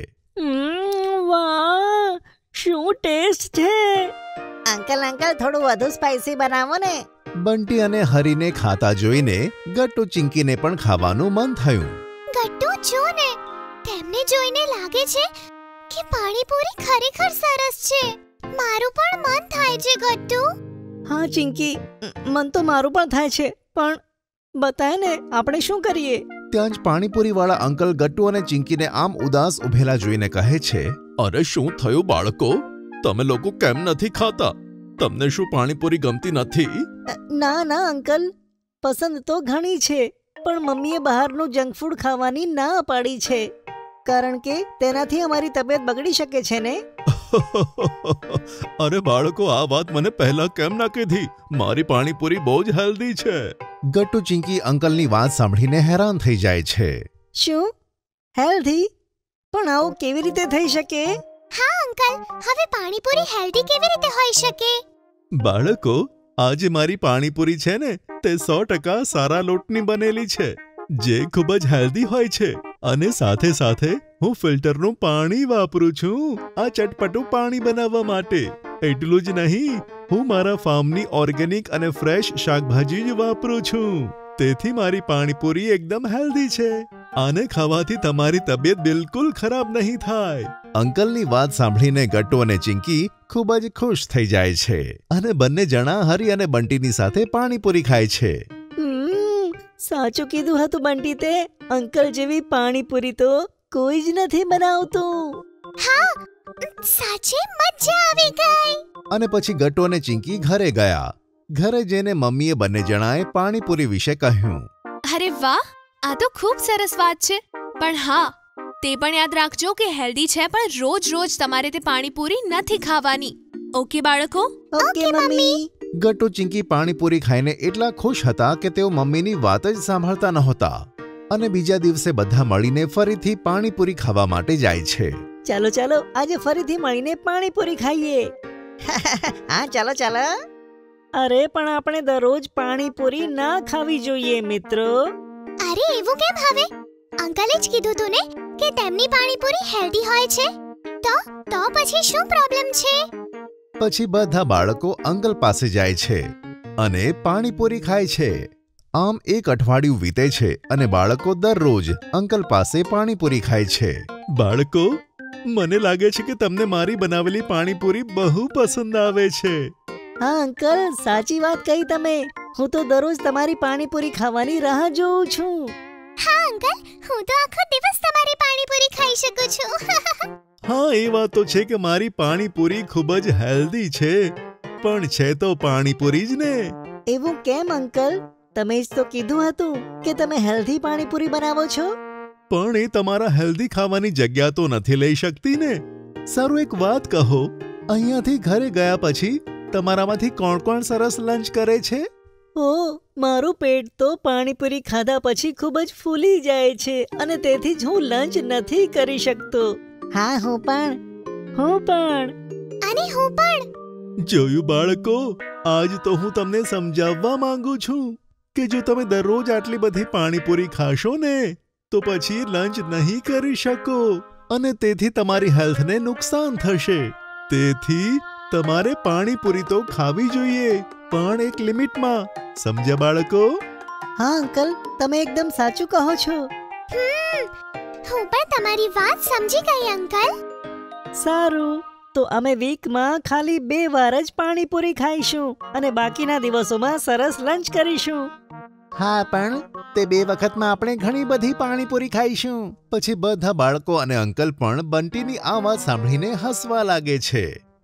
વાહ, શું ટેસ્ટ છે. અંકલ અંકલ થોડું વધુ સ્પાઈસી બનાવો ને. બંટી અને હરીને ખાતા જોઈને ગટ્ટુ, ચિંકીને પણ ખાવાનું મન થયું. ગટ્ટુ, જો ને, તેમને જોઈને લાગે છે કે પાણીપુરી ખરેખર સરસ છે. મારું પણ મન થાય છે ગટ્ટુ. હા ચિંકી, મન તો મારું પણ થાય છે, પણ બતાય ને આપણે શું કરીએ? ત્યાં જ પાણીપુરીવાળા અંકલ ગટ્ટુ અને ચિંકીને આમ ઉદાસ ઉભેલા જોઈને કહે છે, અરે શું થયું બાળકો? તમે લોકો કેમ નથી ખાતા? તમને શું પાણીપુરી ગમતી નથી? ના ના અંકલ, પસંદ તો ઘણી છે, પણ મમ્મીએ બહારનું જંક ફૂડ ખાવાની ના પાડી છે, કારણ કે તેનાથી અમારી તબિયત બગડી શકે છે ને. અરે બાળકો, આ વાત મને પહેલા કેમ ના કીધી? મારી પાણીપુરી બહુ જ હેલ્ધી છે. ગટ્ટુ ચિંકી અંકલની વાત સાંભળીને હેરાન થઈ જાય છે. શું હેલ્ધી? પણ આવું કેવી રીતે થઈ શકે? હા અંકલ, હવે પાણીપુરી હેલ્ધી કેવી રીતે હોઈ શકે? બાળકો, આજે મારી પાણીપુરી છે ને, તે સો ટકા સારા લોટની બનેલી છે, જે ખૂબ જ હેલ્ધી હોય છે. અને સાથે સાથે હું ફિલ્ટરનું પાણી વાપરું છું આ ચટપટું પાણી બનાવવા માટે. એટલું જ નહીં, હું મારા ફાર્મની ઓર્ગેનિક અને ફ્રેશ શાકભાજી જ વાપરું છું. તેથી મારી પાણીપુરી એકદમ હેલ્ધી છે. આને ખાવાથી તમારી તબિયત બિલકુલ ખરાબ નહીં થાય. અંકલની વાત સાંભળીને ગટ્ટુ અને ચિંકી ખૂબ જ ખુશ થઈ જાય છે અને બંને જણા હરી અને બંટીની સાથે પાણીપુરી ખાય છે. સાચું કીધું હતું બંટી તે. અંકલ જેવી પાણીપુરી તો કોઈ જ નથી બનાવતું. હા, સાચે મજા આવી ગઈ. અને પછી ગટ્ટુ અને ચિંકી ઘરે ગયા. ઘરે જઈને મમ્મીએ બંને જણાએ પાણીપુરી વિશે કહ્યું. અરે વાહ, આ તો ખૂબ સરસ વાત છે, પણ હા, તે પણ યાદ રાખજો કે હેલ્ધી છે, પણ રોજ રોજ તમારે તે પાણીપુરી નથી ખાવાની. ઓકે બાળકો? ઓકે મમ્મી. ગટ્ટુ ચિંકી પાણીપુરી ખાઈને એટલા ખુશ હતા કે તેઓ મમ્મીની વાત જ સાંભળતા નહોતા અને બીજા દિવસે બધા મળીને ફરીથી પાણીપુરી ખાવા માટે જાય છે. ચાલો ચાલો, આજે ફરીથી મળીને પાણીપુરી ખાઈએ. હા ચાલો ચાલો. અરે પણ આપણે દરરોજ પાણીપુરી ના ખાવી જોઈએ મિત્રો. અરે એવું કેમ હવે? અંકલે જ કીધું તું ને કે તેમની પાણીપુરી હેલ્ધી હોય છે. તો તો પછી શું પ્રોબ્લેમ છે? પછી બધા બાળકો અંકલ પાસે જાય છે અને પાણીપુરી ખાય છે. આમ એક અઠવાડિયું વીતે છે અને બાળકો દરરોજ અંકલ પાસે પાણીપુરી ખાય છે. બાળકો, મને લાગે છે કે તમને મારી બનાવેલી પાણીપુરી બહુ પસંદ આવે છે. હા અંકલ, સાચી વાત કહી તમે. હું તો દરરોજ તમારી પાણીપુરી ખાવાની રાહ જોઉં છું. હા અંકલ, હું તો આખો દિવસ તમારી પાણીપુરી ખાઈ શકું છું. હા, એ વાત તો છે કે મારી પાણીપુરી ખૂબ જ હેલ્ધી છે, પણ છે તો પાણીપુરી જ ને. એવું કેમ અંકલ? તમે જ તો કીધું હતું કે તમે હેલ્ધી પાણીપુરી બનાવો છો. પણ એ તમારા હેલ્ધી ખાવાની જગ્યા તો નથી લઈ શકતી ને. સારું, એક વાત કહો, અહીંયાથી ઘરે ગયા પછી તમારામાંથી કોણ કોણ સરસ લંચ કરે છે? ઓ, મારું પેટ તો પાણીપુરી ખાધા પછી ખૂબ જ ફૂલી જાય છે અને તેથી જ હું લંચ નથી કરી શકતો. હા, હું પણ. હું પણ. અને હું પણ. જોયું બાળકો, આજ તો હું તમને સમજાવવા માંગુ છું કે જો તમે દરરોજ આટલી બધી પાણીપુરી ખાશો ને તો પછી લંચ નહીં કરી શકો અને તેથી તમારી હેલ્થને નુકસાન થશે. તેથી તમારે પાણીપુરી તો ખાવી જોઈએ, પણ એક લિમિટમાં. સમજ્યા બાળકો? હા અંકલ, તમે એકદમ સાચું કહો છો. હું પણ તમારી વાત સમજી ગઈ અંકલ. સારું, તો અમે વીકમાં ખાલી બે વાર જ પાણીપુરી ખાઈશું અને બાકીના દિવસોમાં સરસ લંચ કરીશું. હા, પણ તે બે વખતમાં આપણે ઘણી બધી પાણીપુરી ખાઈશું. પછી બધા બાળકો અને અંકલ પણ બંટીની આ વાત સાંભળીને હસવા લાગે છે.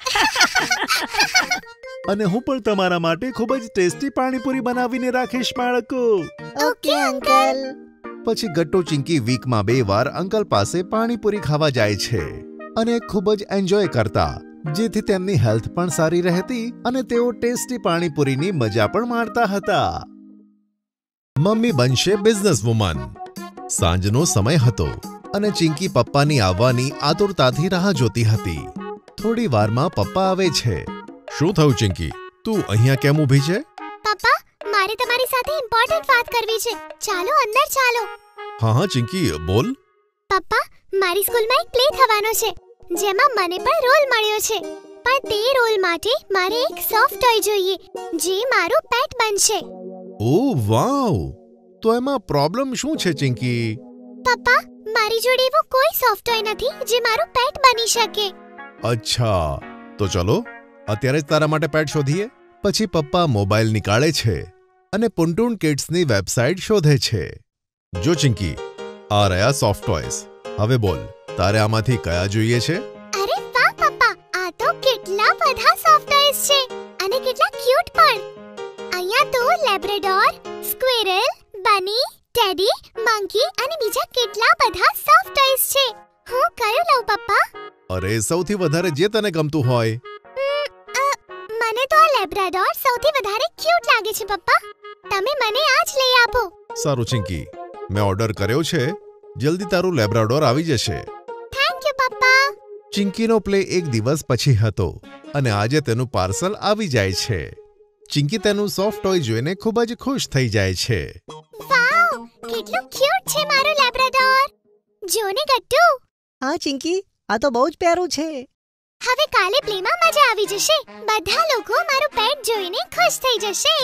અને હું પણ તમારા માટે ખૂબ જ ટેસ્ટી પાણીપુરી બનાવીને રાખીશ બાળકો. Okay uncle. પછી ગટ્ટુ ચિંકી વીકમાં બે વાર અંકલ પાસે પાણીપુરી ખાવા જાય છે અને ખૂબ જ એન્જોય કરતા, જેથી તેમની હેલ્થ પણ સારી રહેતી અને તેઓ ટેસ્ટી પાણીપુરીની મજા પણ માણતા હતા. મમ્મી બનશે બિઝનેસવુમન. સાંજનો સમય હતો અને ચિંકી પપ્પાની આવવાની આતુરતાથી રાહ જોતી હતી. થોડી વારમાં પપ્પા આવે છે. શું થયું ચિંકી? તું અહીંયા કેમ ઊભી છે? પપ્પા, મારે તમારી સાથે ઇમ્પોર્ટન્ટ વાત કરવી છે. ચાલો અંદર ચાલો. હા હા ચિંકી, બોલ. પપ્પા, મારી સ્કૂલમાં એક પ્લે થવાનો છે જેમાં મને પણ રોલ મળ્યો છે, પણ તે રોલ માટે મારે એક સોફ્ટ ટોય જોઈએ જે મારું પેટ બનશે. ઓહ વાવ! તો એમાં પ્રોબ્લેમ શું છે ચિંકી? પપ્પા, મારી જોડે એવો કોઈ સોફ્ટ ટોય નથી જે મારું પેટ બની શકે. અચ્છા, તો ચલો અત્યારે જ તારા માટે પેટ શોધીએ. પછી પપ્પા મોબાઈલ નીકાળે છે અને પુન્ટુન કિડ્સની વેબસાઇટ શોધે છે. જો ચિંકી, આ રહ્યા સોફ્ટ ટોયસ. હવે બોલ, તારે આમાંથી કયા જોઈએ છે? અરે વાહ પપ્પા, આ તો કેટલા બધા સોફ્ટ ટોયસ છે અને કેટલા ક્યુટ પણ. અહીંયા તો labrador, squirrel, bunny, teddy, monkey અને બીજા કેટલા બધા સોફ્ટ ટોયસ છે. હું કયું લઉં પપ્પા? અરે સૌથી વધારે જે તને ગમતું હોય. મને તો આ લેબ્રાડોર સૌથી વધારે ક્યુટ લાગે છે પપ્પા. તમે મને આ જ લઈ આપો. સારું ચિંકી, મેં ઓર્ડર કર્યો છે. જલ્દી તારું લેબ્રાડોર આવી જશે. થેન્ક યુ પપ્પા. ચિંકીનો પ્લે એક દિવસ પછી હતો અને આજે તેનું પાર્સલ આવી જાય છે. ચિંકી તેનું સોફ્ટ ટોય જોઈને ખૂબ જ ખુશ થઈ જાય છે. વાવ, કેટલું ક્યુટ છે મારું લેબ્રાડોર. જો ને ગટ્ટુ. હા ચિંકી, આ તો બહુ જ પ્યારું છે. હવે કાલે પ્લેમાં મજા આવી જશે. બધા લોકો મારું પેટ જોઈને ખુશ થઈ જશે.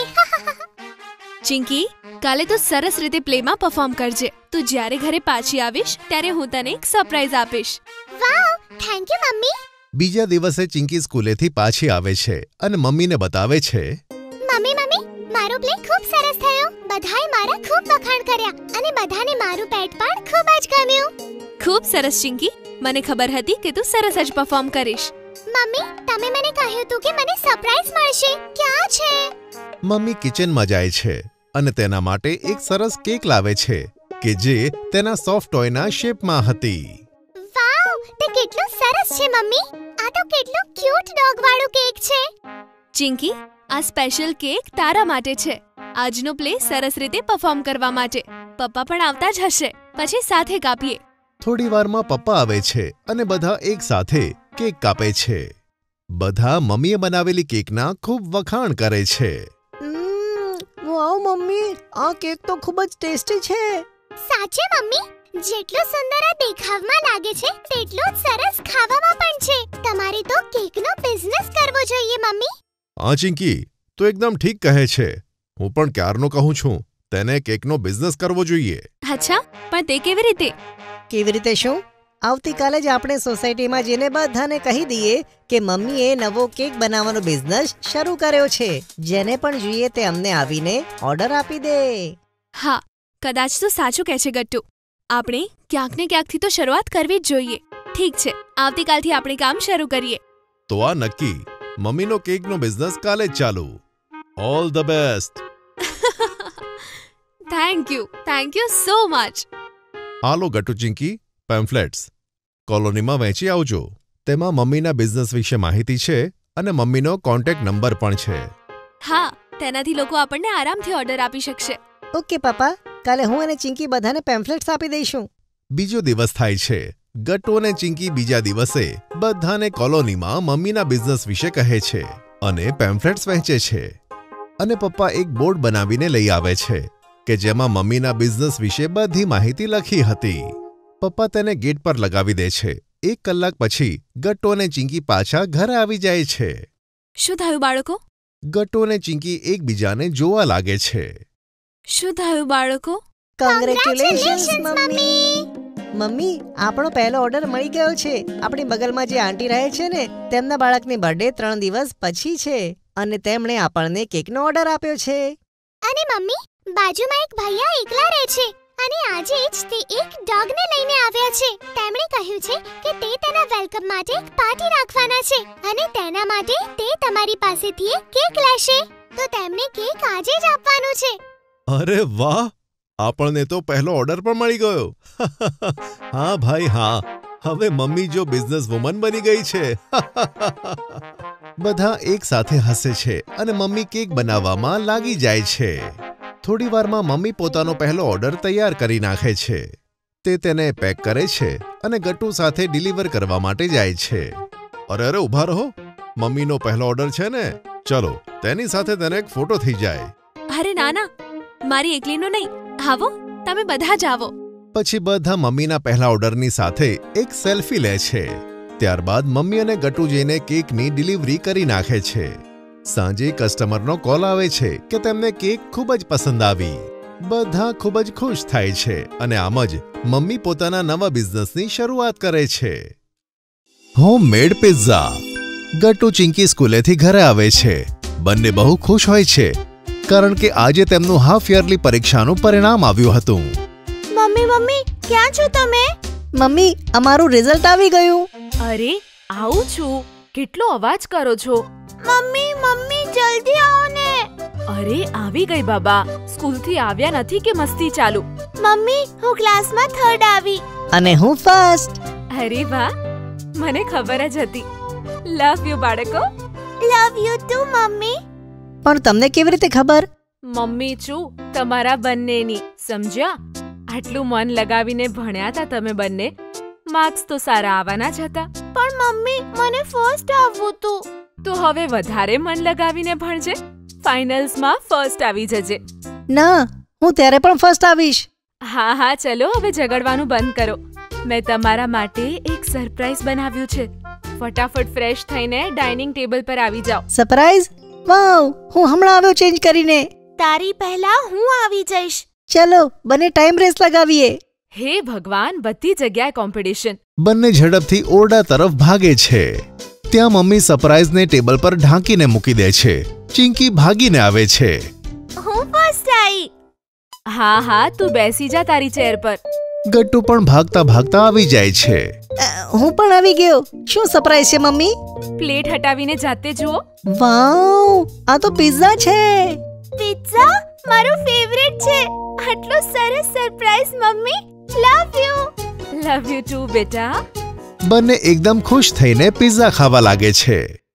ચિંકી, કાલે તો સરસ રીતે પ્લેમાં પરફોર્મ કરજે. તું જ્યારે ઘરે પાછી આવીશ ત્યારે હું તને એક સરપ્રાઈઝ આપીશ. વાવ, થેન્ક યુ મમ્મી. બીજા દિવસે ચિંકી સ્કૂલેથી પાછી આવે છે અને મમ્મીને બતાવે છે. મમ્મી મમ્મી, મારો પ્લે ખૂબ સરસ થયો. બધાએ મારા ખૂબ વખાણ કર્યા અને બધાને મારું પેટ પણ ખૂબ જ ગમ્યું. ખૂબ સરસ ચિંકી, મને ખબર હતી કે તું સરસ જ પરફોર્મ કરીશ. મમ્મી, તમે મને કહ્યું હતું કે મને સરપ્રાઈઝ મળશે. ક્યાં છે? મમ્મી કિચનમાં જાય છે અને તેના માટે એક સરસ કેક લાવે છે કે જે તેના સોફ્ટ ટોયના શેપમાં હતી. વાવ, તે કેટલું સરસ છે મમ્મી. આ તો કેટલું ક્યુટ ડોગ વાળું કેક છે. ચિંકી, આ સ્પેશિયલ કેક તારા માટે છે. આજનો પ્લે સરસ રીતે પરફોર્મ કરવા માટે. પપ્પા પણ આવતા જ હશે, પછી સાથે કાપીએ. થોડી વારમાં પપ્પા આવે છે અને બધા એક સાથે કેક કાપે છે. બધા મમ્મીએ બનાવેલી કેકના ખૂબ વખાણ કરે છે. વાવ મમ્મી, આ કેક તો ખૂબ જ ટેસ્ટી છે. સાચે મમ્મી, જેટલું સુંદર આ દેખાવમાં લાગે છે તેટલું જ સરસ ખાવામાં પણ છે. તમારે તો કેકનો બિઝનેસ કરવો જોઈએ મમ્મી. હા ચિંકી, તો એકદમ ઠીક કહે છે. હું પણ ક્યારનો કહું છું તેને કેકનો બિઝનેસ કરવો જોઈએ. અચ્છા, પણ તે કેવી રીતે? કેવી રીતે શું? આવતીકાલે જ આપણે સોસાયટીમાં જઈને બધાને કહી દઈએ કે મમ્મીએ નવો કેક બનાવવાનો બિઝનેસ શરૂ કર્યો છે. જેને પણ જોઈએ તે અમને આવીને ઓર્ડર આપી દે. હા, કદાચ તો સાચું કહે છે ગટ્ટુ. આપણે ક્યાંક ને ક્યાંકથી તો શરૂઆત કરવી જ જોઈએ. ઠીક છે, આવતીકાલથી આપણે કામ શરૂ કરીએ. તો આ નક્કી. મમ્મીનો કેકનો બિઝનેસ કાલે જ ચાલુ. All the best. Thank you, thank you so much. હાલો ગટ્ટુ ચિંકી, પેમ્ફલેટ્સ કોલોનીમાં વહેંચી આવજો. તેમાં મમ્મીના બિઝનેસ વિશે માહિતી છે અને મમ્મીનો કોન્ટેક્ટ નંબર પણ છે. હા, તેનાથી લોકો આપણને આરામથી ઓર્ડર આપી શકશે. ઓકે પપ્પા, કાલે હું અને ચિંકી બધાને પેમ્ફલેટ્સ આપી દઈશું. બીજો દિવસ થાય છે. ગટ્ટુ અને ચિંકી બીજા દિવસે બધાને કોલોનીમાં મમ્મીના બિઝનેસ વિશે કહે છે અને પેમ્ફલેટ્સ વહેંચે છે. અને પપ્પા એક બોર્ડ બનાવીને લઈ આવે છે કે જેમાં મમ્મીના બિઝનેસ વિશે બધી માહિતી લખી હતી. પપ્પા તેને ગેટ પર લગાવી દે છે. એક કલાક પછી ગટ્ટુ અને ચિંકી પાછા ઘરે આવી જાય છે. શું થયું બાળકો? ગટ્ટુ અને ચિંકી એકબીજાને જોવા લાગે છે. શું થયું બાળકો? Congratulations mummy. મમ્મી, આપણો પહેલો ઓર્ડર મળી ગયો છે. આપણી બગલમાં જે આંટી રહે છે ને, તેમના બાળકની બર્થડે ત્રણ દિવસ પછી છે અને તેમણે આપણને કેકનો ઓર્ડર આપ્યો છે. અને મમ્મી, બાજુમાં એક ભૈયા એકલા રહે છે અને આજે જ તે એક ડોગને લઈને આવ્યા છે. તેમણે કહ્યું છે કે તે તેના વેલકમ માટે એક પાર્ટી રાખવાના છે અને તેના માટે તે તમારી પાસેથી એક કેક લેશે. તો તેમને કેક આજે જ આપવાનું છે. અરે વાહ, આપણને તો પહેલો ઓર્ડર પણ મળી ગયો. હા ભાઈ હા, હવે મમ્મી જો બિઝનેસ વુમન બની ગઈ છે. બધા એક સાથે હસે છે અને મમ્મી કેક બનાવવામાં લાગી જાય છે. થોડી વારમાં મમ્મી પોતાનો પહેલો ઓર્ડર તૈયાર કરી નાખે છે. તે તેને પેક કરે છે અને ગટ્ટુ સાથે ડિલિવર કરવા માટે જાય છે. અરે અરે ઊભા રહો, મમ્મીનો પહેલો ઓર્ડર છે ને, ચલો તેની સાથે તેને એક ફોટો થઈ જાય. અરે ના ના, મારી એકલીનો નહીં. આવો, તમે બધા જ આવો. પછી બધા મમ્મીના પહેલા ઓર્ડરની સાથે એક સેલ્ફી લે છે. ત્યારબાદ મમ્મી અને ગટ્ટુ જઈને કેકની ડિલિવરી કરી નાખે છે. સાંજે કસ્ટમરનો કોલ આવે છે કે તેમને કેક ખૂબ જ પસંદ આવી. બધા ખૂબ જ ખુશ થાય છે અને આમ જ મમ્મી પોતાના નવા બિઝનેસની શરૂઆત કરે છે. Homemade pizza. ગટ્ટુ ચિંકી સ્કૂલેથી ઘરે આવે છે. બંને બહુ ખુશ હોય છે કારણ કે આજે તેમનું હાફ યરલી પરીક્ષાનું પરિણામ આવ્યું હતું. મમ્મી મમ્મી ક્યાં છો તમે? મમ્મી અમારું રિઝલ્ટ આવી ગયું. અરે આવું છું. કેટલો અવાજ કરો છો? મમ્મી મમ્મી જલ્દી આવો ને. અરે આવી ગઈ બાબા. સ્કૂલથી આવ્યા નથી કે મસ્તી ચાલુ? મમ્મી હું ક્લાસમાં થર્ડ આવી. અને હું ફર્સ્ટ. અરે વાહ, મને ખબર જ હતી. લવ યુ બાળકો. લવ યુ ટુ મમ્મી. પણ તમને કેવી રીતે ખબર? મમ્મી છું તમારા બંનેની, સમજ્યા? આટલું મન લગાવીને ભણ્યા હતા તમે બંને, માર્ક્સ તો સારા આવવાના જ હતા. પણ મમ્મી મને ફર્સ્ટ આવવું હતું. તો હવે વધારે મન લગાવીને ભણજે. ફાઇનલ્સમાં ફર્સ્ટ આવી જજે. ના, હું ત્યારે પણ ફર્સ્ટ આવીશ. હા હા ચલો હવે ઝઘડવાનું બંધ કરો. મેં તમારા માટે એક સરપ્રાઈઝ બનાવ્યું છે. ફટાફટ ફ્રેશ થઈને ડાઇનિંગ ટેબલ પર આવી જાઓ. સરપ્રાઈઝ? વાવ, હું હમણાં આવ્યો ચેન્જ કરીને. તારી પહેલા હું આવી જઈશ. ચલો બંને ટાઈમ રેસ લગાવીએ. હે ભગવાન, બધી જગ્યાએ કોમ્પિટિશન. બંને ઝડપથી ઓરડા તરફ ભાગે છે. ત્યાં મમ્મી સરપ્રાઈઝને ટેબલ પર ઢાંકીને મૂકી દે છે. ચિંકી ભાગીને આવે છે. હું ફર્સ્ટ આવી. હા હા તું બેસી જા તારી ચેર પર. ગટ્ટુ પણ ભાગતા ભાગતા આવી જાય છે. હું પણ આવી ગયો. શું સરપ્રાઈઝ છે મમ્મી? પ્લેટ હટાવીને જાતે જુઓ. વાવ, આ તો પિઝા છે. પિઝા મારો ફેવરેટ છે. આટલો સરસ સરપ્રાઈઝ મમ્મી. Love you. Love you too બેટા. બંને એકદમ ખુશ થઈને પિઝા ખાવા લાગે છે.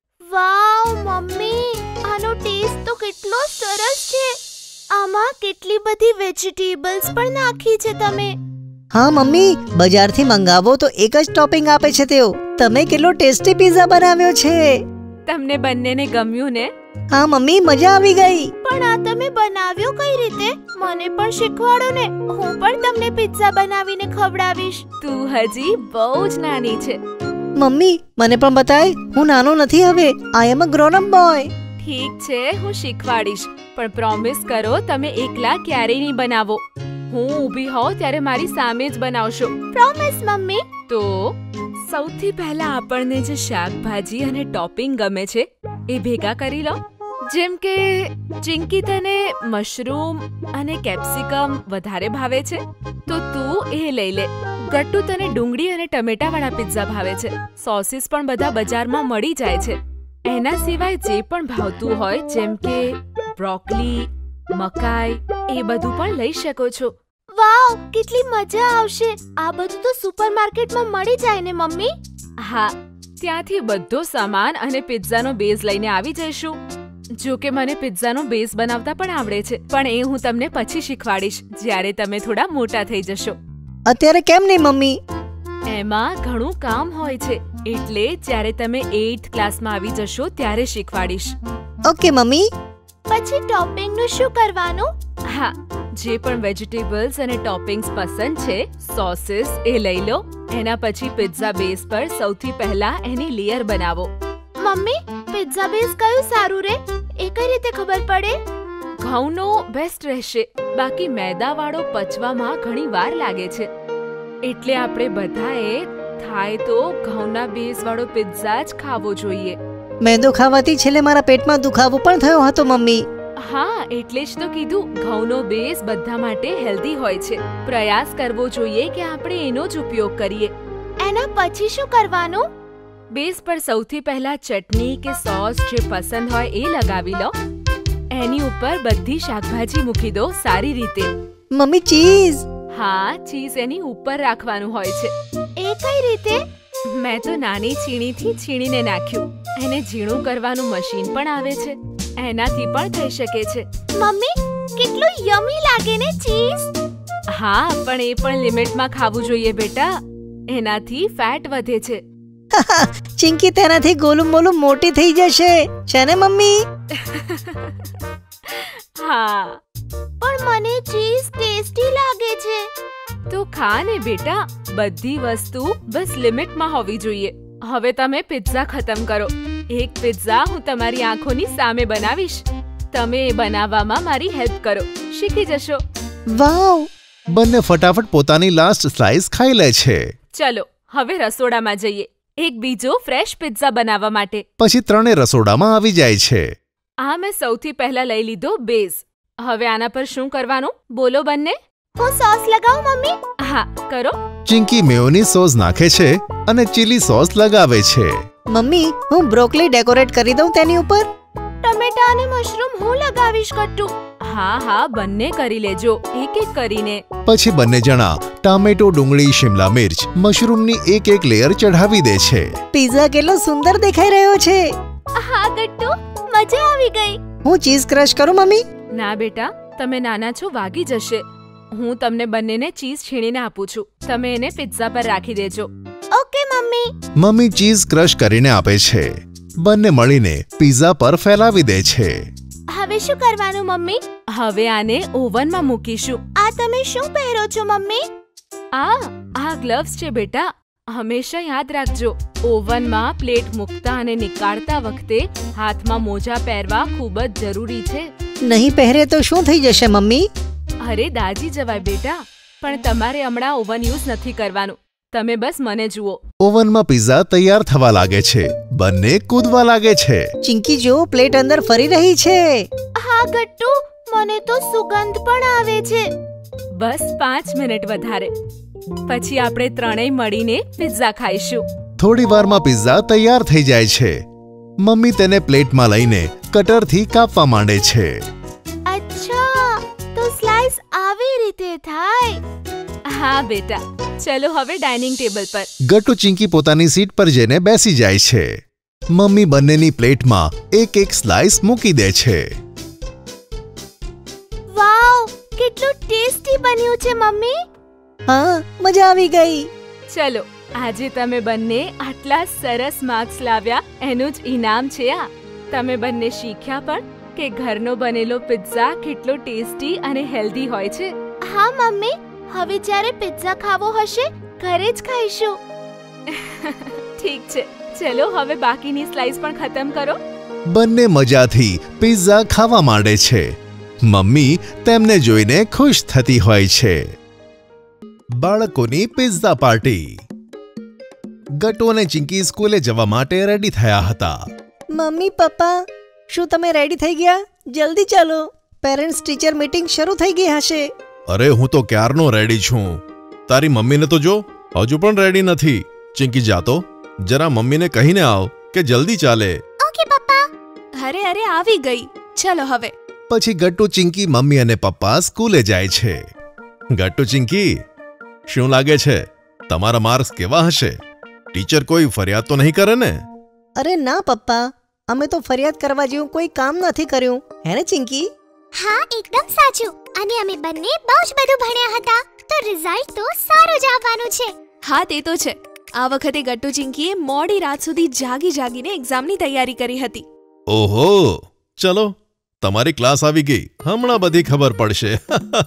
વાવ મમ્મી, આનો ટેસ્ટ તો કેટલો સરસ છે. આમાં કેટલી બધી વેજીટેબલ્સ પણ નાખી છે તમે. હા મમ્મી, બજારથી મંગાવો તો એક જ ટોપિંગ આપે છે તેઓ. તમે કેટલો ટેસ્ટી પિઝા બનાવ્યો છે. તમને બંનેને ગમ્યું ને? હા મમ્મી, મજા આવી ગઈ. પણ આ તમે બનાવ્યો કઈ રીતે? મને પણ શીખવાડો ને. હું પણ તમને પિઝા બનાવીને ખવડાવીશ. તું હજી બહુ જ નાની છે. મમ્મી મને પણ બતાય. હું નાનો નથી હવે. I am a grown up boy. ઠીક છે, હું શીખવાડીશ. પણ પ્રોમિસ કરો તમે એકલા ક્યારેય નહીં બનાવો. હું ઊભી હોઉં ત્યારે મારી સામે જ બનાવશો. પ્રોમિસ મમ્મી. તો સૌથી પહેલા આપણને જે શાકભાજી અને ટોપિંગ ગમે છે એ ભેગા કરી લો. જેમ કે ચિંકી તને મશરૂમ અને કેપ્સિકમ વધારે ભાવે છે તો તું એ લઈ લે. ગટ્ટુ તને ડુંગળી અને ટમેટા વાળા પિઝા ભાવે છે. સોસીસ પણ બધા બજારમાં મળી જાય છે. એના સિવાય જે પણ ભાવતું હોય જેમ કે બ્રોકલી, મકાઈ, એ બધું પણ લઈ શકો છો. વાવ, કેટલી મજા આવશે. આ બધું તો સુપરમાર્કેટમાં મળી જાય ને મમ્મી? હા, ત્યાંથી બધો સામાન અને પિઝાનો બેઝ લઈને આવી જઈશું. જો કે મને પિઝાનો બેઝ બનાવતા પણ આવડે છે, પણ એ હું તમને પછી શીખવાડીશ જ્યારે તમે થોડા મોટા થઈ જશો. અત્યારે કેમ નહીં મમ્મી? એમાં ઘણું કામ હોય છે, એટલે જ્યારે તમે એઇથ ક્લાસમાં આવી જશો ત્યારે શીખવાડીશ. Okay mummy. પછી ટોપિંગનું શું કરવાનું? હા, જે પણ વેજીટેબલ્સ અને ટોપિંગ્સ પસંદ છે, સોસીસ એ લઈ લો. એના પછી પિઝા બેઝ પર સૌથી પહેલા એની લેયર બનાવો. મમ્મી, પિઝા બેઝ કયું સારું રે? એ કઈ રીતે ખબર પડે? ઘઉંનો બેસ્ટ રહેશે. બાકી મેદાવાળો પચવામાં ઘણી વાર લાગે છે. એટલે આપણે બધાએ થાય તો ઘઉંના બેઝ વાળો પિઝા જ ખાવો જોઈએ. મેદો ખાવાથી છેલ્લે મારા પેટમાં દુખાવો પણ થયો હતો મમ્મી. હા, એટલે જ તો કીધું ઘઉંનો બેઝ બધા માટે હેલ્ધી હોય છે. પ્રયાસ કરવો જોઈએ કે આપણે એનો જ ઉપયોગ કરીએ. એના પછી શું કરવાનું? બેઝ પર સૌથી પહેલા ચટણી કે સોસ જે પસંદ હોય એ લગાવી લો. એની ઉપર બધી શાકભાજી મૂકી દો સારી રીતે. મમ્મી, ચીઝ? હા, ચીઝ એની ઉપર રાખવાનું હોય છે. એ કઈ રીતે? મેં તો નાની છીણીથી છીણીને નાખ્યું. એને ઝીણું કરવાનું મશીન પણ આવે છે, એનાથી પણ થઈ શકે છે. મમ્મી, કેટલું યમી લાગે ને ચીઝ. હા, પણ એ પણ લિમિટમાં ખાવું જોઈએ બેટા. એનાથી ફેટ વધે છે. ચિંકી તેનાથી ગોલું મોલું મોટી થઈ જશે છે ને મમ્મી? હા, પણ મને ચીઝ ટેસ્ટી લાગે છે. તો ખા ને બેટા. બધી વસ્તુ બસ લિમિટમાં હોવી જોઈએ. હવે તમે પિઝા ખતમ કરો. એક પિઝા હું તમારી આંખોની સામે બનાવીશ. તમે એ બનાવવામાં મારી હેલ્પ કરો, શીખી જશો. વાવ! બંને ફટાફટ પોતાની લાસ્ટ સ્લાઇસ ખાઈ લે છે. ચલો હવે રસોડામાં જઈએ એક બીજો ફ્રેશ પિઝા બનાવવા માટે. પછી ત્રણે રસોડામાં આવી જાય છે. આ મેં સૌથી પહેલા લઈ લીધો બેઝ. હવે આના પર શું કરવાનું બોલો બંને? હું સોસ લગાવું મમ્મી? હા કરો. ચિંકી મેયોની સોસ નાખે છે અને ચીલી સોસ લગાવે છે. મમ્મી, હું બ્રોકલી ડેકોરેટ કરી દઉં તેની ઉપર? ટમેટા અને મશરૂમ હું લગાવીશ કટ્ટુ. હા હા બંને કરી લેજો એક એક કરીને. પછી બંને જણા ટામેટો, ડુંગળી, શિમલા મિર્ચ, મશરૂમની એક એક લેયર ચઢાવી દે છે. પિઝા કેટલો સુંદર દેખાઈ રહ્યો છે. હા કટ્ટુ, મજા આવી ગઈ. હું ચીઝ ક્રશ કરું મમ્મી? ના બેટા, તમે નાના છો, વાગી જશે. હું તમને બંનેને ચીઝ છીણીને આપું છું. તમે એને પિઝા પર રાખી દેજો. ઓકે મમ્મી. મમ્મી ચીઝ ક્રશ કરીને આપે છે. બંને મળીને પિઝા પર ફેલાવી દે છે. હવે શું કરવાનું મમ્મી? હવે આને ઓવનમાં મૂકીશું. આ તમે શું પહેરો છો મમ્મી? આ આ ગ્લવ્સ છે બેટા. હંમેશા યાદ રાખજો, ઓવનમાં પ્લેટ મૂકતા અને નીકાળતા વખતે હાથમાં મોજા પહેરવા ખૂબ જ જરૂરી છે. નહીં પહેરે તો શું થઈ જશે મમ્મી? અરે દાજી જવાય બેટા, પણ તમારે હમણાં ઓવન યુઝ નથી કરવાનું. તમે બસ મને જુઓ. ઓવનમાં પિઝા તૈયાર થવા લાગે છે. બંને કૂદવા લાગે છે. ચિંકી જો પ્લેટ અંદર ફરી રહી છે. હા ગટ્ટુ, મને તો સુગંધ પણ આવે છે. બસ પાંચ મિનિટ વધારે, પછી આપણે ત્રણેય મળીને પિઝા ખાઈશું. થોડી વારમાં પિઝા તૈયાર થઈ જાય છે. મમ્મી તેને પ્લેટમાં લઈને કટરથી કાપવા માંડે છે. અચ્છા, તો સ્લાઇસ આવી રીતે થાય. હા બેટા, ચલો હવે ડાઇનિંગ ટેબલ પર. ગટ્ટુ ચિંકી પોતાની સીટ પર જઈને બેસી જાય છે. મમ્મી બંનેની પ્લેટમાં એક એક સ્લાઇસ મૂકી દે છે. વાવ, કેટલું ટેસ્ટી બન્યું છે મમ્મી. હા, મજા આવી ગઈ. ચલો, આજે તમે બંને આટલા સરસ માર્ક્સ લાવ્યા એનું જ ઇનામ છે આ. તમે બંને શીખ્યા પણ કે ઘરનો બનેલો પિઝા કેટલો ટેસ્ટી અને હેલ્ધી હોય છે. હા મમ્મી, હવે જ્યારે પિઝા ખાવો હશે ઘરે જ ખાઈશું. ઠીક છે, ચલો હવે બાકીની સ્લાઇસ પણ ખતમ કરો. બંને મજાથી પિઝા ખાવા માંડે છે. મમ્મી તેમને જોઈને ખુશ થતી હોય છે. બાળકોની પિઝા પાર્ટી. ગટ્ટુ અને ચિંકી સ્કૂલે જવા માટે રેડી થયા હતા. મમ્મી પપ્પા, શું તમે રેડી થઈ ગયા? જલ્દી ચાલો, પેરેન્ટ્સ ટીચર મીટિંગ શરૂ થઈ ગઈ હશે. અરે હું તો ક્યારનો રેડી છું. તારી મમ્મીને તો જો, હજુ પણ રેડી નથી. ચિંકી જાતો, જરા મમ્મીને કહીને આવ કે જલ્દી ચાલે. ઓકે પપ્પા. અરે અરે આવી ગઈ, ચલો હવે. પછી ગટ્ટુ, ચિંકી, મમ્મી અને પપ્પા સ્કૂલે જાય છે. ગટ્ટુ, ચિંકી, શું લાગે છે તમારા માર્ક્સ કેવા હશે? ટીચર કોઈ ફરિયાદ તો નહીં કરે ને? અરે ના પપ્પા, અમે તો ફરિયાદ કરવા જેવું કોઈ કામ નથી કર્યું, હે ને ચિંકી? હા એકદમ સાચું. અને અમે બંને બહુ જ બધું ભણ્યા હતા, તો રિઝલ્ટ તો સારું જ આવવાનું છે. હા તે તો છે. આ વખતે ગટ્ટુ ચિંકીએ મોડી રાત સુધી જાગી જાગીને એક્ઝામની તૈયારી કરી હતી. ઓહો, ચલો તમારી ક્લાસ આવી ગઈ, હમણાં બધી ખબર પડશે.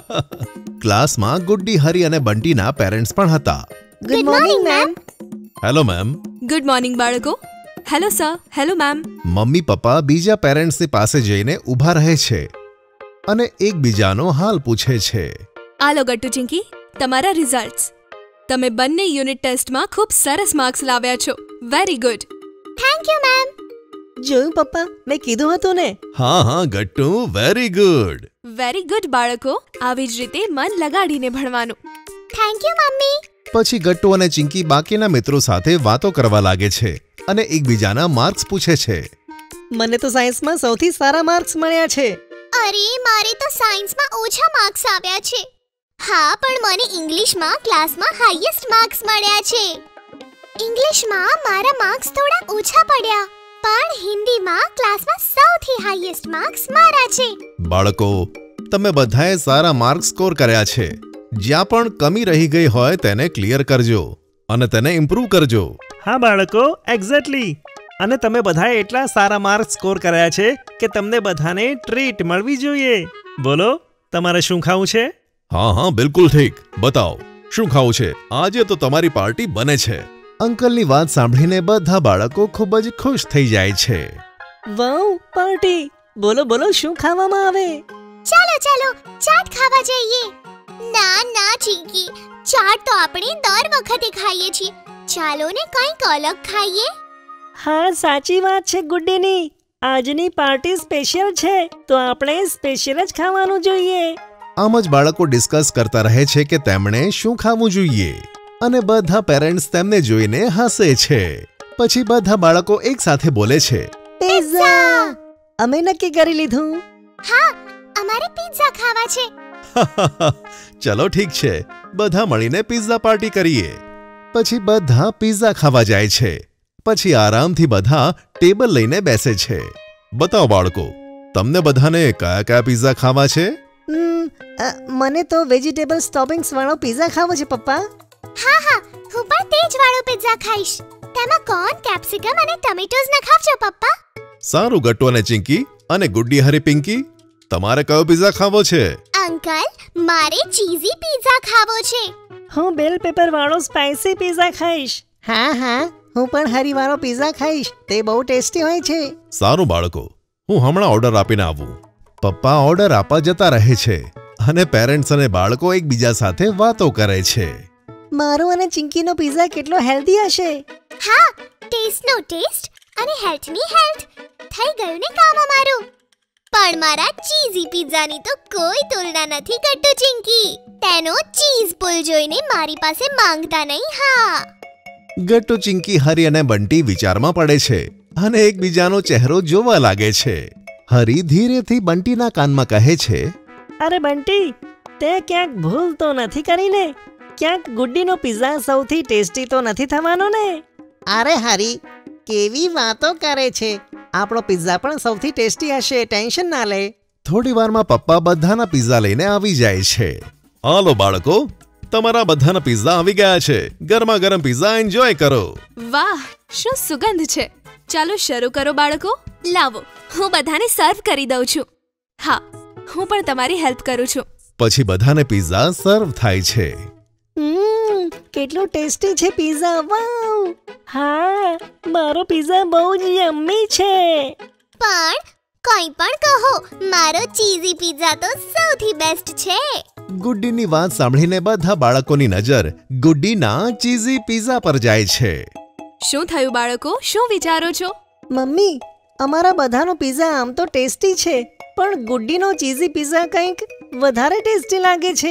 ક્લાસમાં ગુડ્ડી, હરી અને બંટીના પેરેન્ટ્સ પણ હતા. Good morning ma'am. Hello ma'am. Good morning બાળકો. Hello sir. Hello ma'am. મમ્મી પપ્પા બીજા પેરેન્ટ્સની પાસે જઈને ઊભા રહે છે અને એકબીજાનો હાલ પૂછે છે. આલો ગટ્ટુ ચિંકી, તમારા રિઝલ્ટ્સ. તમે બંને યુનિટ ટેસ્ટમાં ખૂબ સરસ માર્ક્સ લાવ્યા છો. Very good. Thank you ma'am. જોયું પપ્પા, મેં કીધું હતું ને. હા હા Gattu, very good. Very good બાળકો, આવી જ રીતે મન લગાડીને ભણવાનું. થેન્ક યુ મમ્મી. પછી ગટ્ટુ અને ચિંકી બાકીના મિત્રો સાથે વાતો કરવા લાગે છે અને એકબીજાના માર્ક્સ પૂછે છે. મને તો સાયન્સમાં સૌથી સારા માર્ક્સ મળ્યા છે. અરે મારે તો સાયન્સમાં ઓછા માર્ક્સ આવ્યા છે. હા, પણ મને ઇંગ્લિશમાં ક્લાસમાં હાઈએસ્ટ માર્ક્સ મળ્યા છે. ઇંગ્લિશમાં મારા માર્ક્સ થોડા ઓછા પડ્યા, પણ હિન્દીમાં ક્લાસમાં સૌથી હાઈએસ્ટ માર્ક્સ મારા છે. બાળકો, તમે બધાએ સારા માર્ક્સ સ્કોર કર્યા છે. જ્યાં પણ કમી રહી ગઈ હોય તેને ક્લિયર કરજો અને તેને ઇમ્પ્રૂવ કરજો. હા બાળકો, એક્ઝેક્ટલી. અને તમે બધાએ એટલા સારા માર્ક્સ સ્કોર કર્યા છે કે તમને બધાને ટ્રીટ મળવી જોઈએ. બોલો, તમારે શું ખાવું છે? હા હા બિલકુલ ઠીક. બતાવો શું ખાવું છે? આજે તો તમારી પાર્ટી બને છે. અંકલની વાત સાંભળીને બધા બાળકો ખૂબ જ ખુશ થઈ જાય છે. Wow, party! બોલો બોલો, શું ખાવામાં આવે? ચાલો ચાલો ચાટ ખાવા જઈએ. ના ના ચિંકી, ચાટ તો આપણે દર વખતે ખાઈએ છીએ. ચાલો ને કંઈક અલગ ખાઈએ. હા સાચી વાત છે ગુડ્ડીની. આજની પાર્ટી સ્પેશિયલ છે તો આપણે સ્પેશિયલ જ ખાવાનું જોઈએ. આમ જ બાળકો ડિસ્કસ કરતા રહે છે કે તેમણે શું ખાવું જોઈએ અને બધા પેરેન્ટ્સ તેમને જોઈને હસે છે. પછી બધા બાળકો એક સાથે બોલે છે, પિઝા. અમે નક્કી કરી લીધું. હા, અમારે પિઝા ખાવા છે. ચલો ઠીક છે, બધા મળીને પિઝા પાર્ટી કરીએ. પછી બધા પિઝા ખાવા જાય છે. પછી આરામથી બધા ટેબલ લઈને બેસે છે. બતાવો બાળકો, તમને બધાને કયા કયા પિઝા ખાવા છે? મને તો વેજીટેબલ સ્ટોપિંગ્સ વાળો પિઝા ખાવો છે પપ્પા. હા હા, હું પણ તેજ વાળો પિઝા ખાઈશ. તેમાં કોર્ન, કેપ્સિકમ અને ટમેટોઝ નખાવજો પપ્પા. સારું ગટ્ટુ અને ચિંકી અને ગુડ્ડી હરી પિંકી, તમારે કયો પિઝા ખાવો છે? અંકલ, મારે ચીઝી પિઝા ખાવો છે. હું બેલ પેપર વાળો સ્પાઈસી પિઝા ખાઈશ. હા હા, હું પણ હરી વાળો પિઝા ખાઈશ. તે બહુ ટેસ્ટી હોય છે. સારું બાળકો, હું હમણાં ઓર્ડર આપીને આવું. પપ્પા ઓર્ડર આપવા જતા રહે છે અને પેરેન્ટ્સ અને બાળકો એકબીજા સાથે વાતો કરે છે. મારો અને ચિંકીનો પિઝા કેટલો હેલ્ધી હશે. હા, ટેસ્ટનો ટેસ્ટ અને હેલ્થની હેલ્થ. થઈ ગયું ને કામ અમારું. પણ મારા ચીઝી પિઝાની તો કોઈ તુલના નથી ગટ્ટુ ચિંકી. તેનો ચીઝ પુલ જોઈને મારી પાસે માંગતા નહીં. હા. ગટ્ટુ, ચિંકી, હરી અને બંટી વિચારમાં પડે છે અને એકબીજાનો ચહેરો જોવા લાગે છે. હરી ધીરેથી બંટીના કાનમાં કહે છે, અરે બંટી, તે ક્યાંક ભૂલ તો નથી કરીને? ક્યાંક ગુડ્ડીનો પિઝા સૌથી ટેસ્ટી તો નથી થવાનો ને? અરે હરી, કેવી વાતો કરે છે. આપણો પિઝા પણ સૌથી ટેસ્ટી હશે, ટેન્શન ના લે. થોડી વારમાં પપ્પા બધાના પિઝા લઈને આવી જાય છે. હાલો બાળકો, તમારા બધાના પિઝા આવી ગયા છે. ગરમા ગરમ પિઝા એન્જોય કરો. વાહ, શું સુગંધ છે. ચાલો શરૂ કરો બાળકો. લાવો, હું બધાને સર્વ કરી દઉં છું. હા, હું પણ તમારી હેલ્પ કરું છું. પછી બધાને પિઝા સર્વ થાય છે. હમ, કેટલું ટેસ્ટી છે પિઝા. વાવ. હા, મારો પિઝા બહુ જ યમ્મી છે. પણ કંઈ પણ કહો, મારો ચીઝી પિઝા તો સૌથી બેસ્ટ છે. ગુડ્ડીની વાત સાંભળીને બધા બાળકોની નજર ગુડ્ડીના ચીઝી પિઝા પર જાય છે. શું થયું બાળકો, શું વિચારો છો? મમ્મી, અમારા બધાનો પિઝા આમ તો ટેસ્ટી છે, પણ ગુડ્ડીનો ચીઝી પિઝા કંઈક વધારે ટેસ્ટી લાગે છે.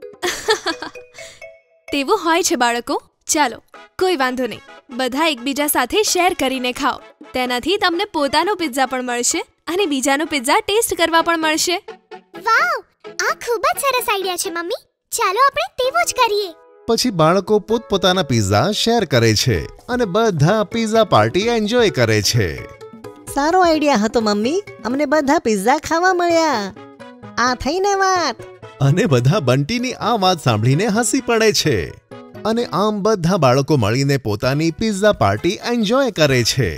તેવું હોય છે બાળકો. ચાલો, કોઈ વાંધો નહીં. બધા એકબીજા સાથે શેર કરીને ખાઓ. તેનાથી તમને પોતાનો પિઝા પણ મળશે અને બીજાનો પિઝા ટેસ્ટ કરવા પણ મળશે. વાવ, આ ખૂબ જ સરસ આઈડિયા છે મમ્મી. ચાલો આપણે તેવું જ કરીએ. પછી બાળકો પોતપોતાના પિઝા શેર કરે છે અને બધા પિઝા પાર્ટી એન્જોય કરે છે. સારો આઈડિયા હતો મમ્મી. અમને બધા પિઝા ખાવા મળ્યા. આ થઈને વાત. અને બધા બંટીની આ વાત સાંભળીને હસી પડે છે. અને આમ બધા બાળકો મળીને પોતાની પિઝા પાર્ટી એન્જોય કરે છે.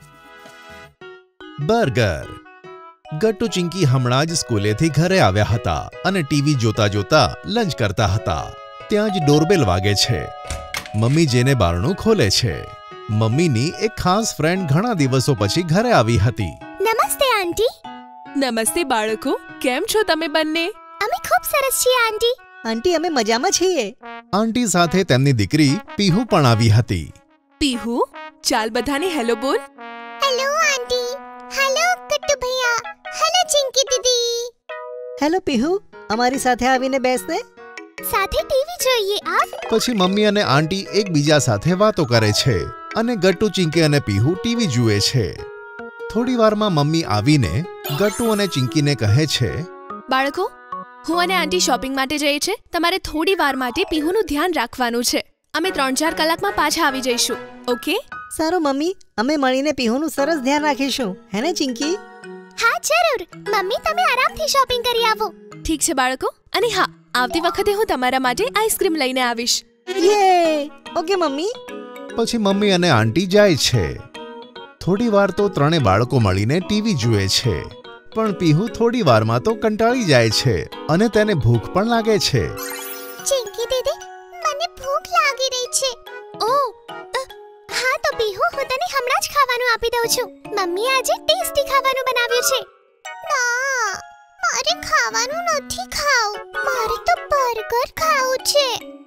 બર્ગર. ગટ્ટુ, ચિંકી હમણાં જ સ્કૂલેથી ઘરે આવ્યા હતા અને ટીવી જોતા જોતા લંચ કરતા હતા. ત્યાં જ ડોરબેલ વાગે છે. મમ્મી જેને બારણું ખોલે છે. મમ્મીની એક ખાસ ફ્રેન્ડ ઘણા દિવસો પછી ઘરે આવી હતી. નમસ્તે આંટી. નમસ્તે બાળકો, કેમ છો તમે બંને? અમે ખૂબ સરસ છીએ આંટી. આંટી, અમે મજામાં છીએ. આંટી સાથે તેમની દીકરી પીહુ પણ આવી હતી. પીહુ, ચાલ બધાને હેલો બોલ. Hello aunty. હેલો ગટ્ટુ ભૈયા. હેલો ચિંકી દીદી. હેલો પીહુ, અમારી સાથે આવીને બેસને. સાથે ટીવી જોઈએ. આ પછી મમ્મી અને આંટી એકબીજા સાથે વાતો કરે છે અને ગટ્ટુ, ચિંકી અને પીહુ ટીવી જુએ છે. થોડી વારમાં મમ્મી આવીને ગટ્ટુ અને ચિંકીને કહે છે, બાળકો, હું અને આંટી શોપિંગ માટે જઈએ છે. તમારે થોડી વાર માટે પીહુનું ધ્યાન રાખવાનું છે. અમે ત્રણ ચાર કલાકમાં પાછા આવી જઈશું. ઓકે? સારું મમ્મી, અમે મળીને પીહુનું સરસ ધ્યાન રાખીશું. હે ને ચિંકી? હા જરૂર. મમ્મી, તમે આરામથી શોપિંગ કરી આવો. ઠીક છે બાળકો. અને હા, આવતી વખતે હું તમારા માટે આઈસ્ક્રીમ લઈને આવીશ. યે! Okay mummy. પછી મમ્મી અને આંટી જાય છે. થોડી વાર તો ત્રણે બાળકો મળીને ટીવી જુએ છે. પણ પીહુ થોડી વારમાં તો કંટાળી જાય છે અને તેને ભૂખ પણ લાગે છે. ચિંકી દીદી, મને ભૂખ લાગી રહી છે. ઓહ, હા તો પીહુ, હું તને હમણાં જ ખાવાનું આપી દઉં છું. મમ્મી આજે ટેસ્ટી ખાવાનું બનાવ્યું છે. ના, મારે મારે ખાવાનું નથી ખાવું, મારે તો બર્ગર ખાવું છે.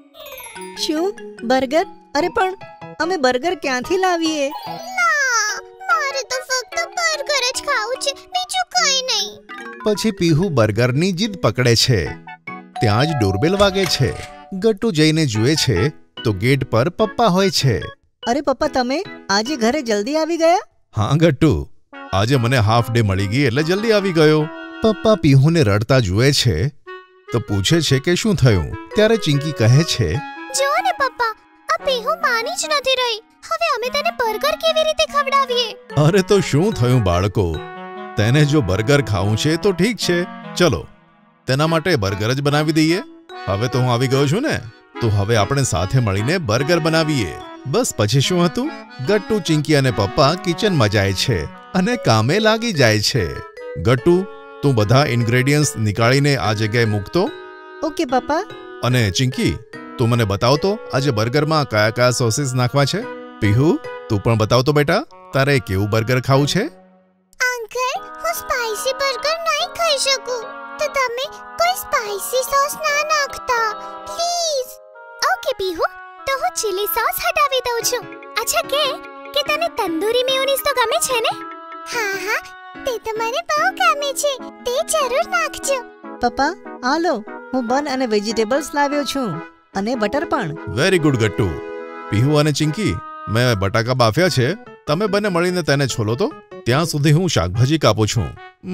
શું બર્ગર? અરે પણ અમે બર્ગર ક્યાંથી લાવીએ? ના, મારે તો ફક્ત બર્ગર જ ખાવું છે, બીજું કંઈ નહીં. પછી પીહુ બર્ગરની જીદ પકડે છે. ત્યાં જ ડોરબેલ વાગે છે. ગટ્ટુ જઈને જુએ છે તો ગેટ પર પપ્પા હોય છે. અરે પપ્પા, તમે આજે ઘરે જલ્દી આવી ગયા? હા ગટ્ટુ, આજે મને હાફ ડે મળી ગઈ એટલે જલ્દી આવી ગયો. પપ્પા પીહુને રડતા જુએ છે તો પૂછે છે કે શું થયું. ત્યારે ચિંકી કહે છે, જો ને પપ્પા, આ પીહુ માની જ નથી રહી. હવે અમે તેને બર્ગર કેવી રીતે ખવડાવીએ? અરે તો શું થયું બાળકો, તેને જો બર્ગર ખાવું છે તો ઠીક છે, ચલો તેના માટે બર્ગર જ બનાવી દઈએ. હવે તો હું આવી ગયો છું ને, તો હવે આપણે સાથે મળીને બર્ગર બનાવીએ. બસ પછી શું હતું, ગટ્ટુ, ચિંકી અને પપ્પા કિચનમાં જાય છે અને કામે લાગી જાય છે. ગટ્ટુ, તું બધા ઇન્ગ્રેડિયન્ટ્સ નીકાળીને આ જગ્યાએ મૂકતો. ઓકે પપ્પા. અને ચિંકી, તું મને બતાવ તો આજે બર્ગરમાં કયા કયા સોસીસ નાખવા છે. પીહુ, તું પણ બતાવ તો બેટા, તારે કેવું બર્ગર ખાવું છે? અંકલ, હું સ્પાઈસી બર્ગર નહીં ખાઈ શકું, તો તમે કોઈ સ્પાઈસી સોસ ના નાખતા પ્લીઝ. ઓકે પીહુ, તો હું ચીલી સોસ હટાવી દઉં છું. અચ્છા કે કે તને તંદૂરી મેયોનીઝ તો ગમે છે ને? હા હા, તે તો મને બહુ ગમે છે, તે જરૂર નાખજો. પપ્પા, આ લો, હું બન અને વેજીટેબલ્સ લાવ્યો છું અને બટર પણ. Very good Gattu. પીહુ અને ચિંકી, મેં બટાકા બાફ્યા છે, તમે બંને મળીને તેને છોલો તો. ત્યાં સુધી હું શાકભાજી કાપું છું.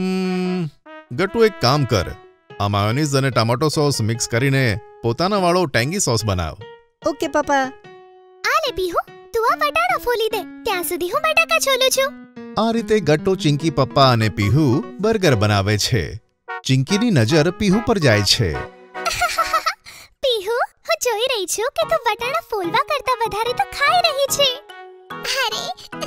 ગટ્ટુ, એક કામ કર, આ માયોનીઝ અને ટમેટો સોસ મિક્સ કરીને પોતાના વાળો ટેંગી સોસ બનાવ. ઓકે પપ્પા. આ લે પીહુ, તું આ વટાણા ફોલી દે, ત્યાં સુધી હું બટાકા છોલું છું. આ રીતે ગટ્ટુ, ચિંકી, પપ્પા અને પીહુ બર્ગર બનાવે છે. ચિંકીની નજર પીહુ પર જાય છે. પીહુ, હું જોઈ રહી છું કે તું વટાણા ફોલવા કરતા વધારે તો ખાઈ રહી છે. અરે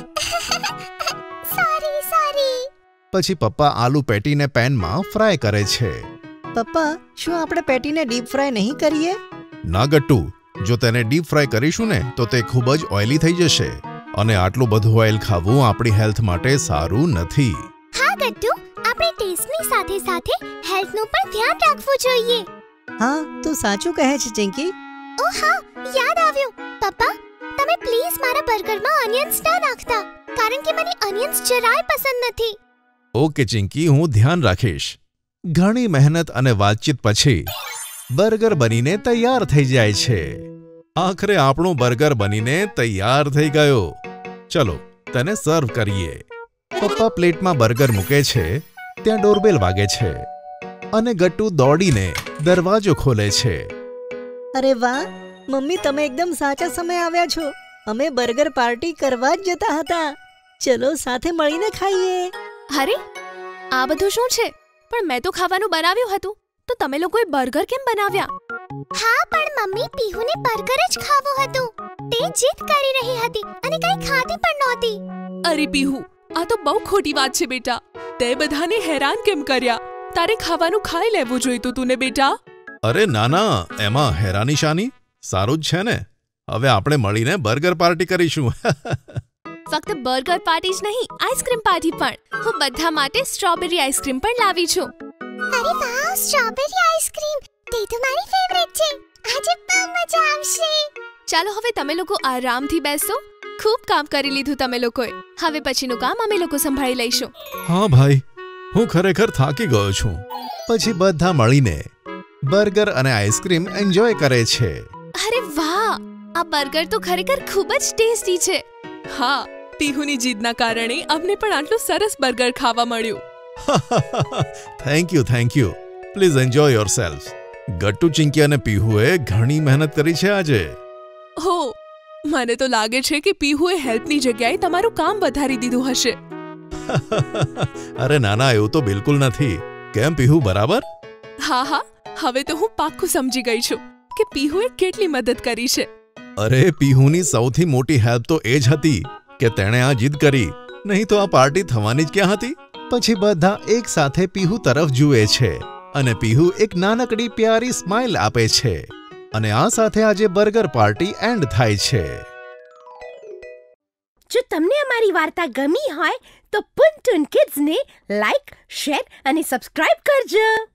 સોરી સોરી. પછી પપ્પા આલુ પેટીને પેનમાં ફ્રાય કરે છે. પપ્પા, શું આપણે પેટીને ડીપ ફ્રાય નહીં કરીએ? ના ગટ્ટુ, જો તેને ડીપ ફ્રાય કરીશું ને તો તે ખૂબ જ ઓઇલી થઈ જશે અને આટલું બધું ઓઇલ ખાવું આપણી હેલ્થ માટે સારું નથી. હા ગટ્ટુ, આપણે ટેસ્ટની સાથે સાથે હેલ્થનું પણ ધ્યાન રાખવું જોઈએ. હા, તું સાચું કહે છે ચિંકી. ઓ હા, યાદ આવ્યું. પપ્પા, તમે પ્લીઝ મારા બર્ગરમાં ઓનિયન્સ ના નાખતા, કારણ કે મને ઓનિયન્સ જરાય પસંદ નથી. ઓકે ચિંકી, હું ધ્યાન રાખીશ. ઘણી મહેનત અને વાતચીત પછી બર્ગર બનીને તૈયાર થઈ જાય છે. આખરે આપણું બર્ગર બનીને તૈયાર થઈ ગયો. ચલો તેને સર્વ કરીએ. પપ્પા પ્લેટમાં બર્ગર મૂકે છે, ત્યાં ડોરબેલ વાગે છે અને ગટ્ટુ દોડીને દરવાજો ખોલે છે. અરે વાહ મમ્મી, તમે એકદમ સાચા સમયે આવ્યા છો. અમે બર્ગર પાર્ટી કરવા જ જતા હતા. ચલો સાથે મળીને ખાઈએ. અરે આ બધું શું છે? પણ મેં તો ખાવાનું બનાવ્યું હતું, તો તમે લોકોએ બર્ગર કેમ બનાવ્યા? હા, પણ મમ્મી પીહુને બર્ગર જ ખાવું હતું. તે જીદ કરી રહી હતી અને કંઈ ખાતી પણ નહોતી. અરે પીહુ, આ તો બહુ ખોટી વાત છે બેટા. તે બધાને હેરાન કેમ કર્યા? તારે ખાવાનું ખાઈ લેવું જોઈતું તું ને બેટા. અરે ના ના, એમાં હેરાની શાની? સારું જ છે ને. હવે આપણે મળીને બર્ગર પાર્ટી કરીશું. ફક્ત બર્ગર પાર્ટી જ નહીં, આઈસ્ક્રીમ પાર્ટી પણ. હું બધા માટે સ્ટ્રોબેરી આઈસ્ક્રીમ પણ લાવી છું. અરે વાહ, સ્ટ્રોબેરી આઈસ્ક્રીમ, તે તો મારી ફેવરેટ છે. આજે બહુ મજા આવશે. ચાલો હવે તમે લોકો આરામથી બેસો. ખૂબ કામ કરી લીધું તમે લોકોએ. હવે પછીનું કામ અમે લોકો સંભાળી લઈશું. હા ભાઈ, હું ખરેખર થાકી ગયો છું. પછી બધા મળીને બર્ગર અને આઈસ્ક્રીમ એન્જોય કરે છે. અરે વાહ, આ બર્ગર તો ખરેખર ખૂબ જ ટેસ્ટી છે. હા, પીહુની જીદના કારણે અમને પણ આટલું સરસ બર્ગર ખાવા મળ્યું. Thank you thank you. Please enjoy yourself. Gattu, Chinki અને પીહુએ ઘણી મહેનત કરી છે આજે. હો, મને તો લાગે છે કે પીહુએ હેલ્પની જગ્યાએ તમારું કામ વધારી દીધું હશે. અરે નાના, એવું તો બિલકુલ નથી. કેમ પીહુ, બરાબર? હા હા, હવે તો હું પાક્કું સમજી ગઈ છું કે પીહુએ કેટલી મદદ કરી છે. અરે પીહુની સૌથી મોટી હેલ્પ તો એ જ હતી કે તેણે આ જીદ કરી, નહીં તો આ પાર્ટી થવાની જ ક્યાં હતી. પછી બધા એક સાથે પીહુ તરફ જુએ છે અને પીહુ એક નાનકડી પ્યારી સ્માઇલ આપે છે અને આ સાથે આજે બર્ગર પાર્ટી એન્ડ થાય છે. જો તમને અમારી વાર્તા ગમી હોય તો પુન ટુન કિડ્સને લાઈક, શેર અને સબસ્ક્રાઇબ કરજો.